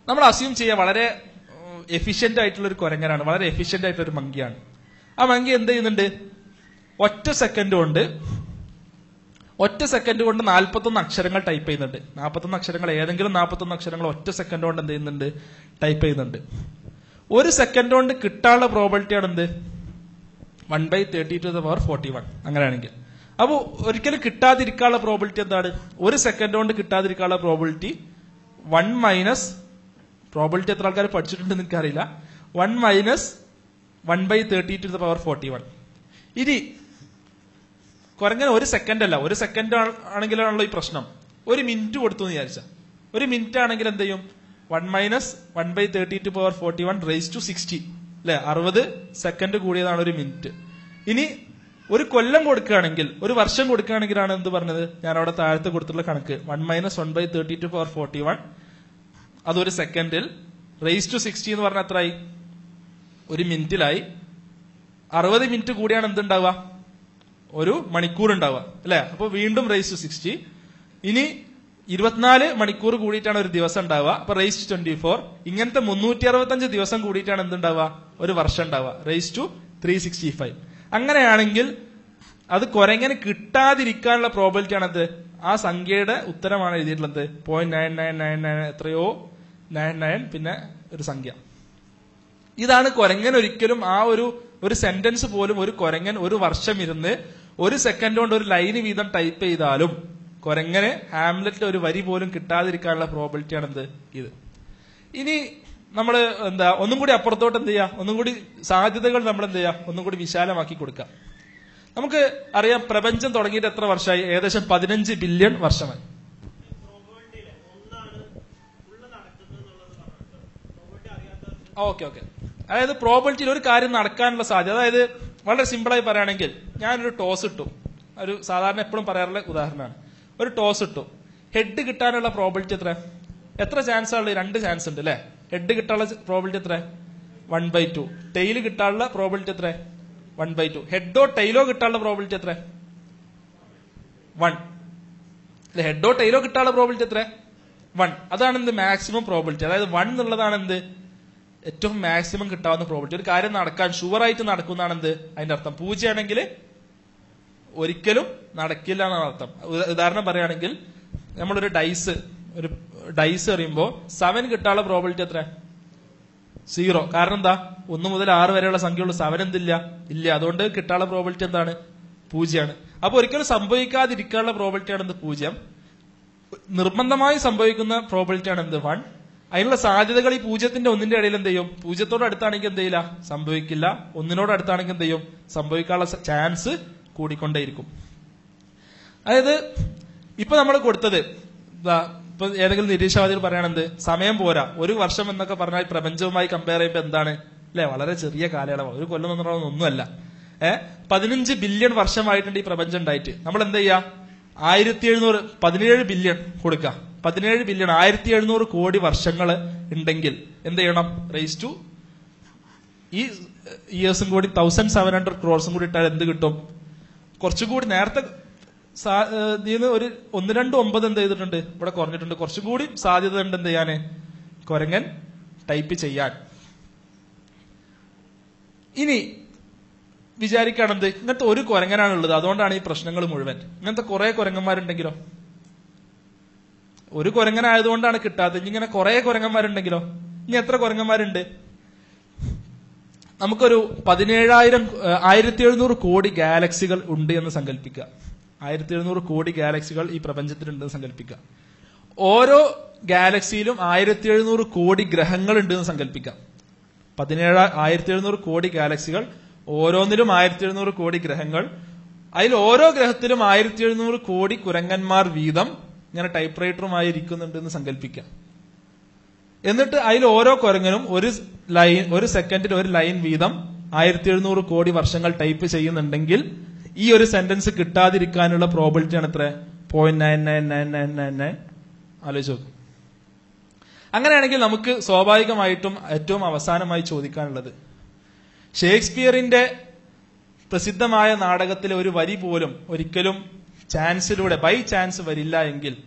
നമ്മൾ അസ്യൂം ചെയ്യുക വളരെ എഫിഷ്യന്റ് ആയിട്ടുള്ള ഒരു കുരങ്ങനാണ്, വളരെ എഫിഷ്യന്റ് ആയിട്ടുള്ള ഒരു മങ്കിയാണ്. ആ മങ്കി എന്ത് ചെയ്യുന്നുണ്ട്? ഒറ്റ സെക്കൻഡ് കൊണ്ട് ഒറ്റ സെക്കൻഡ് കൊണ്ട് നാൽപ്പത്തൊന്ന് അക്ഷരങ്ങൾ ടൈപ്പ് ചെയ്യുന്നുണ്ട്. നാൽപ്പത്തൊന്ന് അക്ഷരങ്ങൾ ഏതെങ്കിലും നാൽപ്പത്തൊന്ന് അക്ഷരങ്ങൾ ഒറ്റ സെക്കൻഡ് കൊണ്ട് എന്ത് ചെയ്യുന്നുണ്ട്? ടൈപ്പ് ചെയ്യുന്നുണ്ട്. ഒരു സെക്കൻഡ് കൊണ്ട് കിട്ടാനുള്ള പ്രോബിലിറ്റി ആണ് എന്ത്? One by thirty two the power forty one. അങ്ങനെയാണെങ്കിൽ അപ്പൊ ഒരിക്കലും കിട്ടാതിരിക്കാനുള്ള പ്രോബിലിറ്റി എന്താണ്? ഒരു സെക്കൻഡ് കൊണ്ട് കിട്ടാതിരിക്കാനുള്ള പ്രോബിലിറ്റി വൺ മൈനസ്, പ്രോബിലിറ്റി എത്ര ആൾക്കാർ പഠിച്ചിട്ടുണ്ടെന്ന് എനിക്കറിയില്ല, one minus one by thirty two the power forty one. ഇനി കുരങ്ങനെ ഒരു സെക്കൻഡ് അല്ല, ഒരു സെക്കൻഡ് ആണെങ്കിലാണല്ലോ ഈ പ്രശ്നം. ഒരു മിനിറ്റ് കൊടുത്തു എന്ന് വിചാരിച്ച, ഒരു മിനിറ്റ് ആണെങ്കിൽ എന്ത് ചെയ്യും? One minus one by thirty two power forty one raise to sixty അല്ലെ, അറുപത് സെക്കൻഡ് കൂടിയതാണ് ഒരു മിനിറ്റ്. ഇനി ഒരു കൊല്ലം കൊടുക്കുകയാണെങ്കിൽ, ഒരു വർഷം കൊടുക്കുകയാണെങ്കിലാണ് എന്ത് പറഞ്ഞത്? ഞാൻ അവിടെ താഴത്ത് കൊടുത്തിട്ടുള്ള കണക്ക് one minus one by thirty two power forty one അതൊരു സെക്കൻഡിൽ റേസ് ടു സിക്സ്റ്റി എന്ന് പറഞ്ഞാൽ എത്രയായി? ഒരു മിനിറ്റിലായി. അറുപത് മിനിറ്റ് കൂടിയാണ് എന്തുണ്ടാവുക? ഒരു മണിക്കൂർ ഉണ്ടാവുക അല്ലെ. അപ്പൊ വീണ്ടും റേസ് ടു സിക്സ്റ്റി. ഇനി ഇരുപത്തിനാല് മണിക്കൂർ കൂടിയിട്ടാണ് ഒരു ദിവസം ഉണ്ടാവുക, അപ്പൊ റേസ് ടു ട്വന്റി ഫോർ. ഇങ്ങനത്തെ മുന്നൂറ്റി അറുപത്തഞ്ച് ദിവസം കൂടിയിട്ടാണ് എന്തുണ്ടാവുക? ഒരു വർഷം ഉണ്ടാവുക, raise to three sixty five. അങ്ങനെയാണെങ്കിൽ അത് കുരങ്ങനെ കിട്ടാതിരിക്കാനുള്ള പ്രോബിലിറ്റി ആണത്. ആ സംഖ്യയുടെ ഉത്തരമാണ് എഴുതിയിട്ടുള്ളത് point nine nine nine nine എത്രയോ നയൻ നയൻ പിന്നെ ഒരു സംഖ്യ. ഇതാണ് കുരങ്ങൻ ഒരിക്കലും ആ ഒരു ഒരു സെന്റൻസ് പോലും ഒരു കുരങ്ങൻ ഒരു വർഷം ഇരുന്ന് ഒരു സെക്കൻഡ് കൊണ്ട് ഒരു ലൈന് വീതം ടൈപ്പ് ചെയ്താലും കുരങ്ങനെ ഹാംലെറ്റിൽ ഒരു വരി പോലും കിട്ടാതിരിക്കാനുള്ള പ്രോബിലിറ്റി ആണ് എന്ത്? ഇത്. ഇനി നമ്മൾ എന്താ ഒന്നും കൂടി അപ്പുറത്തോട്ട് എന്ത് ചെയ്യാം? ഒന്നും കൂടി സാധ്യതകൾ നമ്മൾ എന്ത് ചെയ്യാം? ഒന്നും കൂടി വിശാലമാക്കി കൊടുക്കാം. നമുക്ക് അറിയാം പ്രപഞ്ചം തുടങ്ങിയിട്ട് എത്ര വർഷമായി? ഏകദേശം പതിനഞ്ച് ബില്യൺ വർഷമായി. ഓക്കെ ഓക്കെ അതായത് പ്രോബിലിറ്റിയിൽ ഒരു കാര്യം നടക്കാനുള്ള സാധ്യത, അതായത് വളരെ സിമ്പിളായി പറയുകയാണെങ്കിൽ ഞാനൊരു ടോസ് ഇട്ടു, ഒരു സാധാരണ എപ്പോഴും പറയാറുള്ള ഉദാഹരണമാണ്. ഒരു ടോസ് ഇട്ടു, ഹെഡ് കിട്ടാനുള്ള പ്രോബിലിറ്റി എത്ര? എത്ര ചാൻസ് ഉള്ളത്? രണ്ട് ചാൻസ് ഉണ്ട് അല്ലെ. ഹെഡ് കിട്ടാനുള്ള പ്രോബിലിറ്റി എത്ര? One by two. ടെയിൽ കിട്ടാനുള്ള പ്രോബിലിറ്റി എത്ര? One by two. ഹെഡോ ടൈലോ കിട്ടാനുള്ള പ്രോബിലിറ്റി എത്ര? വൺ. അല്ലെ, ഹെഡോ ടൈലോ കിട്ടാനുള്ള പ്രോബിലിറ്റി എത്ര? വൺ. അതാണ് എന്ത്? Maximum probability. അതായത് വൺ എന്നുള്ളതാണ് എന്ത്? ഏറ്റവും മാക്സിമം കിട്ടാവുന്ന പ്രോബിലിറ്റി. ഒരു കാര്യം നടക്കാൻ ഷുവറായിട്ട് നടക്കുന്നതാണ് എന്ത്? അതിന്റെ അർത്ഥം. പൂജ്യമാണെങ്കിൽ ഒരിക്കലും നടക്കില്ല എന്നാണ് അർത്ഥം. ഉദാഹരണം പറയുകയാണെങ്കിൽ നമ്മളൊരു ഡൈസ് ഒരു ഡൈസ് എറിയുമ്പോൾ സെവൻ കിട്ടാനുള്ള പ്രോബിലിറ്റി എത്ര? സീറോ. കാരണം എന്താ? ഒന്ന് മുതൽ ആറ് വരെയുള്ള സംഖ്യയുള്ള സെവൻ എന്തില്ല? ഇല്ല. അതുകൊണ്ട് കിട്ടാനുള്ള പ്രോബിലിറ്റി എന്താണ്? പൂജ്യമാണ്. അപ്പൊ ഒരിക്കലും സംഭവിക്കാതിരിക്കാനുള്ള പ്രോബിലിറ്റി ആണ് എന്ത്? പൂജ്യം. നിർബന്ധമായി സംഭവിക്കുന്ന പ്രോബിലിറ്റി ആണ് എന്ത്? വൺ. അതിനുള്ള സാധ്യതകൾ ഈ പൂജ്യത്തിന്റെ ഒന്നിന്റെ ഇടയിൽ എന്ത് ചെയ്യും? പൂജ്യത്തോട് അടുത്താണെങ്കിൽ എന്ത് ചെയ്യില്ല? സംഭവിക്കില്ല. ഒന്നിനോട് അടുത്താണെങ്കിൽ എന്ത് ചെയ്യും? സംഭവിക്കാനുള്ള ചാൻസ് കൂടിക്കൊണ്ടേയിരിക്കും. അതായത് ഇപ്പൊ നമ്മൾ കൊടുത്തത് ഇപ്പൊ ഏതെങ്കിലും നിരീക്ഷവാദികൾ പറയുകയാണെന്ത്? സമയം പോരാ, ഒരു വർഷം എന്നൊക്കെ പറഞ്ഞാൽ പ്രപഞ്ചവുമായി കമ്പയർ ചെയ്യുമ്പോൾ എന്താണ് അല്ലെ? വളരെ ചെറിയ കാലയളവ്, ഒരു കൊല്ലം എന്ന് പറയുന്നത് ഒന്നുമല്ല. ഏഹ് പതിനഞ്ച് ബില്യൺ വർഷമായിട്ടുണ്ട് ഈ പ്രപഞ്ചം ഉണ്ടായിട്ട്. നമ്മൾ എന്ത് ചെയ്യാ? ആയിരത്തി എഴുന്നൂറ് പതിനേഴ് ബില്യൺ കൊടുക്കാം. പതിനേഴ് ബില്യൺ ആയിരത്തി എഴുന്നൂറ് കോടി വർഷങ്ങൾ ഉണ്ടെങ്കിൽ എന്ത് ചെയ്യണം? റേസ് ടു ഈ ഇയേഴ്സും കൂടി തൗസൻഡ് സെവൻ ഹൺഡ്രഡ് ക്രോർസും കൂടി ഇട്ടാൽ എന്ത് കിട്ടും? കുറച്ചുകൂടി നേരത്തെ ഒരു ഒന്ന് രണ്ട് ഒമ്പത് എന്ത് ചെയ്തിട്ടുണ്ട്? ഇവിടെ കുറഞ്ഞിട്ടുണ്ട്. കുറച്ചും കൂടി സാധ്യത ഉണ്ട് എന്ത് ചെയ്യാന്? കുരങ്ങൻ ടൈപ്പ് ചെയ്യാൻ. ഇനി വിചാരിക്കുകയാണെന്ത്? ഇങ്ങനത്തെ ഒരു കുരങ്ങനാണുള്ളത്, അതുകൊണ്ടാണ് ഈ പ്രശ്നങ്ങൾ മുഴുവൻ. ഇങ്ങനത്തെ കുറെ കുരങ്ങന്മാരുണ്ടെങ്കിലോ? ഒരു കുരങ്ങനായതുകൊണ്ടാണ് കിട്ടാത്തത്. ഇങ്ങനെ കുറെ കുരങ്ങന്മാരുണ്ടെങ്കിലോ? ഇനി എത്ര കുരങ്ങന്മാരുണ്ട്? നമുക്കൊരു പതിനേഴായിരം ആയിരത്തി എഴുന്നൂറ് കോടി ഗാലക്സികൾ ഉണ്ട് എന്ന് സങ്കല്പിക്കുക. ആയിരത്തി എഴുന്നൂറ് കോടി ഗാലക്സികൾ ഈ പ്രപഞ്ചത്തിലുണ്ടെന്ന് സങ്കല്പിക്കുക. ഓരോ ഗാലക്സിയിലും ആയിരത്തി എഴുന്നൂറ് കോടി ഗ്രഹങ്ങൾ ഉണ്ട് എന്ന് സങ്കല്പിക്കാം. പതിനേഴ് ആയിരത്തി എഴുന്നൂറ് കോടി ഗാലക്സികൾ, ഓരോന്നിലും ആയിരത്തി എഴുന്നൂറ് കോടി ഗ്രഹങ്ങൾ. അതിൽ ഓരോ ഗ്രഹത്തിലും ആയിരത്തി എഴുന്നൂറ് കോടി കുരങ്ങന്മാർ വീതം ഇങ്ങനെ ടൈപ്പ് റൈറ്ററുമായി ഇരിക്കുന്നുണ്ട് എന്ന് സങ്കല്പിക്കാം. എന്നിട്ട് അതിൽ ഓരോ കുരങ്ങനും ഒരു ലൈൻ ഒരു സെക്കൻഡിൽ ഒരു ലൈൻ വീതം ആയിരത്തി എഴുന്നൂറ് കോടി വർഷങ്ങൾ ടൈപ്പ് ചെയ്യുന്നുണ്ടെങ്കിൽ ഈ ഒരു സെന്റൻസ് കിട്ടാതിരിക്കാനുള്ള പ്രോബിലിറ്റി ആണ് എത്ര? Point nine nine nine nine nine nine. ആലോചിച്ച് നോക്കും. അങ്ങനെയാണെങ്കിൽ നമുക്ക് സ്വാഭാവികമായിട്ടും ഏറ്റവും അവസാനമായി ചോദിക്കാനുള്ളത്, ഷേക്സ്പിയറിന്റെ പ്രസിദ്ധമായ നാടകത്തിലെ ഒരു വരി പോലും ഒരിക്കലും ചാൻസിലൂടെ ബൈ ചാൻസ് വരില്ല എങ്കിൽ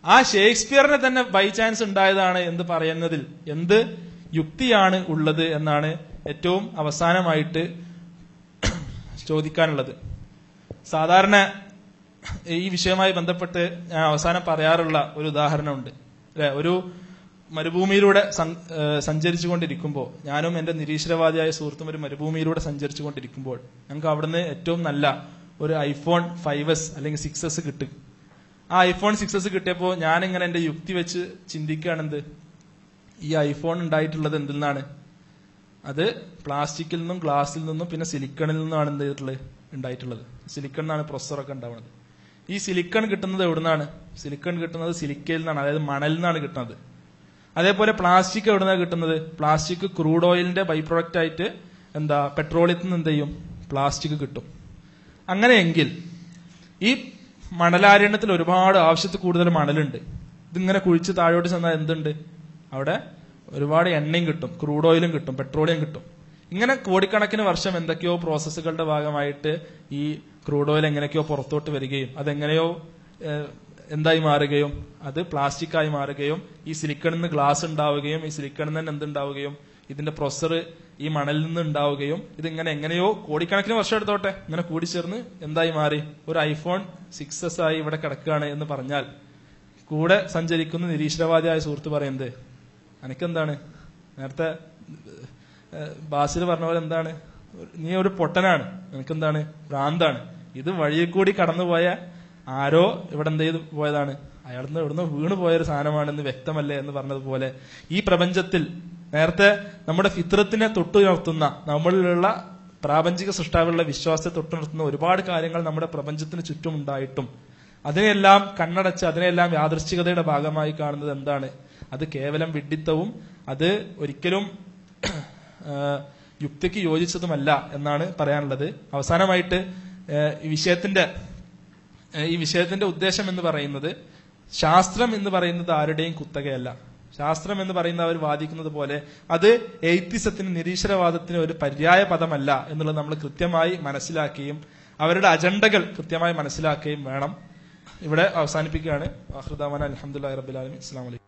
ആ ഷേക്സ്പിയറിനെ തന്നെ ബൈ ചാൻസ് ഉണ്ടായതാണ് എന്ന് പറയുന്നതിൽ എന്ത് യുക്തിയാണ് ഉള്ളത് എന്നാണ് ഏറ്റവും അവസാനമായിട്ട് ചോദിക്കാനുള്ളത്. സാധാരണ ഈ വിഷയവുമായി ബന്ധപ്പെട്ട് ഞാൻ അവസാനം പറയാറുള്ള ഒരു ഉദാഹരണമുണ്ട് അല്ലെ. ഒരു മരുഭൂമിയിലൂടെ സഞ്ചരിച്ചു കൊണ്ടിരിക്കുമ്പോൾ, ഞാനും എന്റെ നിരീശ്വരവാദിയായ സുഹൃത്തും ഒരു മരുഭൂമിയിലൂടെ സഞ്ചരിച്ചു കൊണ്ടിരിക്കുമ്പോൾ ഞങ്ങൾക്ക് അവിടുന്ന് ഏറ്റവും നല്ല ഒരു ഐഫോൺ ഫൈവ് എസ് അല്ലെങ്കിൽ സിക്സ് എസ് കിട്ടും. ആ ഐഫോൺ സിക്സ് എസ് കിട്ടിയപ്പോൾ ഞാനിങ്ങനെ എന്റെ യുക്തി വെച്ച് ചിന്തിക്കുകയാണെന്ത്, ഈ ഐഫോൺ ഉണ്ടായിട്ടുള്ളത് എന്തിൽ നിന്നാണ്? അത് പ്ലാസ്റ്റിക്കിൽ നിന്നും ഗ്ലാസിൽ നിന്നും പിന്നെ സിലിക്കണിൽ നിന്നുമാണ് എന്ത് ചെയ്തിട്ടുള്ളത് ഉണ്ടായിട്ടുള്ളത്. സിലിക്കൺ എന്നാണ് പ്രൊസസ്സറൊക്കെ ഉണ്ടാവുന്നത്. ഈ സിലിക്കൺ കിട്ടുന്നത് എവിടുന്നാണ്? സിലിക്കൺ കിട്ടുന്നത് സിലിക്കയിൽ നിന്നാണ്, അതായത് മണലിൽ നിന്നാണ് കിട്ടുന്നത്. അതേപോലെ പ്ലാസ്റ്റിക് എവിടുന്നാണ് കിട്ടുന്നത്? പ്ലാസ്റ്റിക് ക്രൂഡ് ഓയിലിന്റെ ബൈ പ്രൊഡക്റ്റ് ആയിട്ട് എന്താ പെട്രോളിയത്തിൽ നിന്ന് എന്ത് ചെയ്യും? പ്ലാസ്റ്റിക് കിട്ടും. അങ്ങനെയെങ്കിൽ ഈ മണലാരണ്യത്തിൽ ഒരുപാട് ആവശ്യത്തിൽ കൂടുതൽ മണലുണ്ട്. ഇതിങ്ങനെ കുഴിച്ച് താഴോട്ട് ചെന്നാൽ എന്തുണ്ട്? അവിടെ ഒരുപാട് എണ്ണയും കിട്ടും, ക്രൂഡ് ഓയിലും കിട്ടും, പെട്രോളിയം കിട്ടും. ഇങ്ങനെ കോടിക്കണക്കിന് വർഷം എന്തൊക്കെയോ പ്രോസസ്സുകളുടെ ഭാഗമായിട്ട് ഈ ക്രൂഡ് ഓയിൽ എങ്ങനെയൊക്കെയോ പുറത്തോട്ട് വരികയും അതെങ്ങനെയോ എന്തായി മാറുകയും അത് പ്ലാസ്റ്റിക് ആയി മാറുകയും ഈ സിലിക്കണിൽ നിന്ന് ഗ്ലാസ് ഉണ്ടാവുകയും ഈ സിലിക്കണിൽ നിന്ന് എന്തുണ്ടാവുകയും ഇതിന്റെ പ്രൊസസ്സർ ഈ മണലിൽ നിന്ന് ഉണ്ടാവുകയും ഇതിങ്ങനെ എങ്ങനെയോ കോടിക്കണക്കിന് വർഷം എടുത്തോട്ടെ ഇങ്ങനെ കൂടിച്ചേർന്ന് എന്തായി മാറി? ഒരു ഐഫോൺ സിക്സ് എസ് ആയി ഇവിടെ കിടക്കുകയാണ് എന്ന് പറഞ്ഞാൽ കൂടെ സഞ്ചരിക്കുന്ന നിരീശ്വരവാദിയായ സുഹൃത്ത് പറയുന്നത്, എനിക്കെന്താണ് നേരത്തെ ബാസിൽ പറഞ്ഞ പോലെ എന്താണ്, നീ ഒരു പൊട്ടനാണ്, നിനക്കെന്താണ് ഭ്രാന്താണ്, ഇത് വഴിയിൽ കൂടി കടന്നുപോയ ആരോ ഇവിടെ എന്ത് ചെയ്ത് പോയതാണ്, അയാളിന്ന് ഇവിടുന്ന് വീണ് പോയൊരു സാധനമാണെന്ന് വ്യക്തമല്ലേ എന്ന് പറഞ്ഞതുപോലെ ഈ പ്രപഞ്ചത്തിൽ നേരത്തെ നമ്മുടെ ഫിത്രത്തിനെ തൊട്ടുണർത്തുന്ന നമ്മളിലുള്ള പ്രാപഞ്ചിക സൃഷ്ടാവിലുള്ള വിശ്വാസത്തെ തൊട്ടുണർത്തുന്ന ഒരുപാട് കാര്യങ്ങൾ നമ്മുടെ പ്രപഞ്ചത്തിന് ചുറ്റും ഉണ്ടായിട്ടും അതിനെല്ലാം കണ്ണടച്ച് അതിനെല്ലാം യാദൃശ്ചികതയുടെ ഭാഗമായി കാണുന്നത് എന്താണ്? അത് കേവലം വിഡ്ഢിത്തവും അത് ഒരിക്കലും യുക്തിക്ക് യോജിച്ചതുമല്ല എന്നാണ് പറയാനുള്ളത്. അവസാനമായിട്ട് ഈ വിഷയത്തിന്റെ ഈ വിഷയത്തിന്റെ ഉദ്ദേശം എന്ന് പറയുന്നത്, ശാസ്ത്രം എന്ന് പറയുന്നത് ആരുടെയും കുത്തകയല്ല. ശാസ്ത്രം എന്ന് പറയുന്ന അവർ വാദിക്കുന്നത് പോലെ അത് എയ്ത്തിസത്തിന്, നിരീശ്വരവാദത്തിന് ഒരു പര്യായ പദമല്ല എന്നുള്ളത് നമ്മൾ കൃത്യമായി മനസ്സിലാക്കുകയും അവരുടെ അജണ്ടകൾ കൃത്യമായി മനസ്സിലാക്കുകയും വേണം. ഇവിടെ അവസാനിപ്പിക്കുകയാണ്. അൽഹംദുലില്ലാഹി റബ്ബിൽ ആലമീൻ. അസ്സലാമു അലൈക്കും.